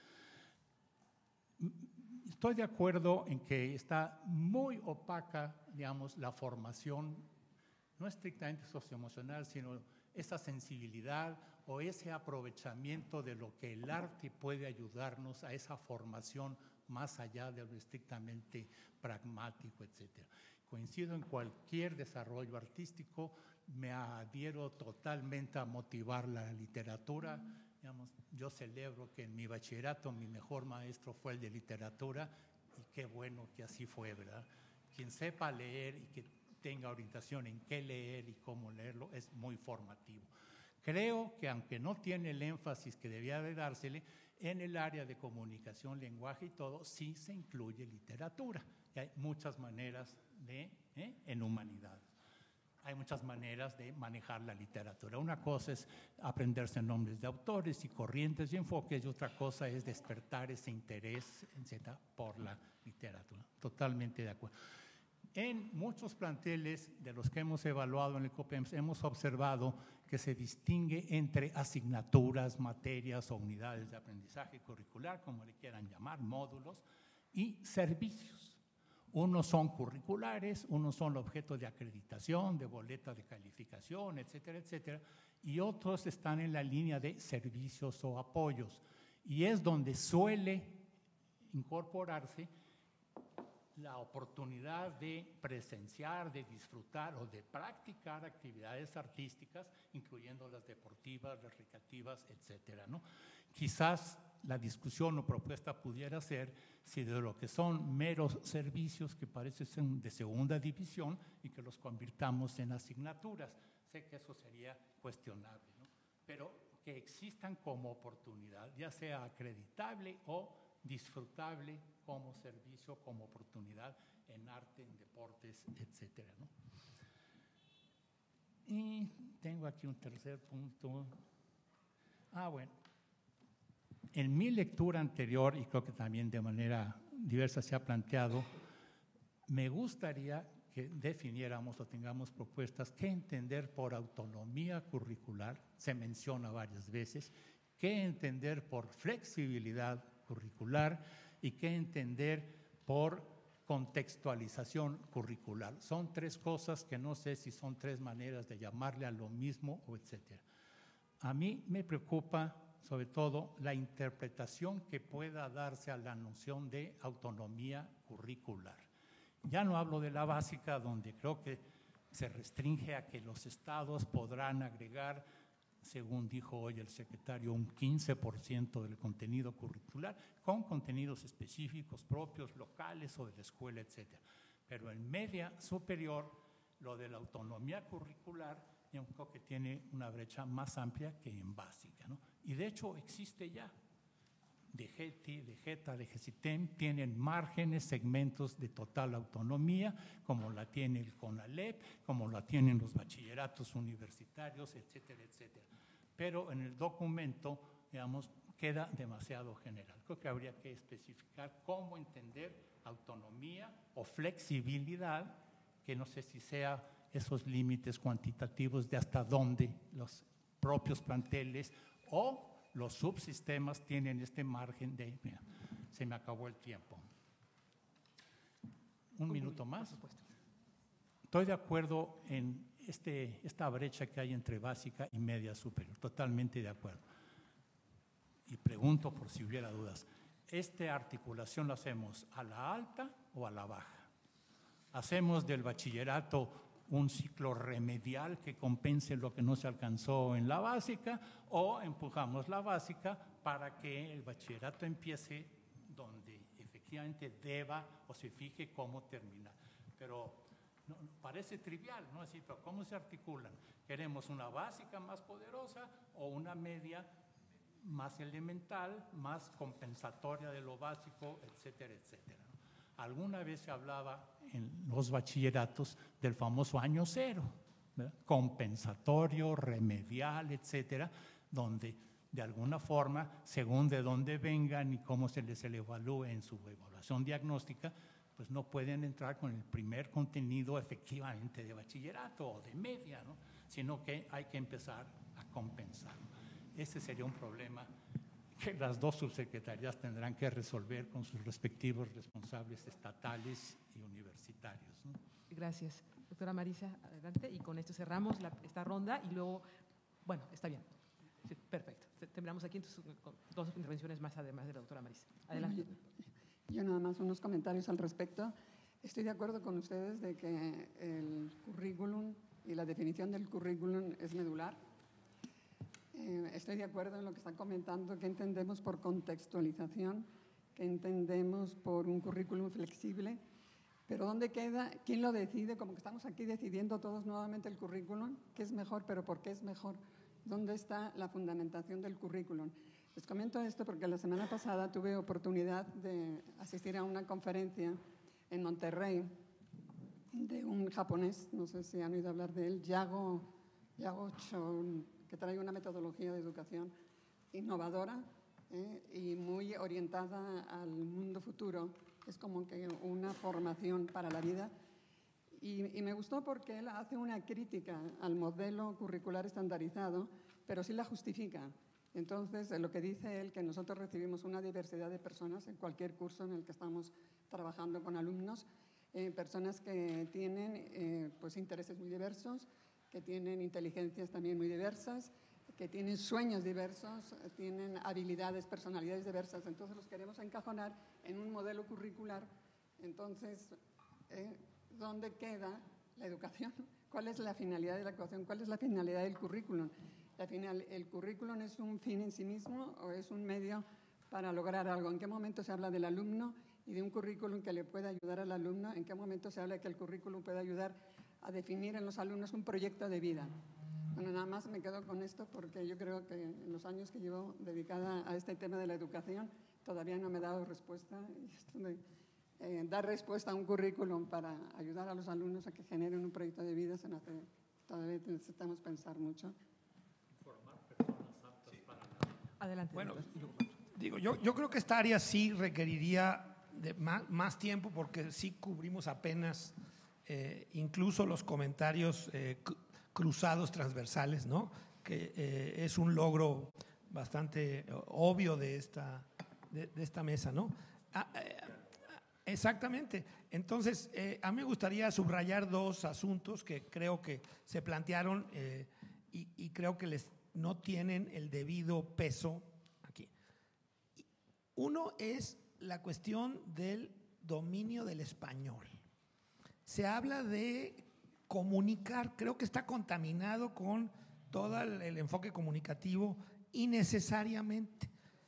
Estoy de acuerdo en que está muy opaca, digamos, la formación, no estrictamente socioemocional, sino esa sensibilidad o ese aprovechamiento de lo que el arte puede ayudarnos a esa formación más allá de lo estrictamente pragmático, etcétera. Coincido en cualquier desarrollo artístico, me adhiero totalmente a motivar la literatura. Digamos, yo celebro que en mi bachillerato mi mejor maestro fue el de literatura y qué bueno que así fue, ¿verdad? Quien sepa leer y que tenga orientación en qué leer y cómo leerlo es muy formativo. Creo que aunque no tiene el énfasis que debía de dársele, en el área de comunicación, lenguaje y todo, sí se incluye literatura. Y hay muchas maneras de, ¿eh? en humanidades. Hay muchas maneras de manejar la literatura. Una cosa es aprenderse nombres de autores y corrientes y enfoques, y otra cosa es despertar ese interés, etcétera, por la literatura. Totalmente de acuerdo. En muchos planteles de los que hemos evaluado en el COPEMS hemos observado que se distingue entre asignaturas, materias o unidades de aprendizaje curricular, como le quieran llamar, módulos, y servicios. Unos son curriculares, unos son objeto de acreditación, de boleta de calificación, etcétera, etcétera, y otros están en la línea de servicios o apoyos. Y es donde suele incorporarse la oportunidad de presenciar, de disfrutar o de practicar actividades artísticas, incluyendo las deportivas, las recreativas, etcétera, ¿no? Quizás la discusión o propuesta pudiera ser si de lo que son meros servicios que parecen de segunda división y que los convirtamos en asignaturas. Sé que eso sería cuestionable, ¿no? Pero que existan como oportunidad, ya sea acreditable o disfrutable como servicio, como oportunidad en arte, en deportes, etcétera, ¿no? Y tengo aquí un tercer punto. Ah, bueno. En mi lectura anterior, y creo que también de manera diversa se ha planteado, me gustaría que definiéramos o tengamos propuestas qué entender por autonomía curricular, se menciona varias veces, qué entender por flexibilidad curricular y qué entender por contextualización curricular. Son tres cosas que no sé si son tres maneras de llamarle a lo mismo o etcétera. A mí me preocupa sobre todo la interpretación que pueda darse a la noción de autonomía curricular. Ya no hablo de la básica, donde creo que se restringe a que los estados podrán agregar, según dijo hoy el secretario, un quince por ciento del contenido curricular con contenidos específicos propios, locales o de la escuela, etcétera. Pero en media superior, lo de la autonomía curricular, yo creo que tiene una brecha más amplia que en básica, ¿no? Y de hecho existe ya. De GETI, de GETA, de GECITEM tienen márgenes, segmentos de total autonomía, como la tiene el CONALEP, como la tienen los bachilleratos universitarios, etcétera, etcétera. Pero en el documento, digamos, queda demasiado general. Creo que habría que especificar cómo entender autonomía o flexibilidad, que no sé si sea esos límites cuantitativos de hasta dónde los propios planteles o los subsistemas tienen este margen de... Mira, se me acabó el tiempo. Un minuto más. Estoy de acuerdo en este, esta brecha que hay entre básica y media superior, totalmente de acuerdo. Y pregunto por si hubiera dudas, ¿esta articulación la hacemos a la alta o a la baja? ¿Hacemos del bachillerato un ciclo remedial que compense lo que no se alcanzó en la básica, o empujamos la básica para que el bachillerato empiece donde efectivamente deba o se fije cómo terminar? Pero no, parece trivial, ¿no? Así, pero ¿cómo se articulan? ¿Queremos una básica más poderosa o una media más elemental, más compensatoria de lo básico, etcétera, etcétera? Alguna vez se hablaba en los bachilleratos del famoso año cero, ¿verdad? Compensatorio, remedial, etcétera, donde de alguna forma, según de dónde vengan y cómo se les evalúe en su evaluación diagnóstica, pues no pueden entrar con el primer contenido efectivamente de bachillerato o de media, ¿no? Sino que hay que empezar a compensar. Ese sería un problema que las dos subsecretarías tendrán que resolver con sus respectivos responsables estatales y universitarios, ¿no? Gracias. Doctora Marisa, adelante. Y con esto cerramos la, esta ronda y luego, bueno, está bien. Sí, perfecto. Terminamos aquí entonces con dos intervenciones más además de la doctora Marisa. Adelante. Bueno, yo, yo nada más unos comentarios al respecto. Estoy de acuerdo con ustedes de que el currículum y la definición del currículum es medular. Eh, estoy de acuerdo en lo que están comentando, que entendemos por contextualización, que entendemos por un currículum flexible, pero ¿dónde queda? ¿Quién lo decide? Como que estamos aquí decidiendo todos nuevamente el currículum, qué es mejor, pero ¿por qué es mejor? ¿Dónde está la fundamentación del currículum? Les comento esto porque la semana pasada tuve oportunidad de asistir a una conferencia en Monterrey de un japonés, no sé si han oído hablar de él, Yago, Yago Chon, que trae una metodología de educación innovadora eh, y muy orientada al mundo futuro. Es como que una formación para la vida. Y, y me gustó porque él hace una crítica al modelo curricular estandarizado, pero sí la justifica. Entonces, lo que dice él, que nosotros recibimos una diversidad de personas en cualquier curso en el que estamos trabajando con alumnos, eh, personas que tienen eh, pues, intereses muy diversos, que tienen inteligencias también muy diversas, que tienen sueños diversos, tienen habilidades, personalidades diversas. Entonces los queremos encajonar en un modelo curricular. Entonces, eh, ¿dónde queda la educación? ¿Cuál es la finalidad de la educación? ¿Cuál es la finalidad del currículum? La final, ¿el currículum es un fin en sí mismo o es un medio para lograr algo? ¿En qué momento se habla del alumno y de un currículum que le pueda ayudar al alumno? ¿En qué momento se habla de que el currículum puede ayudar a definir en los alumnos un proyecto de vida? Bueno, nada más me quedo con esto porque yo creo que en los años que llevo dedicada a este tema de la educación todavía no me he dado respuesta. Y esto de eh, dar respuesta a un currículum para ayudar a los alumnos a que generen un proyecto de vida se me hace, todavía necesitamos pensar mucho. Formar personas aptas para la... Adelante. Bueno, Digo, yo, yo creo que esta área sí requeriría de más, más tiempo porque sí cubrimos apenas eh, incluso los comentarios eh, cruzados transversales, ¿no? Que eh, es un logro bastante obvio de esta, de, de esta mesa, ¿no? Ah, eh, exactamente. Entonces, eh, a mí me gustaría subrayar dos asuntos que creo que se plantearon eh, y, y creo que les, no tienen el debido peso aquí. Uno es la cuestión del dominio del español. Se habla de comunicar, creo que está contaminado con todo el, el enfoque comunicativo innecesariamente.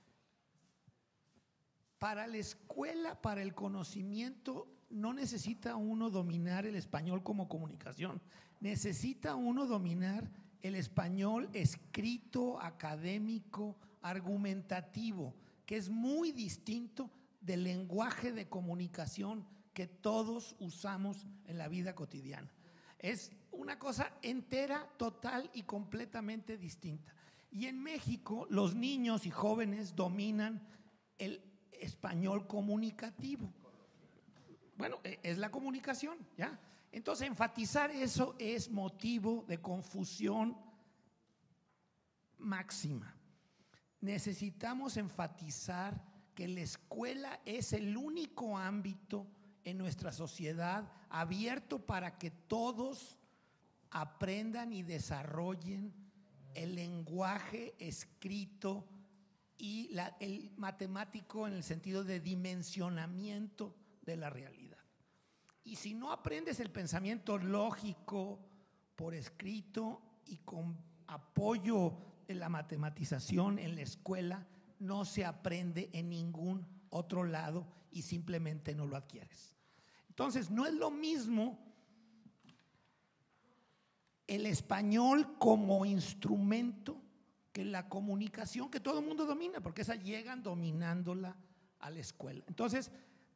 Para la escuela, para el conocimiento, no necesita uno dominar el español como comunicación, necesita uno dominar el español escrito, académico, argumentativo, que es muy distinto del lenguaje de comunicación que todos usamos en la vida cotidiana. Es una cosa entera, total y completamente distinta. Y en México los niños y jóvenes dominan el español comunicativo. Bueno, es la comunicación, ¿ya? Entonces, enfatizar eso es motivo de confusión máxima. Necesitamos enfatizar que la escuela es el único ámbito en nuestra sociedad abierto para que todos aprendan y desarrollen el lenguaje escrito y la, el matemático en el sentido de dimensionamiento de la realidad. Y si no aprendes el pensamiento lógico por escrito y con apoyo de la matematización en la escuela, no se aprende en ningún otro lado y simplemente no lo adquieres. Entonces, no es lo mismo el español como instrumento que la comunicación que todo el mundo domina, porque esa llegan dominándola a la escuela. Entonces,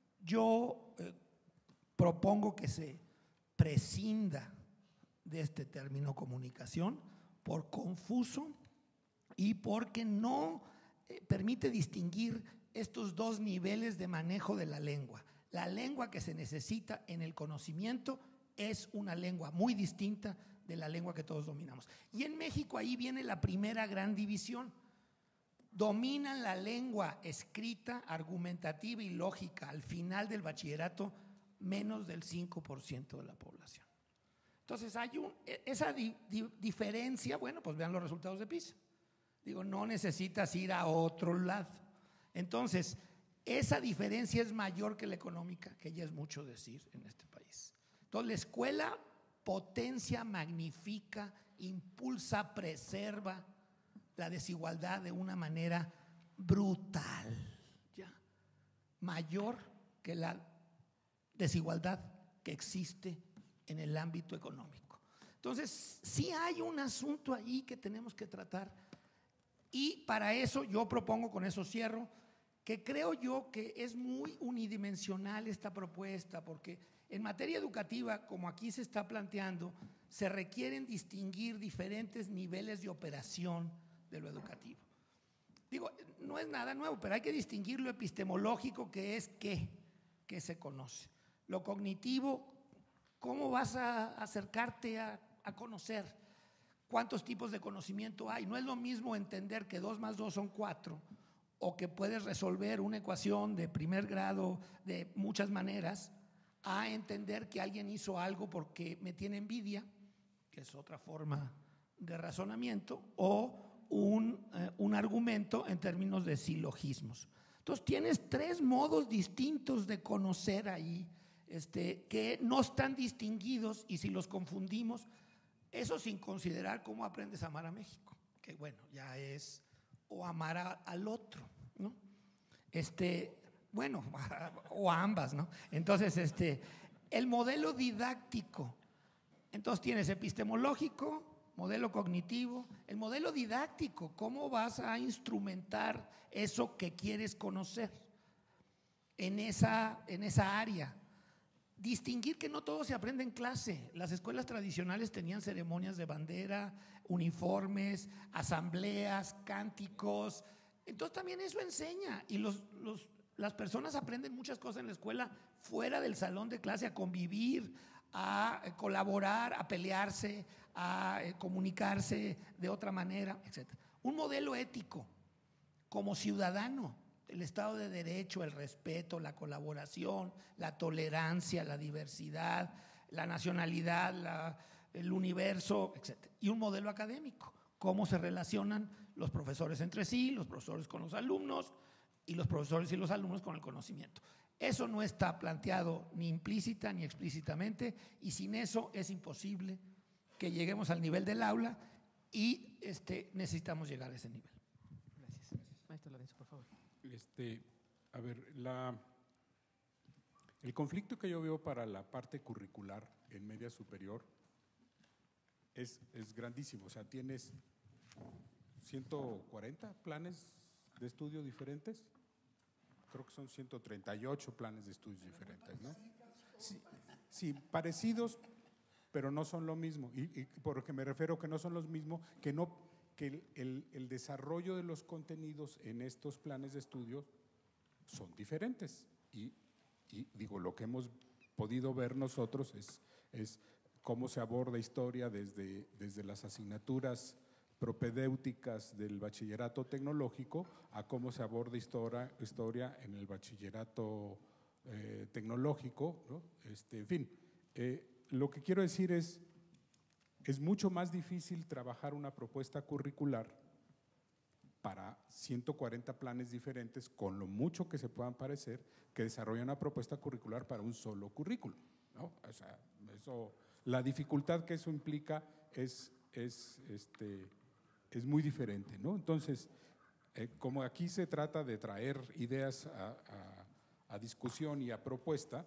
yo eh, propongo que se prescinda de este término comunicación por confuso y porque no eh, permite distinguir estos dos niveles de manejo de la lengua. La lengua que se necesita en el conocimiento es una lengua muy distinta de la lengua que todos dominamos. Y en México ahí viene la primera gran división. Dominan la lengua escrita, argumentativa y lógica al final del bachillerato menos del cinco por ciento de la población. Entonces hay un, esa di, di, diferencia, bueno, pues vean los resultados de PISA. Digo, no necesitas ir a otro lado. Entonces, esa diferencia es mayor que la económica, que ya es mucho decir en este país. Entonces, la escuela potencia, magnifica, impulsa, preserva la desigualdad de una manera brutal, ¿ya? Mayor que la desigualdad que existe en el ámbito económico. Entonces, sí hay un asunto ahí que tenemos que tratar y para eso yo propongo, con eso cierro, que creo yo que es muy unidimensional esta propuesta, porque en materia educativa, como aquí se está planteando, se requieren distinguir diferentes niveles de operación de lo educativo. Digo, no es nada nuevo, pero hay que distinguir lo epistemológico, que es qué, qué se conoce. Lo cognitivo, cómo vas a acercarte a, a conocer, cuántos tipos de conocimiento hay. No es lo mismo entender que dos más dos son cuatro, o que puedes resolver una ecuación de primer grado de muchas maneras, a entender que alguien hizo algo porque me tiene envidia, que es otra forma de razonamiento, o un, eh, un argumento en términos de silogismos. Entonces tienes tres modos distintos de conocer ahí, este, que no están distinguidos, y si los confundimos, eso sin considerar cómo aprendes a amar a México, que bueno, ya es o amar a, al otro, ¿no? Este... Bueno, o a ambas, ¿no? Entonces, este, el modelo didáctico, entonces tienes epistemológico, modelo cognitivo, el modelo didáctico, ¿cómo vas a instrumentar eso que quieres conocer en esa, en esa área? Distinguir que no todo se aprende en clase. Las escuelas tradicionales tenían ceremonias de bandera, uniformes, asambleas, cánticos, Entonces también eso enseña y los, los, las personas aprenden muchas cosas en la escuela fuera del salón de clase, a convivir, a colaborar, a pelearse, a comunicarse de otra manera, etcétera. Un modelo ético como ciudadano, el Estado de Derecho, el respeto, la colaboración, la tolerancia, la diversidad, la nacionalidad, la, el universo, etcétera. Y un modelo académico, cómo se relacionan los profesores entre sí, los profesores con los alumnos y los profesores y los alumnos con el conocimiento. Eso no está planteado ni implícita ni explícitamente, y sin eso es imposible que lleguemos al nivel del aula, y este, necesitamos llegar a ese nivel. Gracias. Maestro Lorenzo, por favor. Este, a ver, la, el conflicto que yo veo para la parte curricular en media superior es, es grandísimo. O sea, tienes ciento cuarenta planes de estudio diferentes. Creo que son ciento treinta y ocho planes de estudios diferentes, ¿no? Sí, sí, parecidos, pero no son lo mismo. Y, y por lo que me refiero que no son los mismos, que, no, que el, el, el desarrollo de los contenidos en estos planes de estudio son diferentes. Y, y digo, lo que hemos podido ver nosotros es, es cómo se aborda historia desde, desde las asignaturas propedéuticas del bachillerato tecnológico a cómo se aborda historia, historia en el bachillerato eh, tecnológico, ¿no? Este, en fin, eh, lo que quiero decir es, es mucho más difícil trabajar una propuesta curricular para ciento cuarenta planes diferentes, con lo mucho que se puedan parecer, que desarrollar una propuesta curricular para un solo currículo, ¿no? O sea, eso, la dificultad que eso implica es, es este, es muy diferente, ¿no? Entonces, eh, como aquí se trata de traer ideas a, a, a discusión y a propuesta,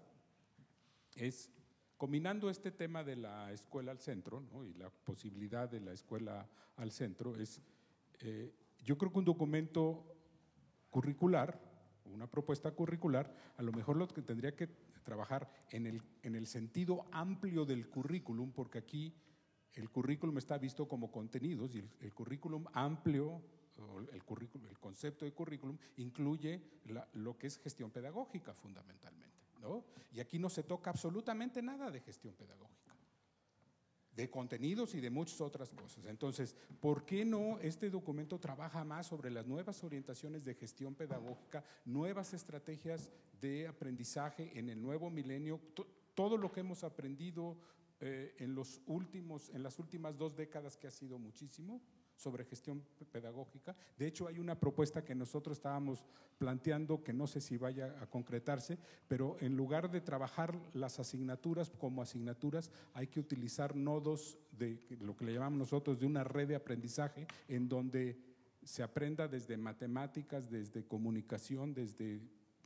es combinando este tema de la escuela al centro, ¿no? Y la posibilidad de la escuela al centro, es, eh, yo creo que un documento curricular, una propuesta curricular, a lo mejor lo que tendría que trabajar en el, en el sentido amplio del currículum, porque aquí el currículum está visto como contenidos y el, el currículum amplio, el, currículum, el concepto de currículum incluye la, lo que es gestión pedagógica fundamentalmente, ¿no? Y aquí no se toca absolutamente nada de gestión pedagógica, de contenidos y de muchas otras cosas. Entonces, ¿por qué no este documento trabaja más sobre las nuevas orientaciones de gestión pedagógica, nuevas estrategias de aprendizaje en el nuevo milenio, todo lo que hemos aprendido Eh, en, los últimos, en las últimas dos décadas, que ha sido muchísimo sobre gestión pedagógica? De hecho, hay una propuesta que nosotros estábamos planteando, que no sé si vaya a concretarse, pero en lugar de trabajar las asignaturas como asignaturas, hay que utilizar nodos de lo que le llamamos nosotros de una red de aprendizaje, en donde se aprenda desde matemáticas, desde comunicación, desde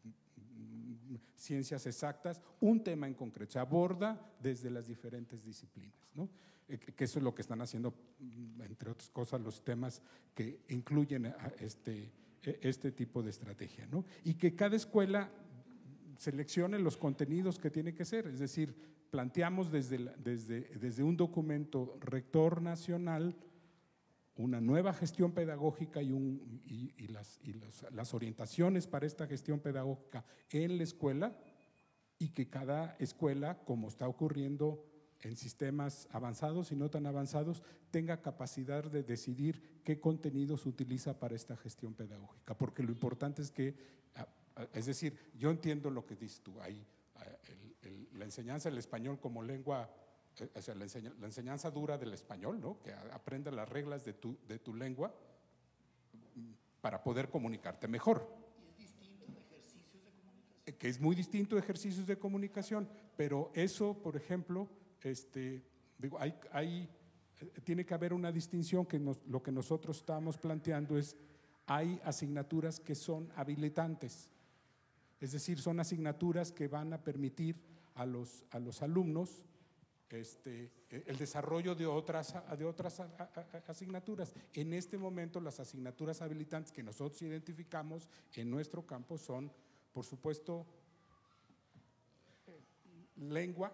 ciencias exactas, un tema en concreto, se aborda desde las diferentes disciplinas, ¿no? Eh, que eso es lo que están haciendo, entre otras cosas, los temas que incluyen a este, este tipo de estrategia, ¿no? Y que cada escuela seleccione los contenidos que tiene que ser, es decir, planteamos desde, la, desde, desde un documento rector nacional una nueva gestión pedagógica y, un, y, y, las, y las, las orientaciones para esta gestión pedagógica en la escuela, y que cada escuela, como está ocurriendo en sistemas avanzados y no tan avanzados, tenga capacidad de decidir qué contenidos utiliza para esta gestión pedagógica, porque lo importante es que, es decir, yo entiendo lo que dices tú, hay el, el, la enseñanza del español como lengua, o sea, la, enseña, la enseñanza dura del español, ¿no? Que aprenda las reglas de tu, de tu lengua para poder comunicarte mejor. Y es distinto de ejercicios de comunicación. Que es muy distinto de ejercicios de comunicación, pero eso, por ejemplo, este, digo, hay, hay, tiene que haber una distinción, que nos, lo que nosotros estamos planteando es, hay asignaturas que son habilitantes, es decir, son asignaturas que van a permitir a los, a los alumnos Este, el desarrollo de otras, de otras asignaturas. En este momento, las asignaturas habilitantes que nosotros identificamos en nuestro campo son, por supuesto, lengua,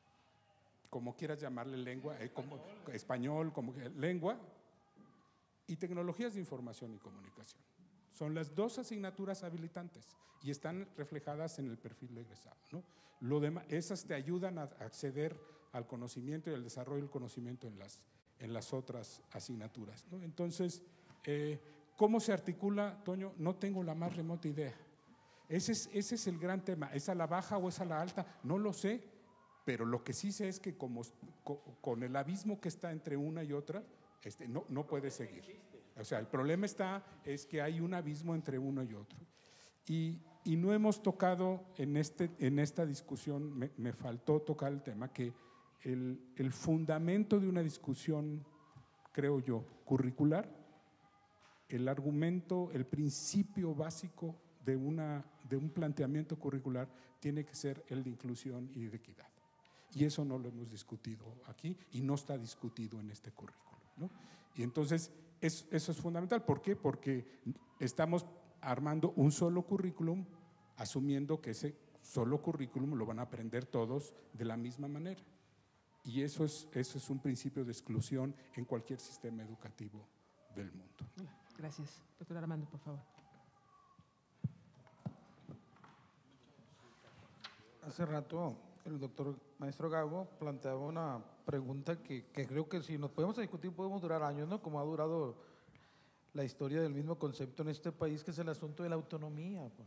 como quieras llamarle lengua, eh, como, español, como lengua, y tecnologías de información y comunicación. Son las dos asignaturas habilitantes y están reflejadas en el perfil de egresado, ¿no? Lo demás, esas te ayudan a acceder al conocimiento y al desarrollo del conocimiento en las, en las otras asignaturas, ¿no? Entonces, eh, ¿cómo se articula, Toño? No tengo la más remota idea. Ese es, ese es el gran tema. ¿Es a la baja o es a la alta? No lo sé, pero lo que sí sé es que como, con el abismo que está entre una y otra, este, no, no puede seguir. O sea, el problema está, es que hay un abismo entre uno y otro. Y, y no hemos tocado en, este, en esta discusión, me, me faltó tocar el tema, que el, el fundamento de una discusión, creo yo, curricular, el argumento, el principio básico de, una, de un planteamiento curricular tiene que ser el de inclusión y de equidad. Y eso no lo hemos discutido aquí y no está discutido en este currículo, ¿no? Y entonces, es, eso es fundamental. ¿Por qué? Porque estamos armando un solo currículum, asumiendo que ese solo currículum lo van a aprender todos de la misma manera. Y eso es, eso es un principio de exclusión en cualquier sistema educativo del mundo. Gracias. Doctor Armando, por favor. Hace rato el doctor maestro Gago planteaba una pregunta que, que creo que si nos podemos discutir podemos durar años, ¿no? Como ha durado la historia del mismo concepto en este país, que es el asunto de la autonomía, pues.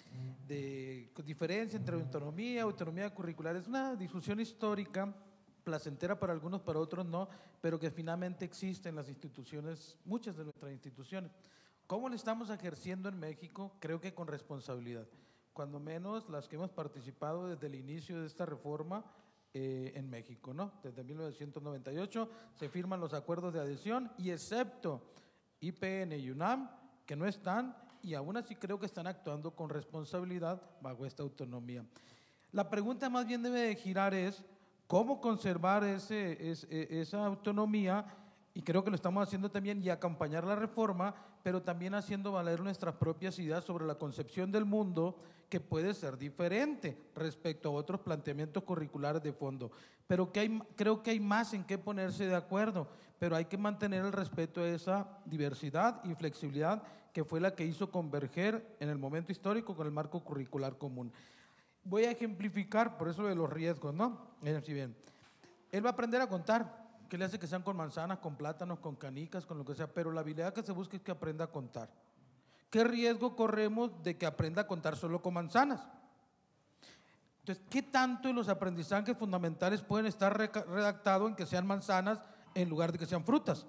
De diferencia entre autonomía y autonomía curricular. Es una discusión histórica, placentera para algunos, para otros no, pero que finalmente existe en las instituciones, muchas de nuestras instituciones. ¿Cómo lo estamos ejerciendo en México? Creo que con responsabilidad. Cuando menos las que hemos participado desde el inicio de esta reforma eh, en México, ¿no? Desde mil novecientos noventa y ocho se firman los acuerdos de adhesión y excepto I P N y UNAM, que no están, y aún así creo que están actuando con responsabilidad bajo esta autonomía. La pregunta más bien debe de girar es cómo conservar ese, es, esa autonomía, y creo que lo estamos haciendo también, y acompañar la reforma, pero también haciendo valer nuestras propias ideas sobre la concepción del mundo, que puede ser diferente respecto a otros planteamientos curriculares de fondo. Pero que hay, creo que hay más en qué ponerse de acuerdo, pero hay que mantener el respeto a esa diversidad y flexibilidad que fue la que hizo converger en el momento histórico con el marco curricular común. Voy a ejemplificar, por eso de los riesgos, ¿no? Si bien, él va a aprender a contar. ¿Qué le hace que sean con manzanas, con plátanos, con canicas, con lo que sea? Pero la habilidad que se busca es que aprenda a contar. ¿Qué riesgo corremos de que aprenda a contar solo con manzanas? Entonces, ¿qué tanto de los aprendizajes fundamentales pueden estar redactados en que sean manzanas en lugar de que sean frutas?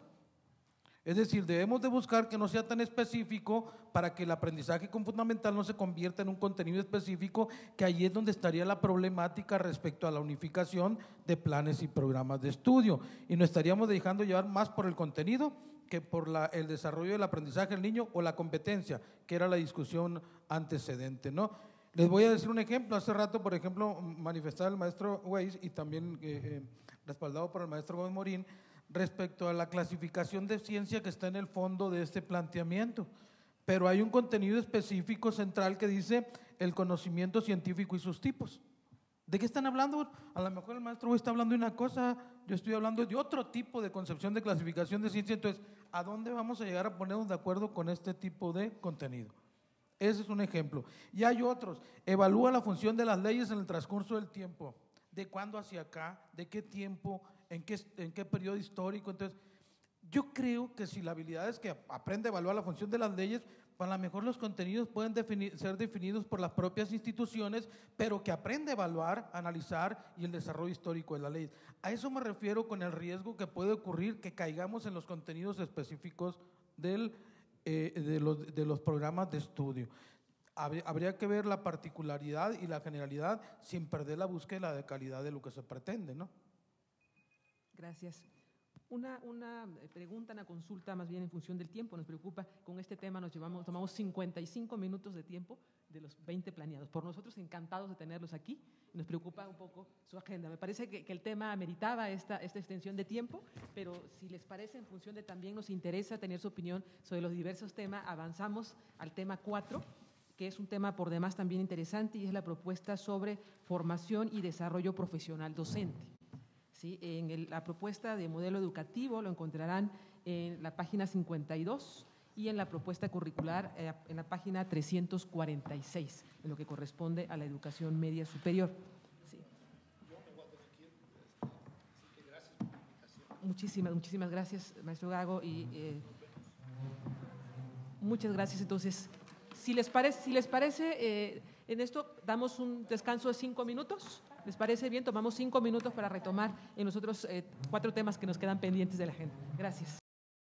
Es decir, debemos de buscar que no sea tan específico para que el aprendizaje fundamental no se convierta en un contenido específico, que ahí es donde estaría la problemática respecto a la unificación de planes y programas de estudio. Y nos estaríamos dejando llevar más por el contenido que por la, el desarrollo del aprendizaje del niño o la competencia, que era la discusión antecedente, ¿no? Les voy a decir un ejemplo. Hace rato, por ejemplo, manifestaba el maestro Weiss y también eh, eh, respaldado por el maestro Gómez Morín, respecto a la clasificación de ciencia que está en el fondo de este planteamiento. Pero hay un contenido específico central que dice el conocimiento científico y sus tipos. ¿De qué están hablando? A lo mejor el maestro está hablando de una cosa, yo estoy hablando de otro tipo de concepción de clasificación de ciencia. Entonces, ¿a dónde vamos a llegar a ponernos de acuerdo con este tipo de contenido? Ese es un ejemplo. Y hay otros. Evalúa la función de las leyes en el transcurso del tiempo. ¿De cuándo hacia acá? ¿De qué tiempo? ¿En qué, en qué periodo histórico? Entonces, yo creo que si la habilidad es que aprende a evaluar la función de las leyes, pues a lo mejor los contenidos pueden definir, ser definidos por las propias instituciones, pero que aprende a evaluar, analizar y el desarrollo histórico de la ley. A eso me refiero con el riesgo que puede ocurrir que caigamos en los contenidos específicos del, eh, de, los, de los programas de estudio. Habría que ver la particularidad y la generalidad sin perder la búsqueda de calidad de lo que se pretende, ¿no? Gracias. Una, una pregunta, una consulta más bien en función del tiempo. Nos preocupa, con este tema nos llevamos, tomamos cincuenta y cinco minutos de tiempo de los veinte planeados. Por nosotros encantados de tenerlos aquí. Nos preocupa un poco su agenda. Me parece que, que el tema ameritaba esta, esta extensión de tiempo, pero si les parece, en función de también nos interesa tener su opinión sobre los diversos temas, avanzamos al tema cuatro, que es un tema por demás también interesante, y es la propuesta sobre formación y desarrollo profesional docente. ¿Sí? En el, la propuesta de modelo educativo lo encontrarán en la página cincuenta y dos y en la propuesta curricular eh, en la página trescientos cuarenta y seis, en lo que corresponde a la educación media superior. Sí. Muchísimas, muchísimas gracias, maestro Gago, y eh, muchas gracias. Entonces, si les parece, si les parece eh, en esto damos un descanso de cinco minutos. ¿Les parece bien? Tomamos cinco minutos para retomar en los otros eh, cuatro temas que nos quedan pendientes de la agenda. Gracias.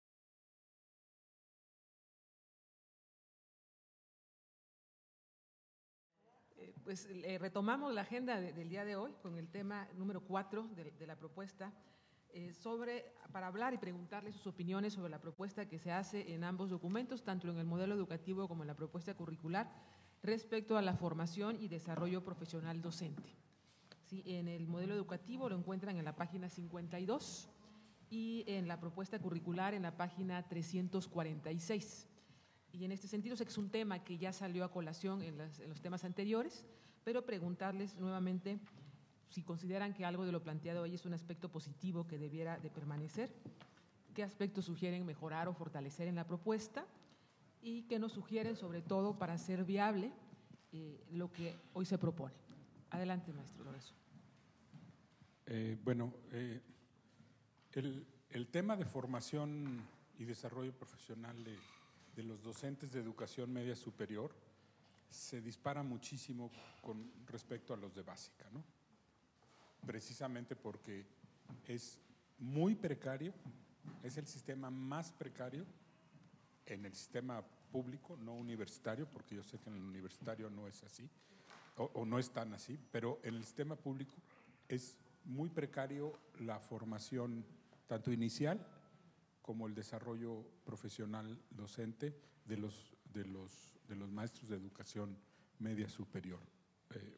Eh, pues eh, retomamos la agenda de, del día de hoy con el tema número cuatro de, de la propuesta eh, sobre, para hablar y preguntarle sus opiniones sobre la propuesta que se hace en ambos documentos, tanto en el modelo educativo como en la propuesta curricular, respecto a la formación y desarrollo profesional docente. Sí, en el modelo educativo lo encuentran en la página cincuenta y dos y en la propuesta curricular en la página trescientos cuarenta y seis. Y en este sentido sé que es un tema que ya salió a colación en, las, en los temas anteriores, pero preguntarles nuevamente si consideran que algo de lo planteado hoy es un aspecto positivo que debiera de permanecer, qué aspectos sugieren mejorar o fortalecer en la propuesta y qué nos sugieren sobre todo para hacer viable eh, lo que hoy se propone. Adelante, maestro Lorenzo. Eh, bueno, eh, el, el tema de formación y desarrollo profesional de, de los docentes de educación media superior se dispara muchísimo con respecto a los de básica, ¿no? Precisamente porque es muy precario, es el sistema más precario en el sistema público, no universitario, porque yo sé que en el universitario no es así, o, o no es tan así, pero en el sistema público es muy precario la formación tanto inicial como el desarrollo profesional docente de los, de los, de los maestros de educación media superior. Eh,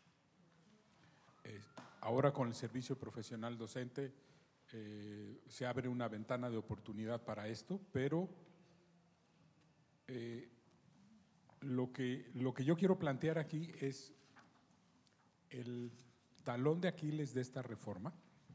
eh, ahora con el servicio profesional docente eh, se abre una ventana de oportunidad para esto, pero eh, lo que, lo que yo quiero plantear aquí es el talón de Aquiles de esta reforma,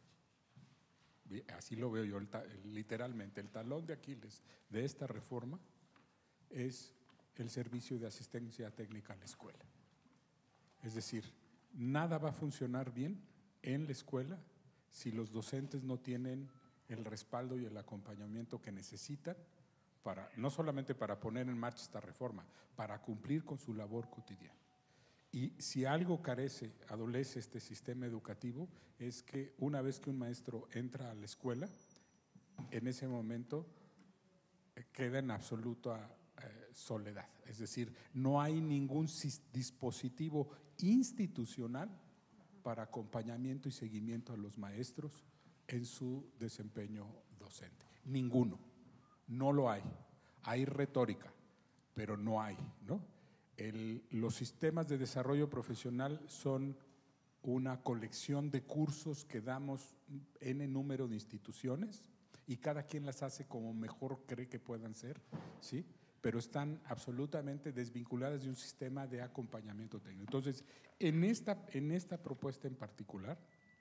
así lo veo yo literalmente, el talón de Aquiles de esta reforma es el servicio de asistencia técnica a la escuela. Es decir, nada va a funcionar bien en la escuela si los docentes no tienen el respaldo y el acompañamiento que necesitan para, no solamente para poner en marcha esta reforma, para cumplir con su labor cotidiana. Y si algo carece, adolece este sistema educativo, es que una vez que un maestro entra a la escuela, en ese momento queda en absoluta eh, soledad. Es decir, no hay ningún dispositivo institucional para acompañamiento y seguimiento a los maestros en su desempeño docente. Ninguno. No lo hay. Hay retórica, pero no hay, ¿no? El, los sistemas de desarrollo profesional son una colección de cursos que damos en número de instituciones y cada quien las hace como mejor cree que puedan ser, ¿sí? Pero están absolutamente desvinculadas de un sistema de acompañamiento técnico. Entonces, en esta, en esta propuesta en particular,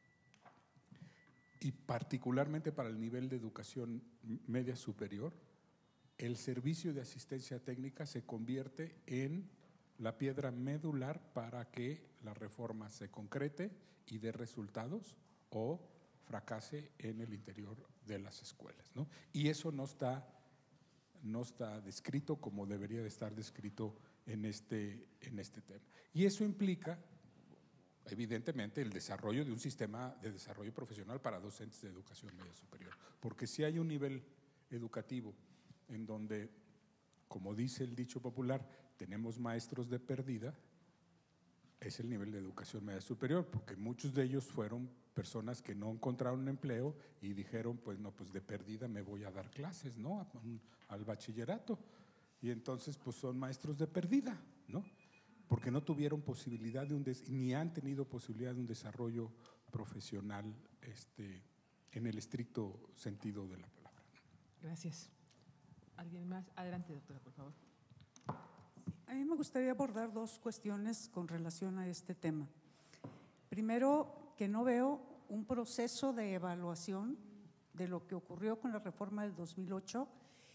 y particularmente para el nivel de educación media superior, el servicio de asistencia técnica se convierte en la piedra medular para que la reforma se concrete y dé resultados o fracase en el interior de las escuelas, ¿no? Y eso no está, no está descrito como debería de estar descrito en este, en este tema. Y eso implica, evidentemente, el desarrollo de un sistema de desarrollo profesional para docentes de educación media superior. Porque si hay un nivel educativo en donde, como dice el dicho popular, tenemos maestros de perdida, es el nivel de educación media superior, porque muchos de ellos fueron personas que no encontraron un empleo y dijeron, pues no, pues de perdida me voy a dar clases, ¿no? Al bachillerato. Y entonces, pues son maestros de perdida, ¿no? Porque no tuvieron posibilidad de un, des ni han tenido posibilidad de un desarrollo profesional este, en el estricto sentido de la palabra. Gracias. ¿Alguien más? Adelante, doctora, por favor. A mí me gustaría abordar dos cuestiones con relación a este tema. Primero, que no veo un proceso de evaluación de lo que ocurrió con la reforma del dos mil ocho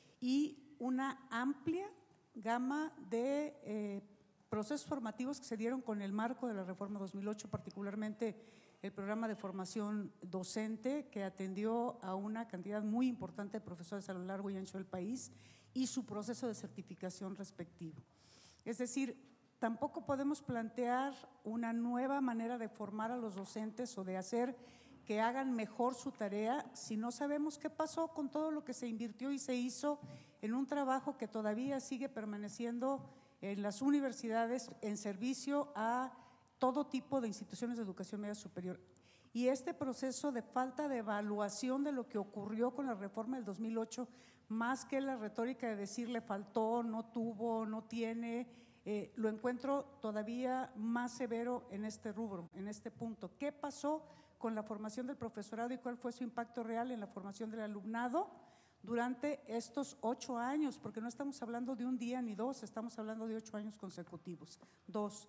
y una amplia gama de eh, procesos formativos que se dieron con el marco de la reforma dos mil ocho, particularmente el programa de formación docente que atendió a una cantidad muy importante de profesores a lo largo y ancho del país y su proceso de certificación respectivo. Es decir, tampoco podemos plantear una nueva manera de formar a los docentes o de hacer que hagan mejor su tarea si no sabemos qué pasó con todo lo que se invirtió y se hizo en un trabajo que todavía sigue permaneciendo en las universidades en servicio a todo tipo de instituciones de educación media superior. Y este proceso de falta de evaluación de lo que ocurrió con la reforma del dos mil ocho, más que la retórica de decir le faltó, no tuvo, no tiene, eh, lo encuentro todavía más severo en este rubro, en este punto. ¿Qué pasó con la formación del profesorado y cuál fue su impacto real en la formación del alumnado durante estos ocho años? Porque no estamos hablando de un día ni dos, estamos hablando de ocho años consecutivos. Dos,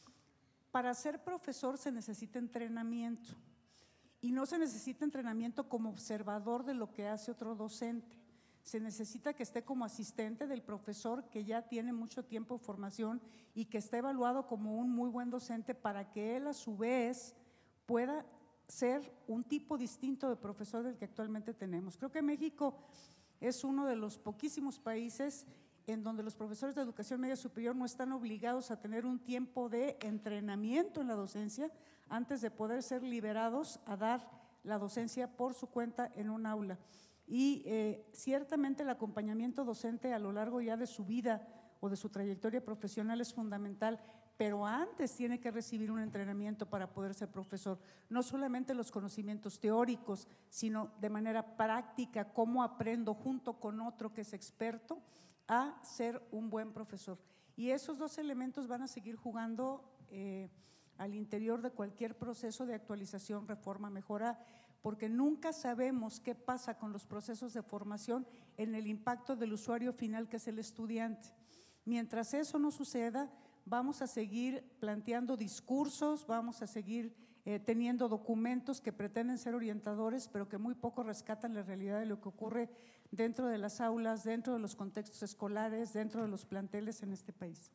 para ser profesor se necesita entrenamiento y no se necesita entrenamiento como observador de lo que hace otro docente. Se necesita que esté como asistente del profesor que ya tiene mucho tiempo de formación y que esté evaluado como un muy buen docente para que él a su vez pueda ser un tipo distinto de profesor del que actualmente tenemos. Creo que México es uno de los poquísimos países en donde los profesores de educación media superior no están obligados a tener un tiempo de entrenamiento en la docencia antes de poder ser liberados a dar la docencia por su cuenta en un aula. Y eh, ciertamente el acompañamiento docente a lo largo ya de su vida o de su trayectoria profesional es fundamental, pero antes tiene que recibir un entrenamiento para poder ser profesor, no solamente los conocimientos teóricos, sino de manera práctica, cómo aprendo junto con otro que es experto a ser un buen profesor. Y esos dos elementos van a seguir jugando eh, al interior de cualquier proceso de actualización, reforma, mejora, porque nunca sabemos qué pasa con los procesos de formación en el impacto del usuario final, que es el estudiante. Mientras eso no suceda, vamos a seguir planteando discursos, vamos a seguir eh, teniendo documentos que pretenden ser orientadores, pero que muy poco rescatan la realidad de lo que ocurre dentro de las aulas, dentro de los contextos escolares, dentro de los planteles en este país.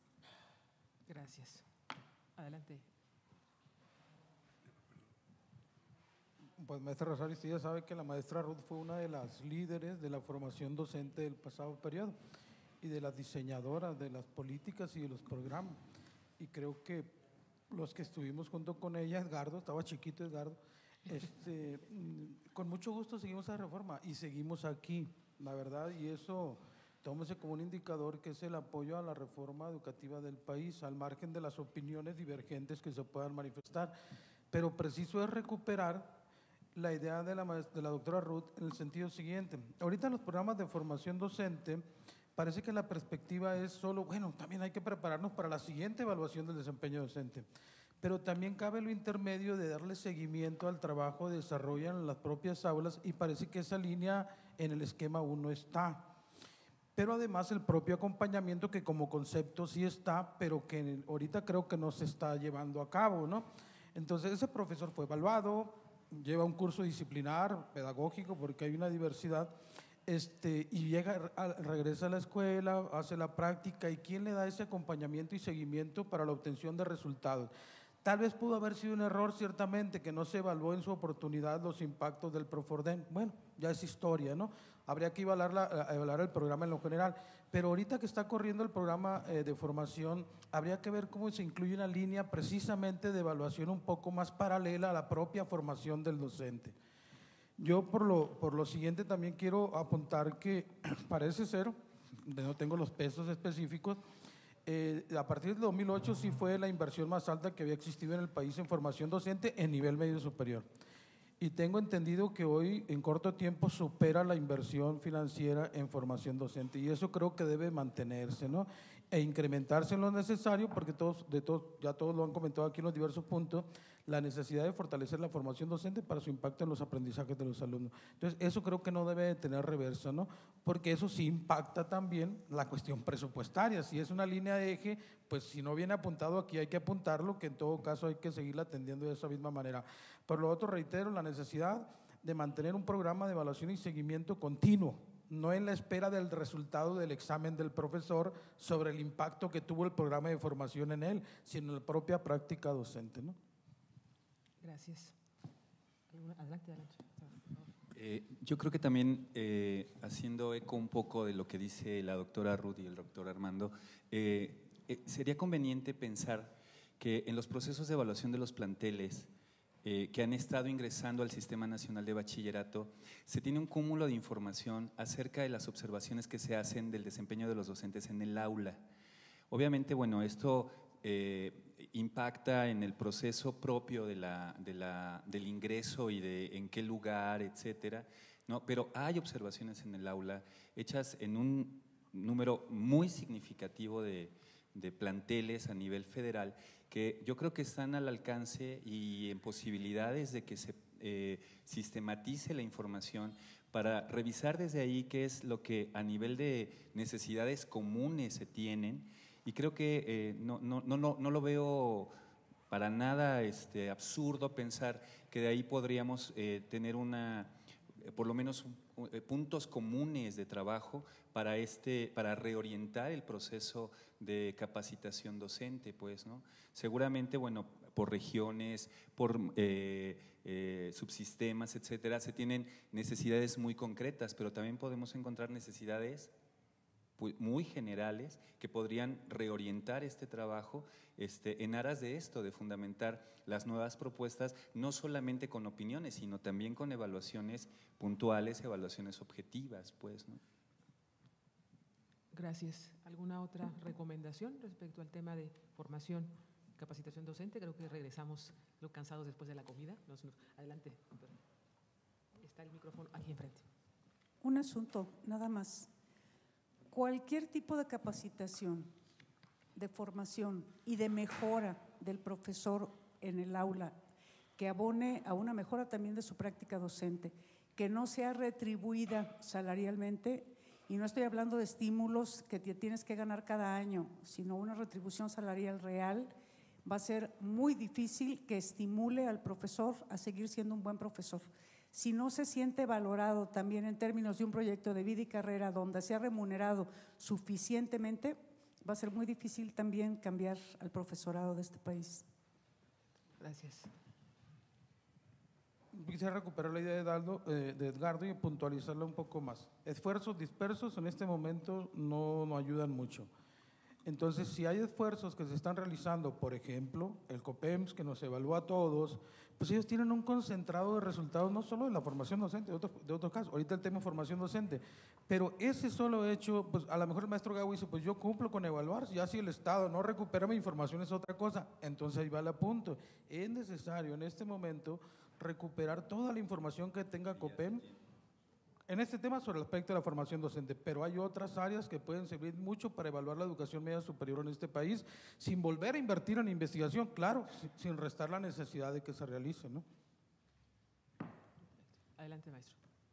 Gracias. Adelante. Pues maestra Rosario, usted ya sabe que la maestra Ruth fue una de las líderes de la formación docente del pasado periodo y de las diseñadoras de las políticas y de los programas. Y creo que los que estuvimos junto con ella, Edgardo, estaba chiquito Edgardo, este, con mucho gusto seguimos esa reforma y seguimos aquí, la verdad, y eso tómese como un indicador que es el apoyo a la reforma educativa del país, al margen de las opiniones divergentes que se puedan manifestar. Pero preciso es recuperar la idea de la, de la doctora Ruth en el sentido siguiente. Ahorita en los programas de formación docente parece que la perspectiva es solo, bueno, también hay que prepararnos para la siguiente evaluación del desempeño docente, pero también cabe lo intermedio de darle seguimiento al trabajo que desarrollan en las propias aulas y parece que esa línea en el esquema uno está. Pero además el propio acompañamiento que como concepto sí está, pero que ahorita creo que no se está llevando a cabo, ¿no? Entonces ese profesor fue evaluado, lleva un curso disciplinar, pedagógico, porque hay una diversidad, este, y llega, a, regresa a la escuela, hace la práctica, ¿y quién le da ese acompañamiento y seguimiento para la obtención de resultados? Tal vez pudo haber sido un error, ciertamente, que no se evaluó en su oportunidad los impactos del Profordem. Bueno, ya es historia, ¿no? Habría que evaluar, la, evaluar el programa en lo general, pero ahorita que está corriendo el programa eh, de formación, habría que ver cómo se incluye una línea precisamente de evaluación un poco más paralela a la propia formación del docente. Yo por lo, por lo siguiente también quiero apuntar que parece ser, no tengo los pesos específicos, eh, a partir del dos mil ocho sí fue la inversión más alta que había existido en el país en formación docente en nivel medio superior. Y tengo entendido que hoy en corto tiempo supera la inversión financiera en formación docente y eso creo que debe mantenerse, ¿no? E incrementarse en lo necesario porque todos, de todos, ya todos lo han comentado aquí en los diversos puntos, la necesidad de fortalecer la formación docente para su impacto en los aprendizajes de los alumnos. Entonces eso creo que no debe de tener reversa, ¿no? Porque eso sí impacta también la cuestión presupuestaria. Si es una línea de eje, pues si no viene apuntado aquí hay que apuntarlo, que en todo caso hay que seguirla atendiendo de esa misma manera. Por lo otro, reitero la necesidad de mantener un programa de evaluación y seguimiento continuo, no en la espera del resultado del examen del profesor sobre el impacto que tuvo el programa de formación en él, sino en la propia práctica docente, ¿no? Gracias. Adelante, adelante. Eh, yo creo que también, eh, haciendo eco un poco de lo que dice la doctora Ruth y el doctor Armando, eh, eh, sería conveniente pensar que en los procesos de evaluación de los planteles eh, que han estado ingresando al Sistema Nacional de Bachillerato, se tiene un cúmulo de información acerca de las observaciones que se hacen del desempeño de los docentes en el aula. Obviamente, bueno, esto eh, impacta en el proceso propio de la, de la, del ingreso y de en qué lugar, etcétera, ¿no? Pero hay observaciones en el aula hechas en un número muy significativo de, de planteles a nivel federal que yo creo que están al alcance y en posibilidades de que se eh, sistematice la información para revisar desde ahí qué es lo que a nivel de necesidades comunes se tienen. Y creo que eh, no, no, no, no, no lo veo para nada este, absurdo pensar que de ahí podríamos eh, tener una, eh, por lo menos un, eh, puntos comunes de trabajo para, este, para reorientar el proceso de capacitación docente, pues, ¿no? Seguramente, bueno, por regiones, por eh, eh, subsistemas, etcétera, se tienen necesidades muy concretas, pero también podemos encontrar necesidades muy generales que podrían reorientar este trabajo este, en aras de esto, de fundamentar las nuevas propuestas, no solamente con opiniones, sino también con evaluaciones puntuales, evaluaciones objetivas, pues, ¿no? Gracias. ¿Alguna otra recomendación respecto al tema de formación, capacitación docente? Creo que regresamos lo cansados después de la comida. Nos, nos, adelante, doctora. Está el micrófono aquí enfrente. Un asunto, nada más. Cualquier tipo de capacitación, de formación y de mejora del profesor en el aula, que abone a una mejora también de su práctica docente, que no sea retribuida salarialmente, y no estoy hablando de estímulos que te tienes que ganar cada año, sino una retribución salarial real, va a ser muy difícil que estimule al profesor a seguir siendo un buen profesor. Si no se siente valorado también en términos de un proyecto de vida y carrera donde se ha remunerado suficientemente, va a ser muy difícil también cambiar al profesorado de este país. Gracias. Quisiera recuperar la idea de, Edaldo, eh, de Edgardo y puntualizarla un poco más. Esfuerzos dispersos en este momento no, no ayudan mucho. Entonces, si hay esfuerzos que se están realizando, por ejemplo, el COPEMS, que nos evalúa a todos, pues ellos tienen un concentrado de resultados no solo de la formación docente, de otros, de otros casos, ahorita el tema de formación docente, pero ese solo hecho, pues a lo mejor el maestro Gago dice, pues yo cumplo con evaluar, ya si el Estado no recupera mi información es otra cosa, entonces ahí va el apunto. Es necesario en este momento recuperar toda la información que tenga COPEM en este tema sobre el aspecto de la formación docente, pero hay otras áreas que pueden servir mucho para evaluar la educación media superior en este país, sin volver a invertir en investigación, claro, sin restar la necesidad de que se realice, ¿no? Adelante, maestro.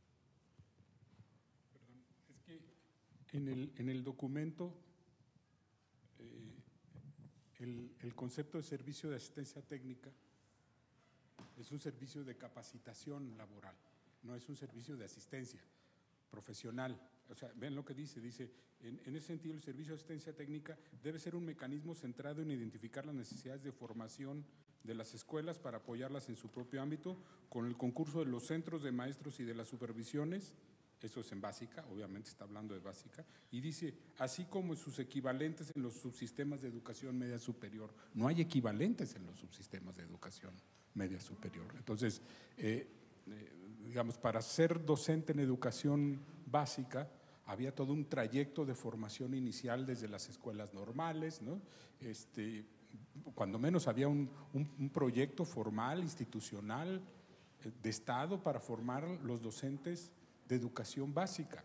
Perdón, es que en el, en el documento eh, el, el concepto de servicio de asistencia técnica es un servicio de capacitación laboral, no es un servicio de asistencia profesional. O sea, ven lo que dice, dice, en, en ese sentido el servicio de asistencia técnica debe ser un mecanismo centrado en identificar las necesidades de formación de las escuelas para apoyarlas en su propio ámbito, con el concurso de los centros de maestros y de las supervisiones, eso es en básica, obviamente está hablando de básica, y dice, así como sus equivalentes en los subsistemas de educación media superior. No hay equivalentes en los subsistemas de educación media superior. Entonces, eh, eh, digamos, para ser docente en educación básica, había todo un trayecto de formación inicial desde las escuelas normales, ¿no? Este, cuando menos había un, un, un proyecto formal, institucional, de Estado para formar los docentes de educación básica.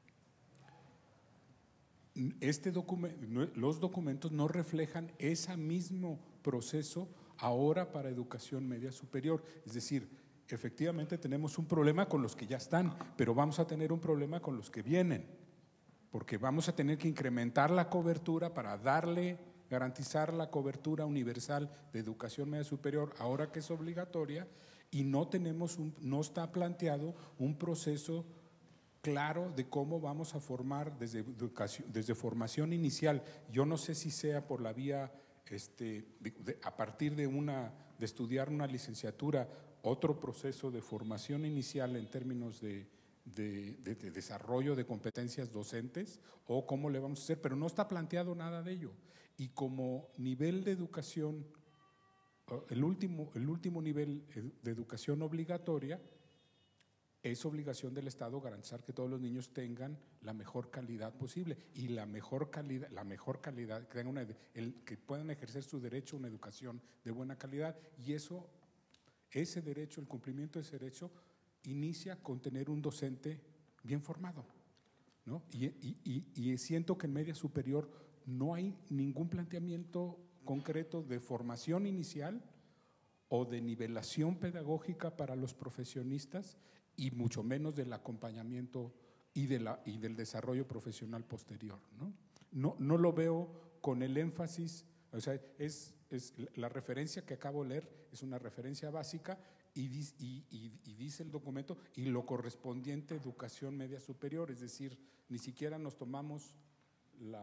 Este document, los documentos no reflejan ese mismo proceso ahora para educación media superior, es decir, efectivamente tenemos un problema con los que ya están, pero vamos a tener un problema con los que vienen, porque vamos a tener que incrementar la cobertura para darle, garantizar la cobertura universal de educación media superior, ahora que es obligatoria, y no tenemos un, no está planteado un proceso claro de cómo vamos a formar desde educación, desde formación inicial. Yo no sé si sea por la vía, este, de, de, a partir de, una, de estudiar una licenciatura, otro proceso de formación inicial en términos de, de, de, de desarrollo de competencias docentes, o cómo le vamos a hacer, pero no está planteado nada de ello. Y como nivel de educación, el último, el último nivel de educación obligatoria, es obligación del Estado garantizar que todos los niños tengan la mejor calidad posible y la mejor calidad, la mejor calidad, que, tengan una, el, que puedan ejercer su derecho a una educación de buena calidad, y eso, ese derecho, el cumplimiento de ese derecho, inicia con tener un docente bien formado, ¿no? Y, y, y, y siento que en media superior no hay ningún planteamiento concreto de formación inicial o de nivelación pedagógica para los profesionistas, y mucho menos del acompañamiento y, de la, y del desarrollo profesional posterior, ¿no? No, no lo veo con el énfasis, o sea, es, es la referencia que acabo de leer es una referencia básica y, y, y, y dice el documento y lo correspondiente educación media superior, es decir, ni siquiera nos tomamos la,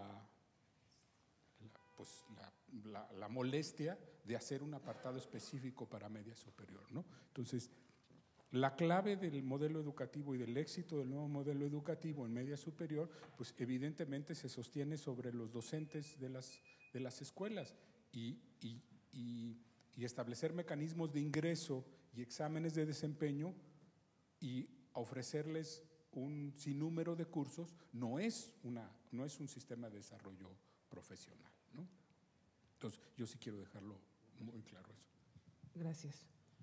la, pues, la, la, la molestia de hacer un apartado específico para media superior, ¿no? Entonces, la clave del modelo educativo y del éxito del nuevo modelo educativo en media superior, pues evidentemente se sostiene sobre los docentes de las, de las escuelas y, y, y, y establecer mecanismos de ingreso y exámenes de desempeño y ofrecerles un sinnúmero de cursos no es, una, no es un sistema de desarrollo profesional, ¿no? Entonces, yo sí quiero dejarlo muy claro eso. Gracias.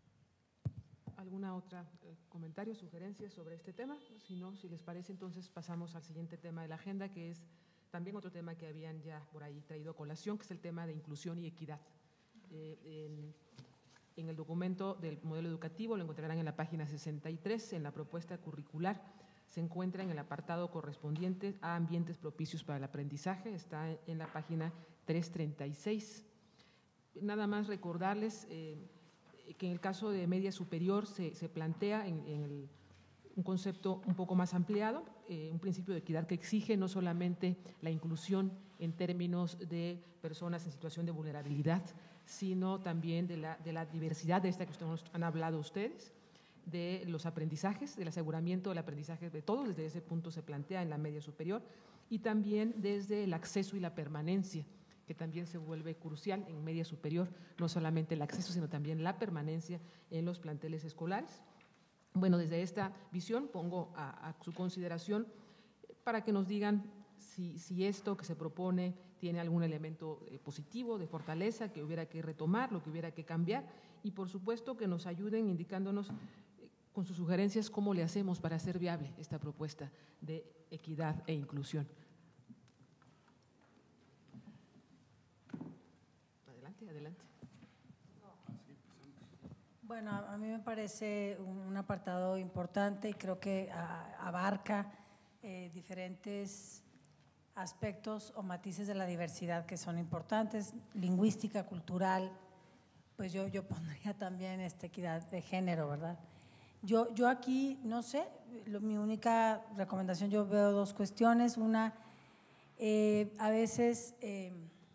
¿Alguna otra eh, comentario, sugerencia sobre este tema? Si no, si les parece, entonces pasamos al siguiente tema de la agenda, que es también otro tema que habían ya por ahí traído a colación, que es el tema de inclusión y equidad. Eh, en, en el documento del modelo educativo lo encontrarán en la página sesenta y tres, en la propuesta curricular, se encuentra en el apartado correspondiente a ambientes propicios para el aprendizaje, está en la página trescientos treinta y seis. Nada más recordarles eh, que en el caso de media superior se, se plantea en, en el, un concepto un poco más ampliado, eh, un principio de equidad que exige no solamente la inclusión en términos de personas en situación de vulnerabilidad, sino también de la, de la diversidad de esta que ustedes han hablado ustedes, de los aprendizajes, del aseguramiento del aprendizaje de todos, desde ese punto se plantea en la media superior, y también desde el acceso y la permanencia, que también se vuelve crucial en media superior, no solamente el acceso, sino también la permanencia en los planteles escolares. Bueno, desde esta visión pongo a, a su consideración para que nos digan si, si esto que se propone tiene algún elemento eh, positivo, de fortaleza, que hubiera que retomar, lo que hubiera que cambiar, y por supuesto que nos ayuden indicándonos eh, con sus sugerencias cómo le hacemos para hacer viable esta propuesta de equidad e inclusión. Adelante, adelante. Bueno, a mí me parece un apartado importante y creo que abarca eh, diferentes aspectos o matices de la diversidad que son importantes, lingüística, cultural, pues yo, yo pondría también esta equidad de género, ¿verdad? Yo, yo aquí, no sé, lo, mi única recomendación, yo veo dos cuestiones. Una, eh, a veces eh,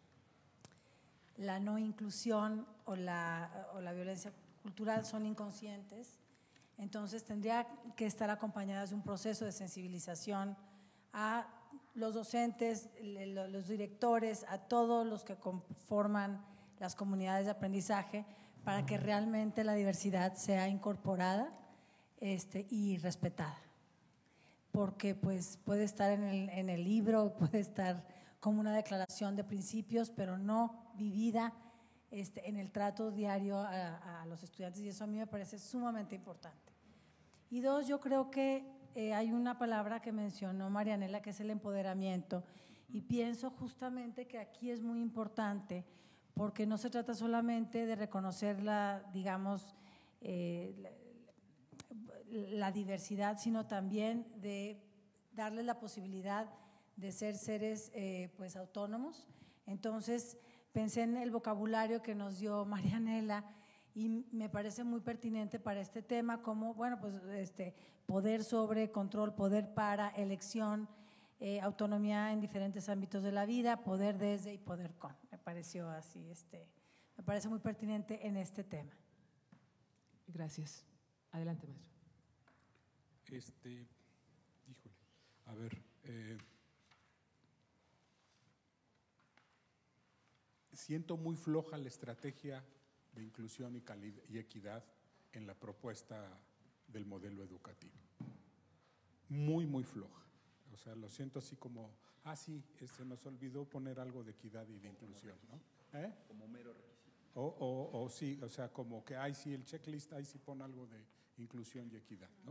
la no inclusión o la, o la violencia cultural son inconscientes, entonces tendría que estar acompañadas de un proceso de sensibilización a los docentes, los directores, a todos los que conforman las comunidades de aprendizaje, para que realmente la diversidad sea incorporada este, y respetada. Porque pues, puede estar en el, en el libro, puede estar como una declaración de principios, pero no vivida este, en el trato diario a, a los estudiantes, y eso a mí me parece sumamente importante. Y dos, yo creo que Eh, hay una palabra que mencionó Marianela, que es el empoderamiento, y pienso justamente que aquí es muy importante porque no se trata solamente de reconocer la, digamos, eh, la, la diversidad, sino también de darles la posibilidad de ser seres eh, pues autónomos. Entonces pensé en el vocabulario que nos dio Marianela y me parece muy pertinente para este tema como, bueno, pues este, poder sobre, control, poder para, elección, eh, autonomía en diferentes ámbitos de la vida, poder desde y poder con. Me pareció así, este, me parece muy pertinente en este tema. Gracias. Adelante, maestro. Este, híjole, a ver, eh, siento muy floja la estrategia de inclusión y, calidad, y equidad en la propuesta del modelo educativo. Muy, muy floja. O sea, lo siento así como, ah, sí, se nos olvidó poner algo de equidad y de inclusión, ¿no? ¿Eh? Como mero requisito. O, o, o sí, o sea, como que, ay, sí, el checklist, ahí sí pone algo de inclusión y equidad, ¿no?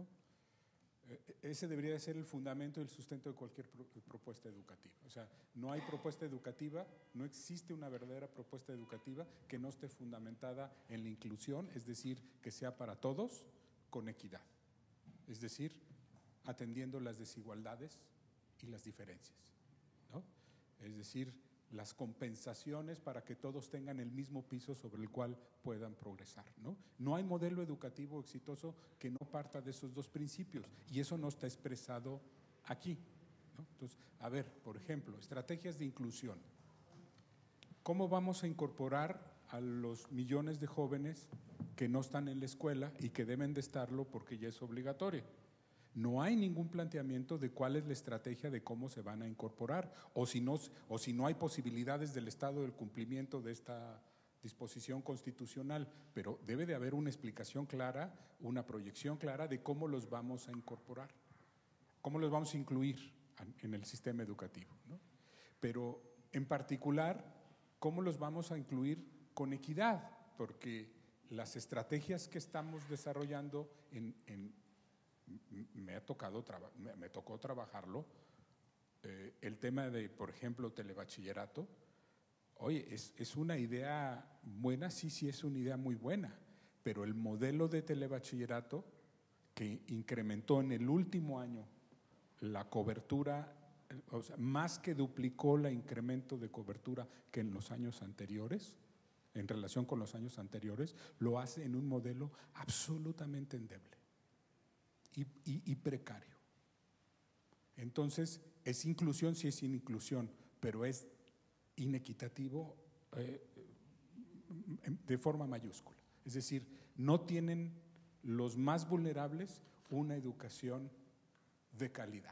Ese debería de ser el fundamento y el sustento de cualquier pro, propuesta educativa. O sea, no hay propuesta educativa, no existe una verdadera propuesta educativa que no esté fundamentada en la inclusión, es decir, que sea para todos con equidad. Es decir, atendiendo las desigualdades y las diferencias, ¿no? Es decir, las compensaciones para que todos tengan el mismo piso sobre el cual puedan progresar, ¿no? No hay modelo educativo exitoso que no parta de esos dos principios y eso no está expresado aquí, ¿no? Entonces, a ver, por ejemplo, estrategias de inclusión. ¿Cómo vamos a incorporar a los millones de jóvenes que no están en la escuela y que deben de estarlo porque ya es obligatorio? No hay ningún planteamiento de cuál es la estrategia de cómo se van a incorporar o si no, o si no hay posibilidades del Estado del cumplimiento de esta disposición constitucional, pero debe de haber una explicación clara, una proyección clara de cómo los vamos a incorporar, cómo los vamos a incluir en el sistema educativo, ¿no? Pero en particular, cómo los vamos a incluir con equidad, porque las estrategias que estamos desarrollando en, en Me, ha tocado me, me tocó trabajarlo, eh, el tema de, por ejemplo, telebachillerato. Oye, es, es una idea buena, sí, sí es una idea muy buena, pero el modelo de telebachillerato que incrementó en el último año la cobertura, o sea, más que duplicó el incremento de cobertura que en los años anteriores, en relación con los años anteriores, lo hace en un modelo absolutamente endeble. Y, y, y precario. Entonces, es inclusión, sí es inclusión, pero es inequitativo eh, de forma mayúscula. Es decir, no tienen los más vulnerables una educación de calidad,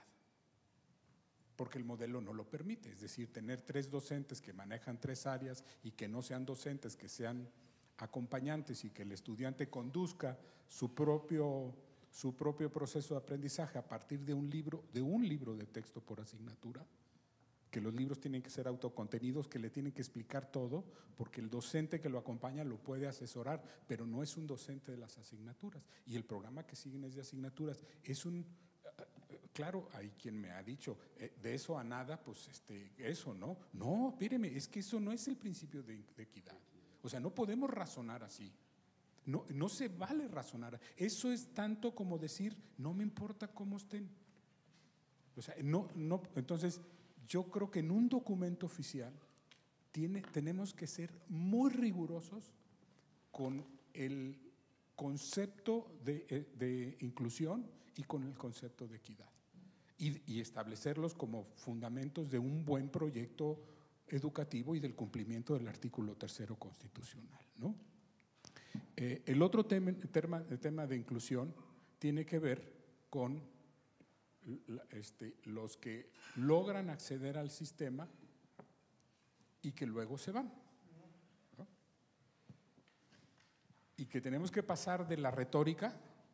porque el modelo no lo permite. Es decir, tener tres docentes que manejan tres áreas y que no sean docentes, que sean acompañantes y que el estudiante conduzca su propio su propio proceso de aprendizaje a partir de un libro, de un libro de texto por asignatura, que los libros tienen que ser autocontenidos, que le tienen que explicar todo, porque el docente que lo acompaña lo puede asesorar, pero no es un docente de las asignaturas. Y el programa que siguen es de asignaturas. Es un, claro, hay quien me ha dicho, eh, de eso a nada, pues este, eso, ¿no? No, espéreme, es que eso no es el principio de, de equidad. O sea, no podemos razonar así. No, no se vale razonar. Eso es tanto como decir, no me importa cómo estén. O sea, no, no, entonces, yo creo que en un documento oficial tiene, tenemos que ser muy rigurosos con el concepto de, de inclusión y con el concepto de equidad. Y, y establecerlos como fundamentos de un buen proyecto educativo y del cumplimiento del artículo tercero constitucional, ¿no? Eh, el otro tema, tema, el tema de inclusión tiene que ver con la, este, los que logran acceder al sistema y que luego se van, ¿no? Y que tenemos que pasar de la retórica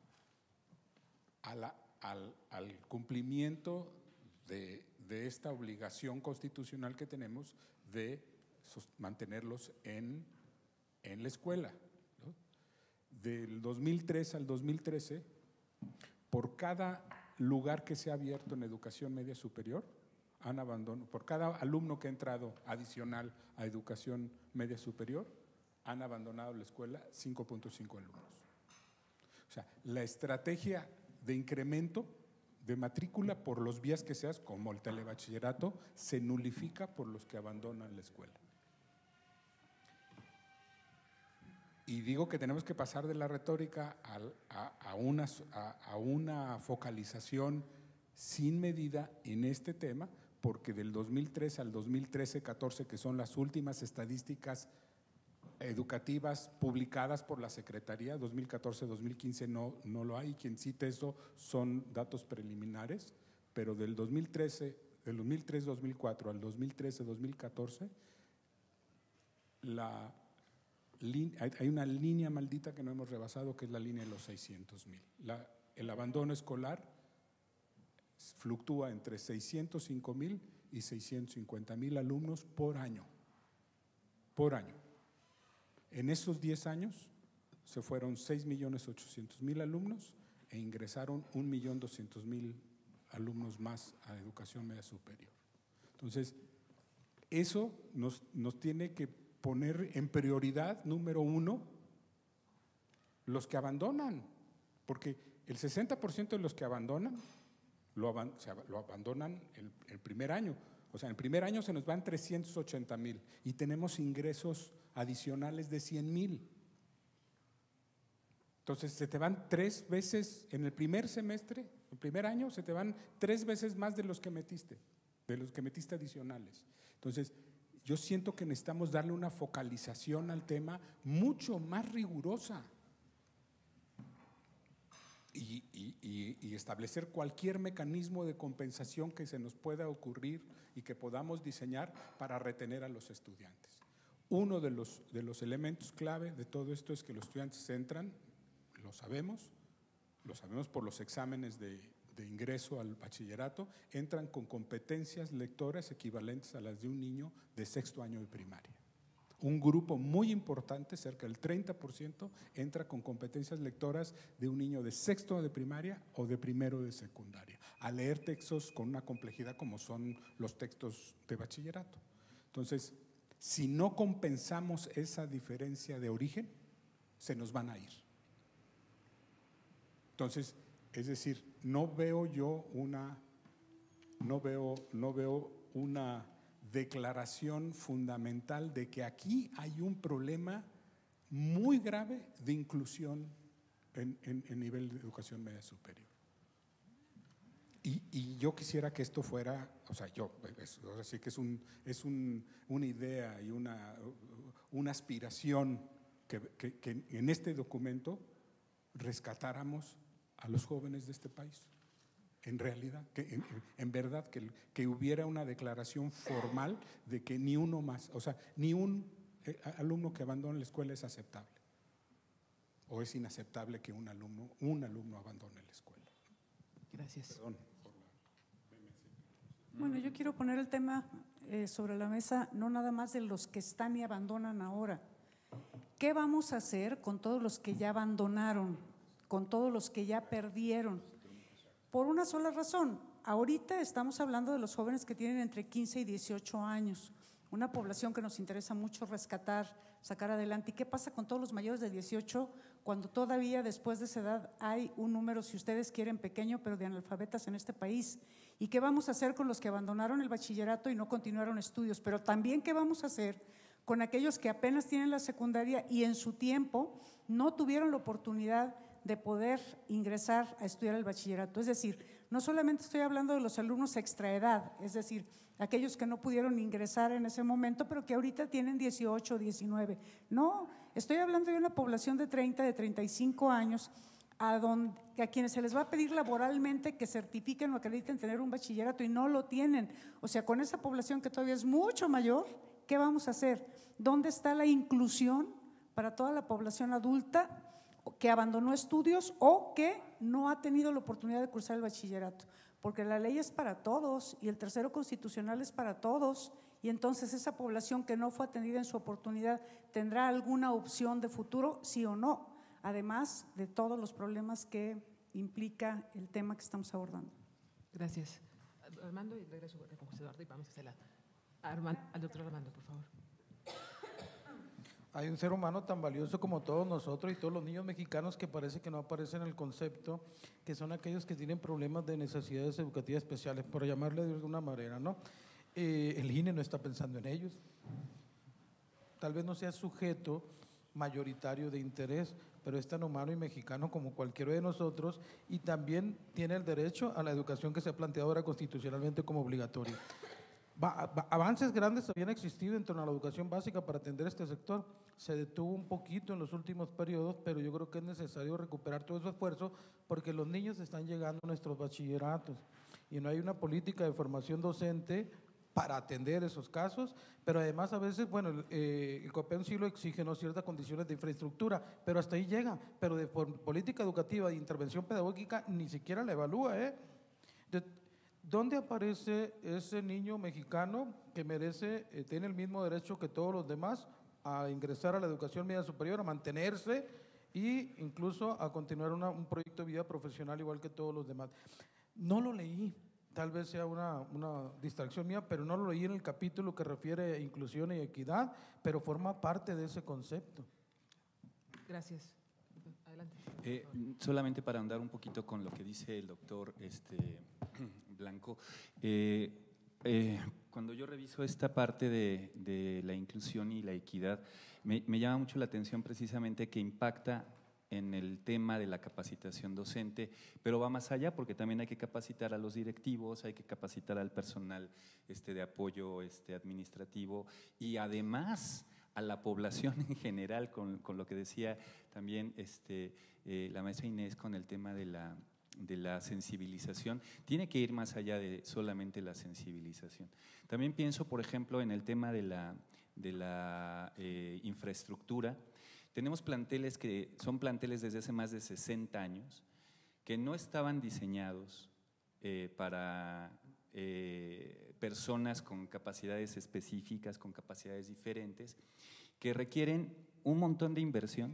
a la, al, al cumplimiento de, de esta obligación constitucional que tenemos de mantenerlos en, en la escuela. Del dos mil tres al dos mil trece, por cada lugar que se ha abierto en educación media superior, han abandonado, por cada alumno que ha entrado adicional a educación media superior, han abandonado la escuela cinco punto cinco alumnos. O sea, la estrategia de incremento de matrícula por los vías que seas, como el telebachillerato, se nulifica por los que abandonan la escuela. y digo que tenemos que pasar de la retórica a, a, a, una, a, a una focalización sin medida en este tema, porque del dos mil tres al dos mil trece catorce, que son las últimas estadísticas educativas publicadas por la Secretaría, dos mil catorce dos mil quince no, no lo hay, quien cite eso son datos preliminares, pero del dos mil trece, del dos mil tres dos mil cuatro al dos mil trece dos mil catorce, la, hay una línea maldita que no hemos rebasado, que es la línea de los seiscientos mil. La, el abandono escolar fluctúa entre seiscientos cinco mil y seiscientos cincuenta mil alumnos por año, por año. En esos diez años se fueron seis millones ochocientos mil alumnos e ingresaron un millón doscientos mil alumnos más a educación media superior. Entonces, eso nos, nos tiene que poner en prioridad número uno los que abandonan, porque el sesenta por ciento de los que abandonan lo, aban, o sea, lo abandonan el, el primer año. O sea, en el primer año se nos van trescientos ochenta mil y tenemos ingresos adicionales de cien mil. Entonces, se te van tres veces en el primer semestre, el primer año, se te van tres veces más de los que metiste, de los que metiste adicionales. Entonces, yo siento que necesitamos darle una focalización al tema mucho más rigurosa y, y, y, y establecer cualquier mecanismo de compensación que se nos pueda ocurrir y que podamos diseñar para retener a los estudiantes. Uno de los, de los elementos clave de todo esto es que los estudiantes entran, lo sabemos, lo sabemos por los exámenes de, de ingreso al bachillerato, entran con competencias lectoras equivalentes a las de un niño de sexto año de primaria. Un grupo muy importante, cerca del treinta por ciento, entra con competencias lectoras de un niño de sexto de primaria o de primero de secundaria, a leer textos con una complejidad como son los textos de bachillerato. Entonces, si no compensamos esa diferencia de origen, se nos van a ir. Entonces, es decir, no veo yo una, no veo, no veo una declaración fundamental de que aquí hay un problema muy grave de inclusión en, en, en nivel de educación media superior. Y, y yo quisiera que esto fuera, o sea, yo, es, ahora sí que es, un, es un, una idea y una, una aspiración que, que, que en este documento rescatáramos a los jóvenes de este país. En realidad, que en, en verdad, que, que hubiera una declaración formal de que ni uno más, o sea, ni un eh, alumno que abandone la escuela es aceptable. O es inaceptable que un alumno, un alumno abandone la escuela. Gracias. Perdón. Bueno, yo quiero poner el tema eh, sobre la mesa, no nada más de los que están y abandonan ahora. ¿Qué vamos a hacer con todos los que ya abandonaron, con todos los que ya perdieron? Por una sola razón, ahorita estamos hablando de los jóvenes que tienen entre quince y dieciocho años, una población que nos interesa mucho rescatar, sacar adelante. ¿Y qué pasa con todos los mayores de dieciocho cuando todavía después de esa edad hay un número, si ustedes quieren, pequeño, pero de analfabetas en este país? ¿Y qué vamos a hacer con los que abandonaron el bachillerato y no continuaron estudios? Pero también, ¿qué vamos a hacer con aquellos que apenas tienen la secundaria y en su tiempo no tuvieron la oportunidad de poder ingresar a estudiar el bachillerato? Es decir, no solamente estoy hablando de los alumnos extraedad, es decir, aquellos que no pudieron ingresar en ese momento, pero que ahorita tienen dieciocho, diecinueve. No, estoy hablando de una población de treinta, de treinta y cinco años, a, donde, a quienes se les va a pedir laboralmente que certifiquen o acrediten tener un bachillerato y no lo tienen. O sea, con esa población que todavía es mucho mayor, ¿qué vamos a hacer? ¿Dónde está la inclusión para toda la población adulta que abandonó estudios o que no ha tenido la oportunidad de cursar el bachillerato? Porque la ley es para todos y el tercero constitucional es para todos, y entonces esa población que no fue atendida en su oportunidad tendrá alguna opción de futuro, sí o no, además de todos los problemas que implica el tema que estamos abordando. Gracias. Armando, y regreso con José Eduardo y vamos a hacer la, Armando, al doctor Armando, por favor. Hay un ser humano tan valioso como todos nosotros y todos los niños mexicanos que parece que no aparecen en el concepto, que son aquellos que tienen problemas de necesidades educativas especiales, por llamarle de alguna manera, ¿no? Eh, el I N E no está pensando en ellos. Tal vez no sea sujeto mayoritario de interés, pero es tan humano y mexicano como cualquiera de nosotros y también tiene el derecho a la educación que se ha planteado ahora constitucionalmente como obligatoria. Va, va, avances grandes habían existido en torno a la educación básica para atender este sector. Se detuvo un poquito en los últimos periodos, pero yo creo que es necesario recuperar todo ese esfuerzo porque los niños están llegando a nuestros bachilleratos y no hay una política de formación docente para atender esos casos, pero además a veces, bueno, eh, el COPEM sí lo exige, ¿no?, ciertas condiciones de infraestructura, pero hasta ahí llega, pero de política educativa e intervención pedagógica ni siquiera la evalúa, ¿eh? De, ¿Dónde aparece ese niño mexicano que merece, eh, tiene el mismo derecho que todos los demás a ingresar a la educación media superior, a mantenerse e incluso a continuar una, un proyecto de vida profesional igual que todos los demás? No lo leí, tal vez sea una, una distracción mía, pero no lo leí en el capítulo que refiere a inclusión y equidad, pero forma parte de ese concepto. Gracias. Adelante. Eh, solamente para andar un poquito con lo que dice el doctor este, Blanco, eh, eh, cuando yo reviso esta parte de, de la inclusión y la equidad, me, me llama mucho la atención precisamente que impacta en el tema de la capacitación docente, pero va más allá porque también hay que capacitar a los directivos, hay que capacitar al personal este, de apoyo este, administrativo y además a la población en general, con, con lo que decía también este, eh, la maestra Inés con el tema de la, de la sensibilización, tiene que ir más allá de solamente la sensibilización. También pienso, por ejemplo, en el tema de la, de la eh, infraestructura. Tenemos planteles que son planteles desde hace más de sesenta años, que no estaban diseñados eh, para eh, personas con capacidades específicas, con capacidades diferentes, que requieren un montón de inversión,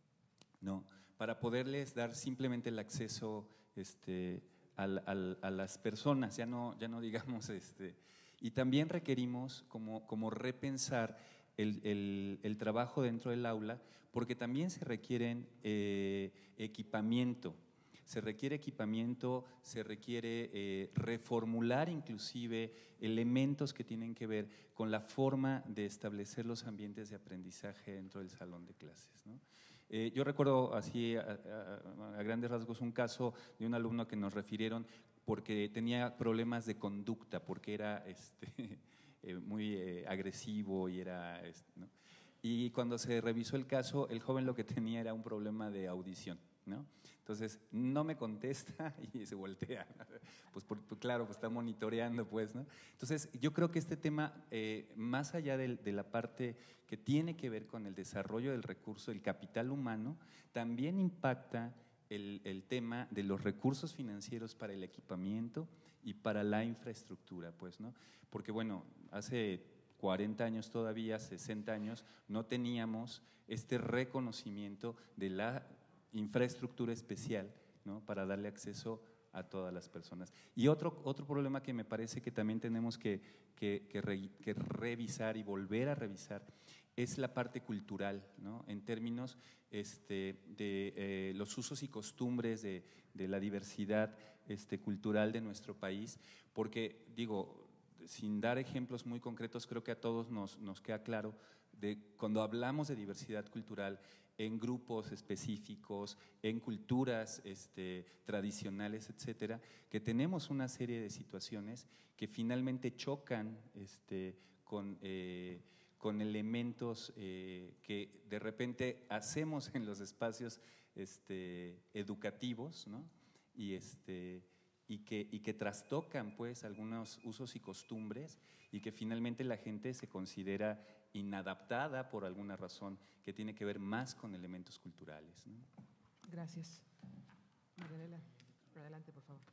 ¿no?, para poderles dar simplemente el acceso este, al, al, a las personas, ya no, ya no digamos, este, y también requerimos como, como repensar el, el, el trabajo dentro del aula, porque también se requieren eh, equipamiento, se requiere equipamiento, se requiere eh, reformular inclusive elementos que tienen que ver con la forma de establecer los ambientes de aprendizaje dentro del salón de clases, ¿no? Eh, yo recuerdo así a, a, a grandes rasgos un caso de un alumno que nos refirieron porque tenía problemas de conducta, porque era este, eh, muy eh, agresivo y era… Este, ¿no? Y cuando se revisó el caso, el joven lo que tenía era un problema de audición, ¿no? Entonces, no me contesta y se voltea. Pues, por, pues claro, pues está monitoreando, pues, ¿no? Entonces, yo creo que este tema, eh, más allá de, de la parte que tiene que ver con el desarrollo del recurso, el capital humano, también impacta el, el tema de los recursos financieros para el equipamiento y para la infraestructura, pues, ¿no? Porque, bueno, hace cuarenta años todavía, sesenta años, no teníamos este reconocimiento de la infraestructura especial, ¿no?, para darle acceso a todas las personas. Y otro, otro problema que me parece que también tenemos que, que, que, re, que revisar y volver a revisar es la parte cultural, ¿no?, en términos este, de eh, los usos y costumbres de, de la diversidad este, cultural de nuestro país, porque digo, sin dar ejemplos muy concretos, creo que a todos nos, nos queda claro de cuando hablamos de diversidad cultural en grupos específicos, en culturas este, tradicionales, etcétera, que tenemos una serie de situaciones que finalmente chocan este, con, eh, con elementos eh, que de repente hacemos en los espacios este, educativos, ¿no?, y, este, y, que, y que trastocan pues algunos usos y costumbres y que finalmente la gente se considera inadaptada por alguna razón que tiene que ver más con elementos culturales, ¿no? Gracias. Marianela, adelante, por favor.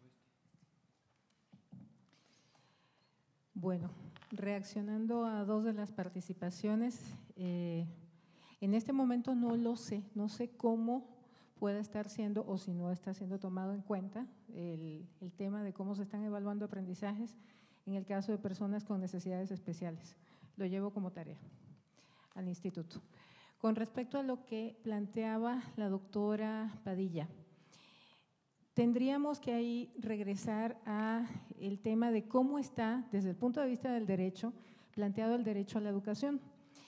Bueno, reaccionando a dos de las participaciones, eh, en este momento no lo sé, no sé cómo pueda estar siendo o si no está siendo tomado en cuenta el, el tema de cómo se están evaluando aprendizajes en el caso de personas con necesidades especiales. Lo llevo como tarea al instituto. Con respecto a lo que planteaba la doctora Padilla, tendríamos que ahí regresar a el tema de cómo está, desde el punto de vista del derecho, planteado el derecho a la educación.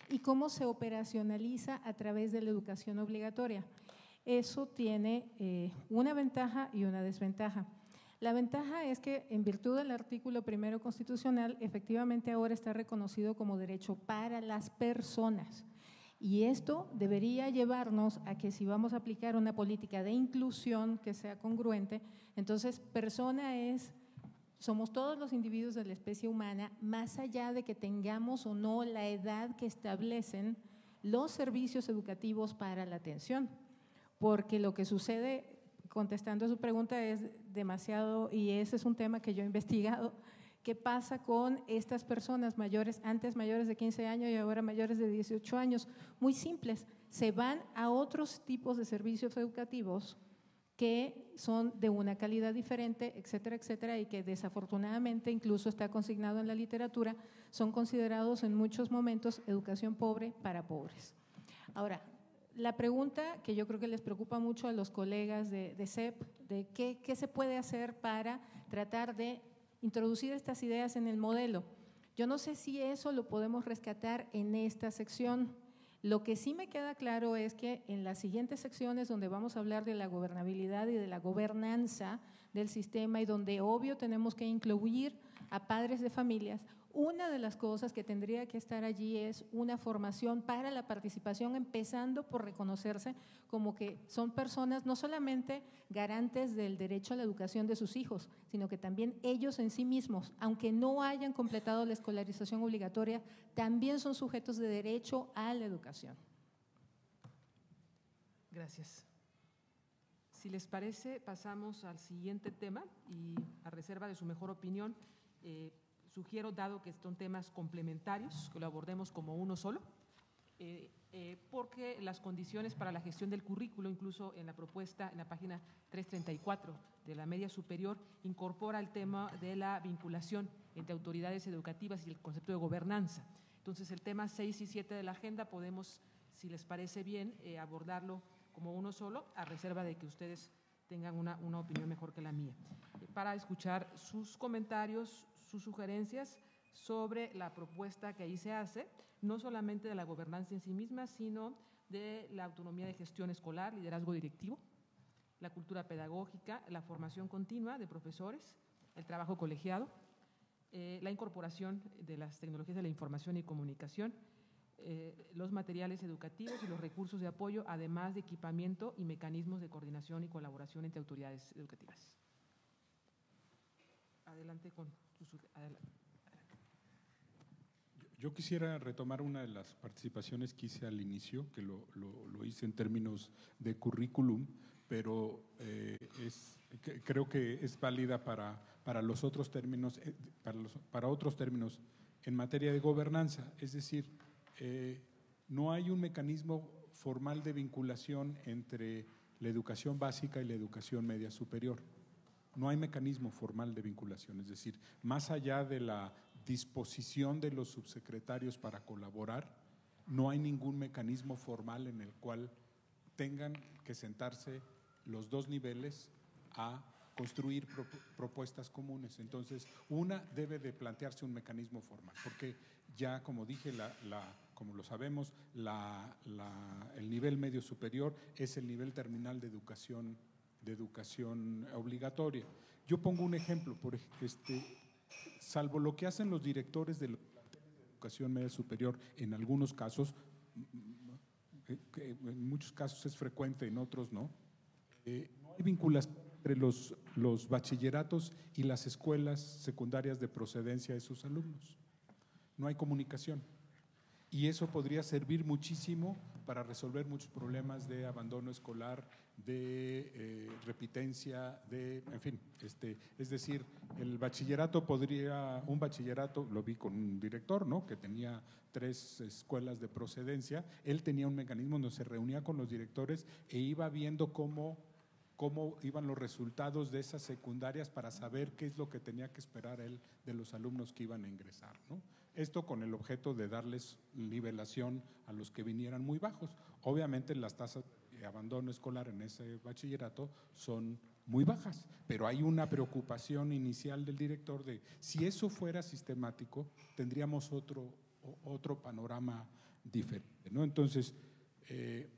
y cómo se operacionaliza a través de la educación obligatoria. Eso tiene eh, una ventaja y una desventaja. La ventaja es que en virtud del artículo primero constitucional, efectivamente ahora está reconocido como derecho para las personas. Y esto debería llevarnos a que si vamos a aplicar una política de inclusión que sea congruente, entonces persona es, somos todos los individuos de la especie humana, más allá de que tengamos o no la edad que establecen los servicios educativos para la atención. Porque lo que sucede, contestando a su pregunta, es demasiado, y ese es un tema que yo he investigado, ¿qué pasa con estas personas mayores, antes mayores de quince años y ahora mayores de dieciocho años? Muy simples, se van a otros tipos de servicios educativos que son de una calidad diferente, etcétera, etcétera, y que desafortunadamente, incluso está consignado en la literatura, son considerados en muchos momentos educación pobre para pobres. Ahora, la pregunta que yo creo que les preocupa mucho a los colegas de, de C E P, de qué, qué se puede hacer para tratar de introducir estas ideas en el modelo. Yo no sé si eso lo podemos rescatar en esta sección. Lo que sí me queda claro es que en las siguientes secciones, donde vamos a hablar de la gobernabilidad y de la gobernanza del sistema, y donde obvio tenemos que incluir a padres de familias, una de las cosas que tendría que estar allí es una formación para la participación, empezando por reconocerse como que son personas no solamente garantes del derecho a la educación de sus hijos, sino que también ellos en sí mismos, aunque no hayan completado la escolarización obligatoria, también son sujetos de derecho a la educación. Gracias. Si les parece, pasamos al siguiente tema y a reserva de su mejor opinión, eh, sugiero, dado que son temas complementarios, que lo abordemos como uno solo, eh, eh, porque las condiciones para la gestión del currículo, incluso en la propuesta, en la página trescientos treinta y cuatro de la media superior, incorpora el tema de la vinculación entre autoridades educativas y el concepto de gobernanza. Entonces, el tema seis y siete de la agenda podemos, si les parece bien, eh, abordarlo como uno solo, a reserva de que ustedes tengan una, una opinión mejor que la mía, eh, para escuchar sus comentarios, sus sugerencias sobre la propuesta que ahí se hace, no solamente de la gobernanza en sí misma, sino de la autonomía de gestión escolar, liderazgo directivo, la cultura pedagógica, la formación continua de profesores, el trabajo colegiado, eh, la incorporación de las tecnologías de la información y comunicación, eh, los materiales educativos y los recursos de apoyo, además de equipamiento y mecanismos de coordinación y colaboración entre autoridades educativas. Adelante con sus… Adelante. Yo quisiera retomar una de las participaciones que hice al inicio, que lo, lo, lo hice en términos de currículum, pero eh, es, que, creo que es válida para, para los otros términos, eh, para, los, para otros términos en materia de gobernanza. Es decir, eh, no hay un mecanismo formal de vinculación entre la educación básica y la educación media superior. No hay mecanismo formal de vinculación, es decir, más allá de la disposición de los subsecretarios para colaborar, no hay ningún mecanismo formal en el cual tengan que sentarse los dos niveles a construir pro propuestas comunes. Entonces, una debe de plantearse un mecanismo formal, porque ya, como dije, la, la, como lo sabemos, la, la, el nivel medio superior es el nivel terminal de educación de educación obligatoria. Yo pongo un ejemplo, por este, salvo lo que hacen los directores de, los, de educación media superior, en algunos casos, en muchos casos es frecuente, en otros no, eh, no hay vinculación entre los, los bachilleratos y las escuelas secundarias de procedencia de sus alumnos. No hay comunicación. Y eso podría servir muchísimo para resolver muchos problemas de abandono escolar, de eh, repitencia, de, en fin, este, es decir, el bachillerato podría, un bachillerato, lo vi con un director, ¿no?, que tenía tres escuelas de procedencia, él tenía un mecanismo donde se reunía con los directores e iba viendo cómo, cómo iban los resultados de esas secundarias para saber qué es lo que tenía que esperar él de los alumnos que iban a ingresar, ¿no? Esto con el objeto de darles nivelación a los que vinieran muy bajos. Obviamente las tasas de abandono escolar en ese bachillerato son muy bajas, pero hay una preocupación inicial del director de si eso fuera sistemático, tendríamos otro, otro panorama diferente, ¿no? Entonces, eh,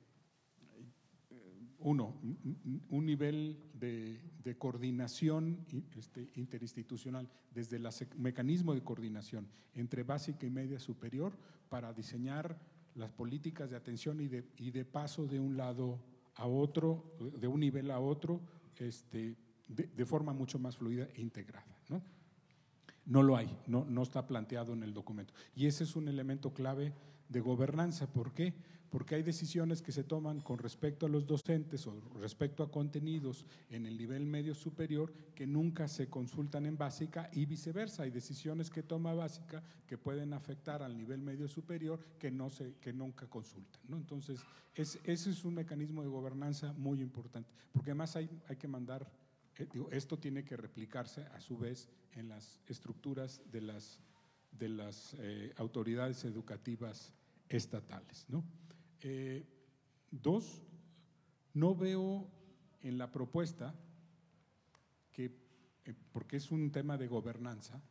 uno, un nivel de, de coordinación este, interinstitucional desde el mecanismo de coordinación entre básica y media superior para diseñar las políticas de atención y de, y de paso de un lado a otro, de un nivel a otro, este, de, de forma mucho más fluida e integrada, ¿no? No lo hay, no, no está planteado en el documento. Y ese es un elemento clave de gobernanza. ¿Por qué? Porque hay decisiones que se toman con respecto a los docentes o respecto a contenidos en el nivel medio superior que nunca se consultan en básica y viceversa. Hay decisiones que toma básica que pueden afectar al nivel medio superior que, no se, que nunca consultan, ¿no? Entonces, es, ese es un mecanismo de gobernanza muy importante, porque además hay, hay que mandar, eh, digo, esto tiene que replicarse a su vez en las estructuras de las, de las eh, autoridades educativas estatales, ¿no? Eh, dos, no veo en la propuesta que, eh, porque es un tema de gobernanza,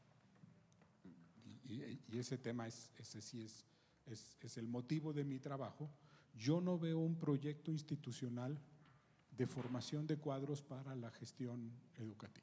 y, y ese tema es, ese sí es, es, es el motivo de mi trabajo, yo no veo un proyecto institucional de formación de cuadros para la gestión educativa.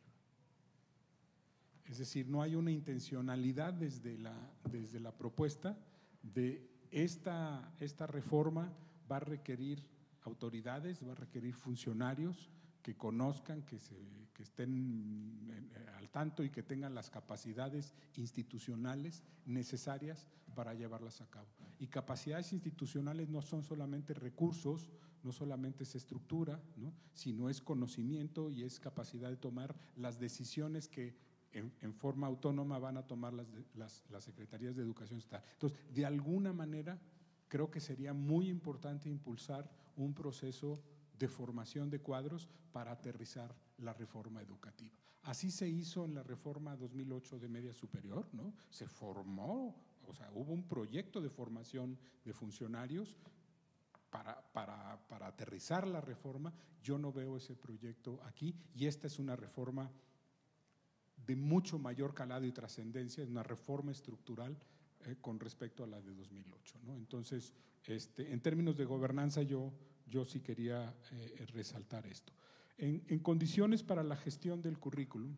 Es decir, no hay una intencionalidad desde la, desde la propuesta de esta, esta reforma va a requerir autoridades, va a requerir funcionarios que conozcan, que, se, que estén al tanto y que tengan las capacidades institucionales necesarias para llevarlas a cabo. Y capacidades institucionales no son solamente recursos, no solamente es estructura, ¿no?, sino es conocimiento y es capacidad de tomar las decisiones que En, en forma autónoma van a tomar las, las, las secretarías de educación estatal. Entonces, de alguna manera, creo que sería muy importante impulsar un proceso de formación de cuadros para aterrizar la reforma educativa. Así se hizo en la reforma dos mil ocho de media superior, ¿no? Se formó, o sea, hubo un proyecto de formación de funcionarios para, para, para aterrizar la reforma. Yo no veo ese proyecto aquí y esta es una reforma de mucho mayor calado y trascendencia, es una reforma estructural eh, con respecto a la de dos mil ocho, ¿no? Entonces, este, en términos de gobernanza, yo, yo sí quería eh, resaltar esto. En, en condiciones para la gestión del currículum,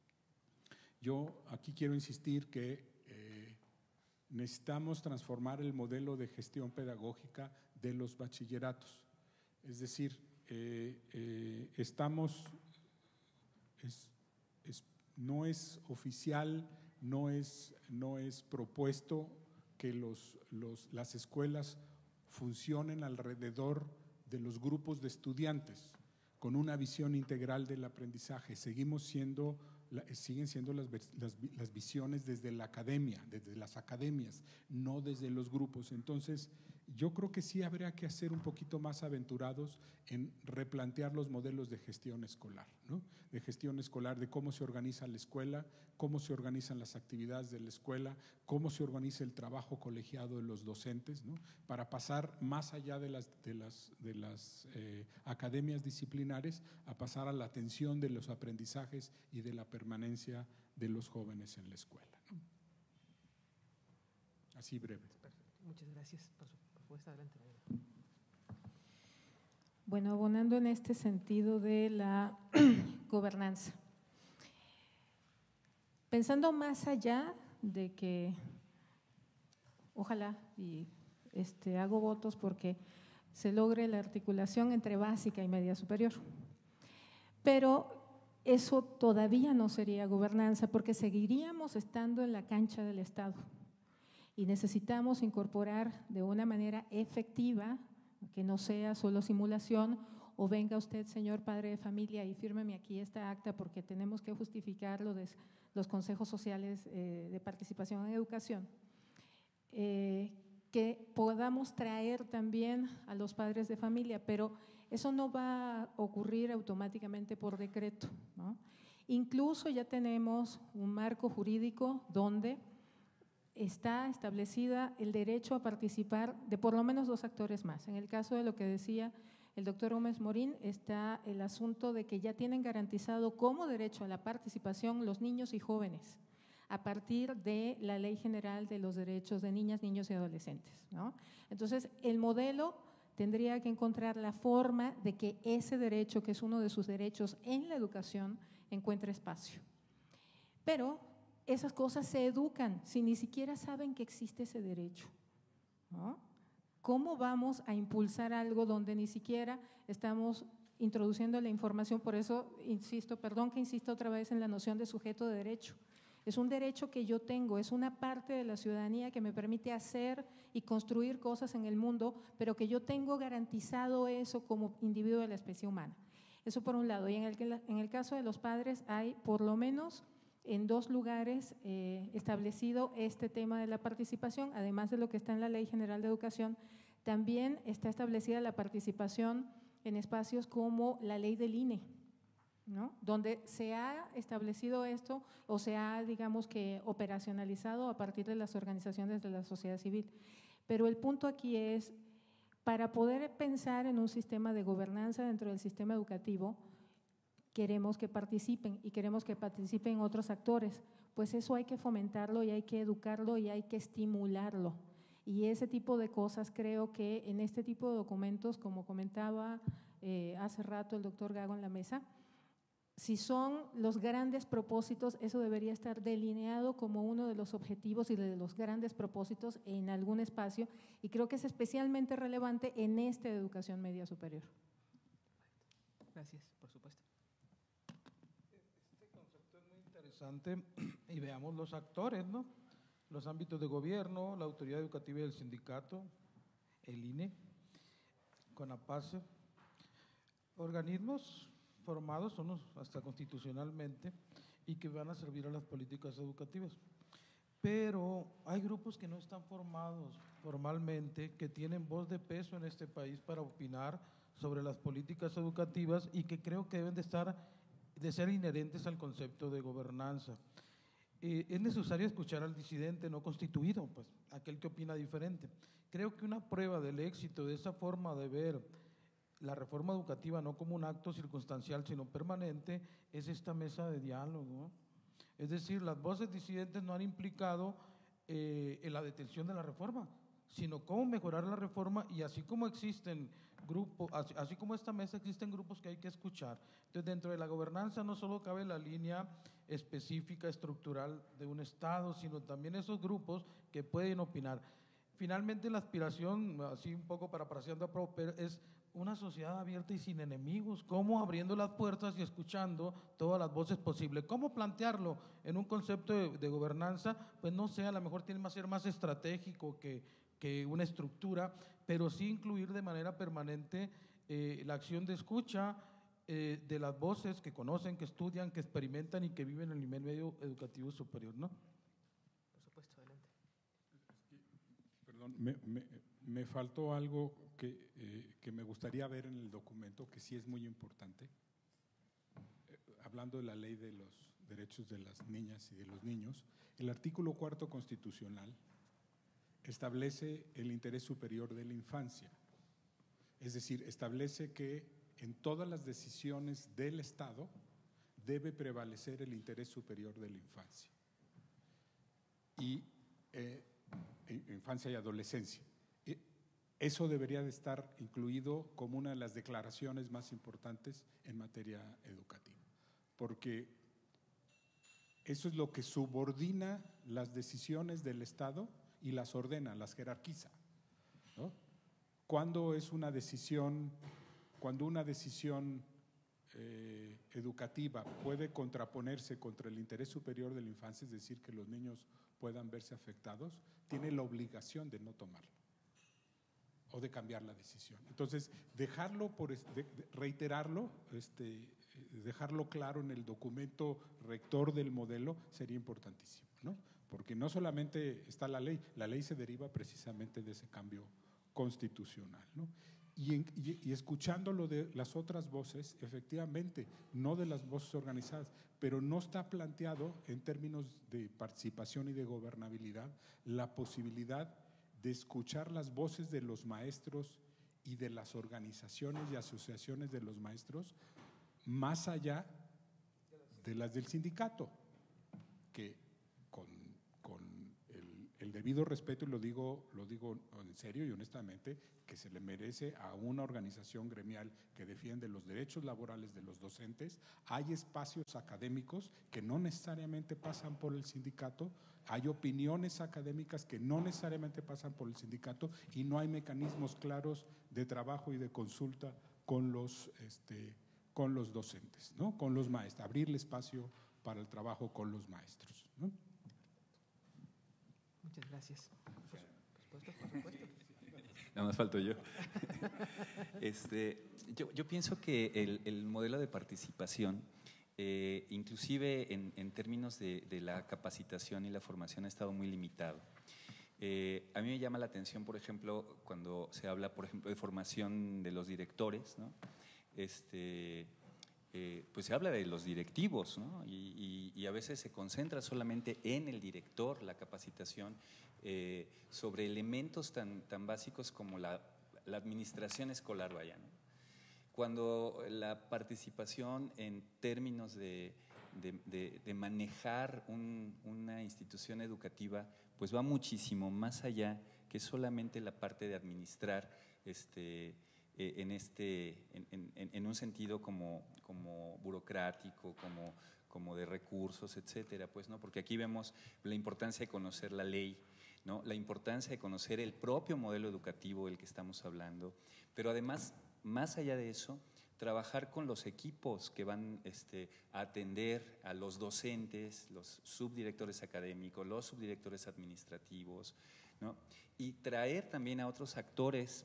yo aquí quiero insistir que eh, necesitamos transformar el modelo de gestión pedagógica de los bachilleratos. Es decir, eh, eh, estamos… Es, es, no es oficial, no es, no es propuesto que los, los, las escuelas funcionen alrededor de los grupos de estudiantes con una visión integral del aprendizaje. Seguimos siendo, siguen siendo las, las, las visiones desde la academia, desde las academias, no desde los grupos. Entonces, yo creo que sí habría que ser un poquito más aventurados en replantear los modelos de gestión escolar, ¿no? De gestión escolar, de cómo se organiza la escuela, cómo se organizan las actividades de la escuela, cómo se organiza el trabajo colegiado de los docentes, ¿no?, para pasar más allá de las, de las, de las eh, academias disciplinares a pasar a la atención de los aprendizajes y de la permanencia de los jóvenes en la escuela, ¿no? Así breve. Perfecto. Muchas gracias por su propuesta. Adelante. Bueno, abonando en este sentido de la gobernanza. Pensando más allá de que, ojalá, y este, hago votos porque se logre la articulación entre básica y media superior. Pero eso todavía no sería gobernanza porque seguiríamos estando en la cancha del Estado y necesitamos incorporar de una manera efectiva, que no sea solo simulación, o venga usted, señor padre de familia, y fírmeme aquí esta acta porque tenemos que justificar lo de los consejos sociales eh, de participación en educación, eh, que podamos traer también a los padres de familia, pero eso no va a ocurrir automáticamente por decreto, ¿no? Incluso ya tenemos un marco jurídico donde está establecida el derecho a participar de por lo menos dos actores más. En el caso de lo que decía el doctor Gómez Morín, está el asunto de que ya tienen garantizado como derecho a la participación los niños y jóvenes a partir de la Ley General de los Derechos de Niñas, Niños y Adolescentes, ¿no? Entonces, el modelo tendría que encontrar la forma de que ese derecho, que es uno de sus derechos en la educación, encuentre espacio. Pero esas cosas se educan si ni siquiera saben que existe ese derecho, ¿no? ¿Cómo vamos a impulsar algo donde ni siquiera estamos introduciendo la información? Por eso insisto, perdón que insisto otra vez en la noción de sujeto de derecho. Es un derecho que yo tengo, es una parte de la ciudadanía que me permite hacer y construir cosas en el mundo, pero que yo tengo garantizado eso como individuo de la especie humana. Eso por un lado. Y en el, en el caso de los padres hay por lo menos en dos lugares eh, establecido este tema de la participación, además de lo que está en la Ley General de Educación, también está establecida la participación en espacios como la ley del I N E, ¿no? Donde se ha establecido esto o se ha, digamos que, operacionalizado a partir de las organizaciones de la sociedad civil. Pero el punto aquí es, para poder pensar en un sistema de gobernanza dentro del sistema educativo, queremos que participen y queremos que participen otros actores, pues eso hay que fomentarlo y hay que educarlo y hay que estimularlo. Y ese tipo de cosas creo que en este tipo de documentos, como comentaba eh, hace rato el doctor Gago en la mesa, si son los grandes propósitos, eso debería estar delineado como uno de los objetivos y de los grandes propósitos en algún espacio, y creo que es especialmente relevante en esta educación media superior. Gracias, por supuesto. Este concepto es muy interesante y veamos los actores, ¿no? Los ámbitos de gobierno, la autoridad educativa y el sindicato, el I N E, CONAPACE, organismos formados, son hasta constitucionalmente, y que van a servir a las políticas educativas. Pero hay grupos que no están formados formalmente, que tienen voz de peso en este país para opinar sobre las políticas educativas y que creo que deben de estar, de ser inherentes al concepto de gobernanza. Eh, es necesario escuchar al disidente no constituido, pues, aquel que opina diferente. Creo que una prueba del éxito de esa forma de ver la reforma educativa no como un acto circunstancial, sino permanente, es esta mesa de diálogo, ¿no? Es decir, las voces disidentes no han implicado eh, en la detención de la reforma, sino cómo mejorar la reforma, y así como existen grupos, así, así como esta mesa, existen grupos que hay que escuchar. Entonces, dentro de la gobernanza no solo cabe la línea específica, estructural de un Estado, sino también esos grupos que pueden opinar. Finalmente, la aspiración, así un poco parafraseando a Proper, es una sociedad abierta y sin enemigos, cómo abriendo las puertas y escuchando todas las voces posibles. ¿Cómo plantearlo en un concepto de, de gobernanza? Pues no sé, a lo mejor tiene que ser más estratégico que, que una estructura, pero sí incluir de manera permanente eh, la acción de escucha eh, de las voces que conocen, que estudian, que experimentan y que viven en el nivel medio educativo superior, ¿no? Por supuesto, adelante. Perdón, me, me, me faltó algo que, eh, que me gustaría ver en el documento, que sí es muy importante. Eh, hablando de la ley de los derechos de las niñas y de los niños, el artículo cuarto constitucional establece el interés superior de la infancia. Es decir, establece que en todas las decisiones del Estado debe prevalecer el interés superior de la infancia. Y eh, infancia y adolescencia. Eso debería de estar incluido como una de las declaraciones más importantes en materia educativa, porque eso es lo que subordina las decisiones del Estado y las ordena, las jerarquiza, ¿no? Cuando es una decisión, cuando una decisión eh, educativa puede contraponerse contra el interés superior de la infancia, es decir, que los niños puedan verse afectados, tiene la obligación de no tomarlo o de cambiar la decisión. Entonces, dejarlo, por, de, de, reiterarlo, este, dejarlo claro en el documento rector del modelo sería importantísimo, ¿no? Porque no solamente está la ley, la ley se deriva precisamente de ese cambio constitucional, ¿no? Y, en, y, y escuchando lo de las otras voces, efectivamente, no de las voces organizadas, pero no está planteado en términos de participación y de gobernabilidad la posibilidad de escuchar las voces de los maestros y de las organizaciones y asociaciones de los maestros más allá de las del sindicato, que con el debido respeto, y lo digo, lo digo en serio y honestamente, que se le merece a una organización gremial que defiende los derechos laborales de los docentes. Hay espacios académicos que no necesariamente pasan por el sindicato, hay opiniones académicas que no necesariamente pasan por el sindicato y no hay mecanismos claros de trabajo y de consulta con los, este, con los docentes, ¿no? Con los maestros, abrirle espacio para el trabajo con los maestros, ¿no? Muchas gracias. Por supuesto, por supuesto. Nada más falto yo. Este, yo. Yo pienso que el, el modelo de participación, eh, inclusive en, en términos de, de la capacitación y la formación, ha estado muy limitado. Eh, a mí me llama la atención, por ejemplo, cuando se habla, por ejemplo, de formación de los directores, ¿no? Este, eh, pues se habla de los directivos, ¿no? y, y, y a veces se concentra solamente en el director la capacitación eh, sobre elementos tan, tan básicos como la, la administración escolar, vaya, ¿no? Cuando la participación en términos de, de, de, de manejar un, una institución educativa pues va muchísimo más allá que solamente la parte de administrar este, eh, en, este, en, en, en un sentido como, como burocrático, como, como de recursos, etcétera, pues, ¿no? Porque aquí vemos la importancia de conocer la ley, ¿no? La importancia de conocer el propio modelo educativo del que estamos hablando, pero además, más allá de eso, trabajar con los equipos que van este, a atender a los docentes, los subdirectores académicos, los subdirectores administrativos, ¿no? Y traer también a otros actores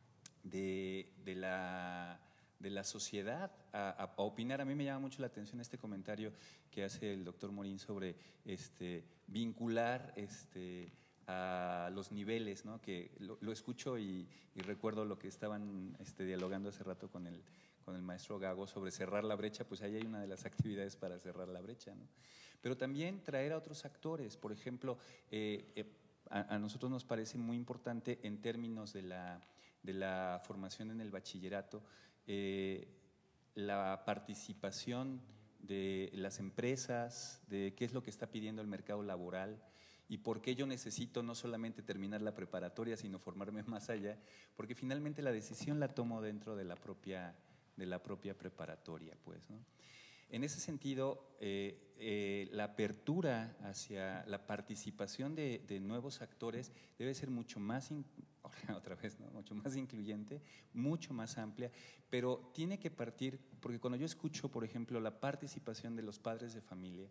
de, de, la, de la sociedad a, a, a opinar. A mí me llama mucho la atención este comentario que hace el doctor Morín sobre este, vincular este, a los niveles, ¿no? Que lo, lo escucho y, y recuerdo lo que estaban este, dialogando hace rato con el con el maestro Gago sobre cerrar la brecha, pues ahí hay una de las actividades para cerrar la brecha, ¿no? Pero también traer a otros actores, por ejemplo, eh, eh, a, a nosotros nos parece muy importante en términos de la, de la formación en el bachillerato, eh, la participación de las empresas, de qué es lo que está pidiendo el mercado laboral, y por qué yo necesito no solamente terminar la preparatoria, sino formarme más allá, porque finalmente la decisión la tomo dentro de la propia de la propia preparatoria, pues, ¿no? En ese sentido, eh, eh, la apertura hacia la participación de, de nuevos actores debe ser mucho más, in, otra vez, ¿no? mucho más incluyente, mucho más amplia, pero tiene que partir, porque cuando yo escucho, por ejemplo, la participación de los padres de familia,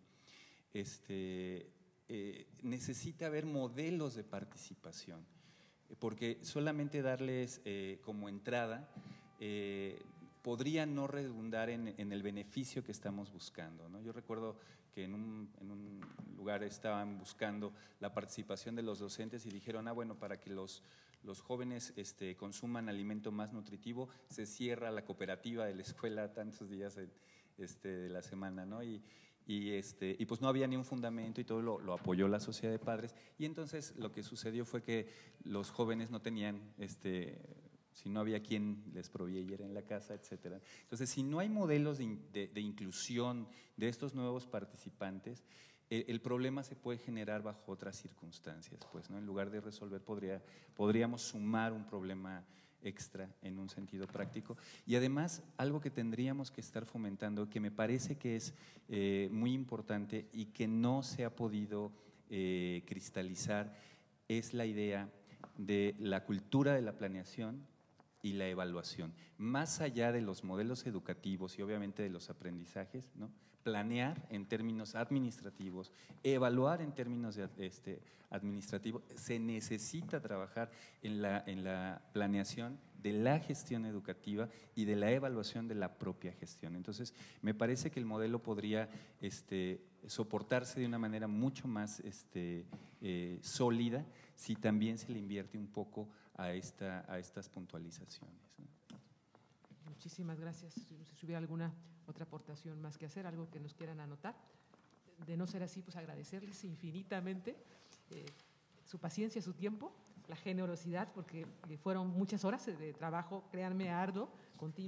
este, eh, necesita haber modelos de participación, porque solamente darles eh, como entrada eh, podría no redundar en, en el beneficio que estamos buscando, ¿no? Yo recuerdo que en un, en un lugar estaban buscando la participación de los docentes y dijeron, ah, bueno, para que los, los jóvenes este, consuman alimento más nutritivo, se cierra la cooperativa de la escuela tantos días de, este, de la semana, ¿no? Y, y, este, y pues no había ni un fundamento y todo lo, lo apoyó la sociedad de padres. Y entonces lo que sucedió fue que los jóvenes no tenían… Este, si no había quien les proveyera en la casa, etcétera. Entonces, si no hay modelos de, de, de inclusión de estos nuevos participantes, eh, el problema se puede generar bajo otras circunstancias, pues, ¿no? En lugar de resolver, podría, podríamos sumar un problema extra en un sentido práctico. Y además, algo que tendríamos que estar fomentando, que me parece que es eh, muy importante y que no se ha podido eh, cristalizar, es la idea de la cultura de la planeación y la evaluación, más allá de los modelos educativos y obviamente de los aprendizajes, ¿no? Planear en términos administrativos, evaluar en términos de, este, administrativos, se necesita trabajar en la, en la planeación de la gestión educativa y de la evaluación de la propia gestión. Entonces, me parece que el modelo podría este, soportarse de una manera mucho más este, eh, sólida si también se le invierte un poco a, esta, a estas puntualizaciones, ¿no? Muchísimas gracias. Si hubiera alguna otra aportación más que hacer, algo que nos quieran anotar. De no ser así, pues agradecerles infinitamente eh, su paciencia, su tiempo, la generosidad, porque fueron muchas horas de trabajo, créanme, arduo, continuo,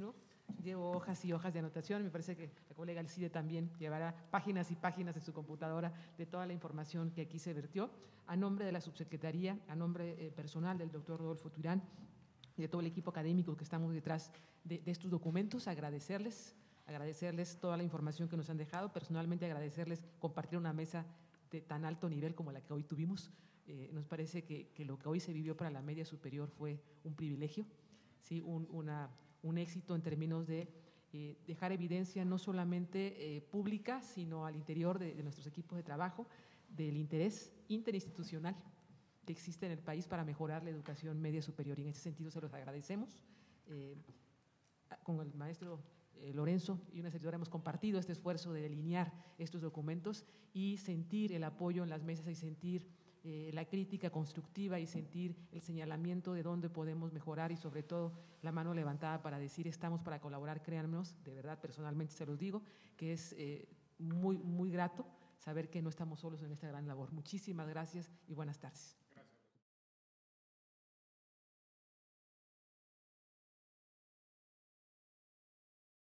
llevo hojas y hojas de anotación. Me parece que la colega Alcide también llevará páginas y páginas en su computadora de toda la información que aquí se vertió. A nombre de la subsecretaría, a nombre eh, personal del doctor Rodolfo Turán y de todo el equipo académico que estamos detrás de, de estos documentos, agradecerles, agradecerles toda la información que nos han dejado, personalmente agradecerles compartir una mesa de tan alto nivel como la que hoy tuvimos. Eh, nos parece que, que lo que hoy se vivió para la media superior fue un privilegio, ¿sí? un, una, un éxito en términos de eh, dejar evidencia no solamente eh, pública, sino al interior de, de nuestros equipos de trabajo, del interés interinstitucional que existe en el país para mejorar la educación media superior. Y en ese sentido se los agradecemos. Eh, con el maestro eh, Lorenzo y una servidora hemos compartido este esfuerzo de delinear estos documentos y sentir el apoyo en las mesas y sentir eh, la crítica constructiva y sentir el señalamiento de dónde podemos mejorar y sobre todo la mano levantada para decir estamos para colaborar. Créannos, de verdad, personalmente se los digo, que es eh, muy, muy grato saber que no estamos solos en esta gran labor. Muchísimas gracias y buenas tardes.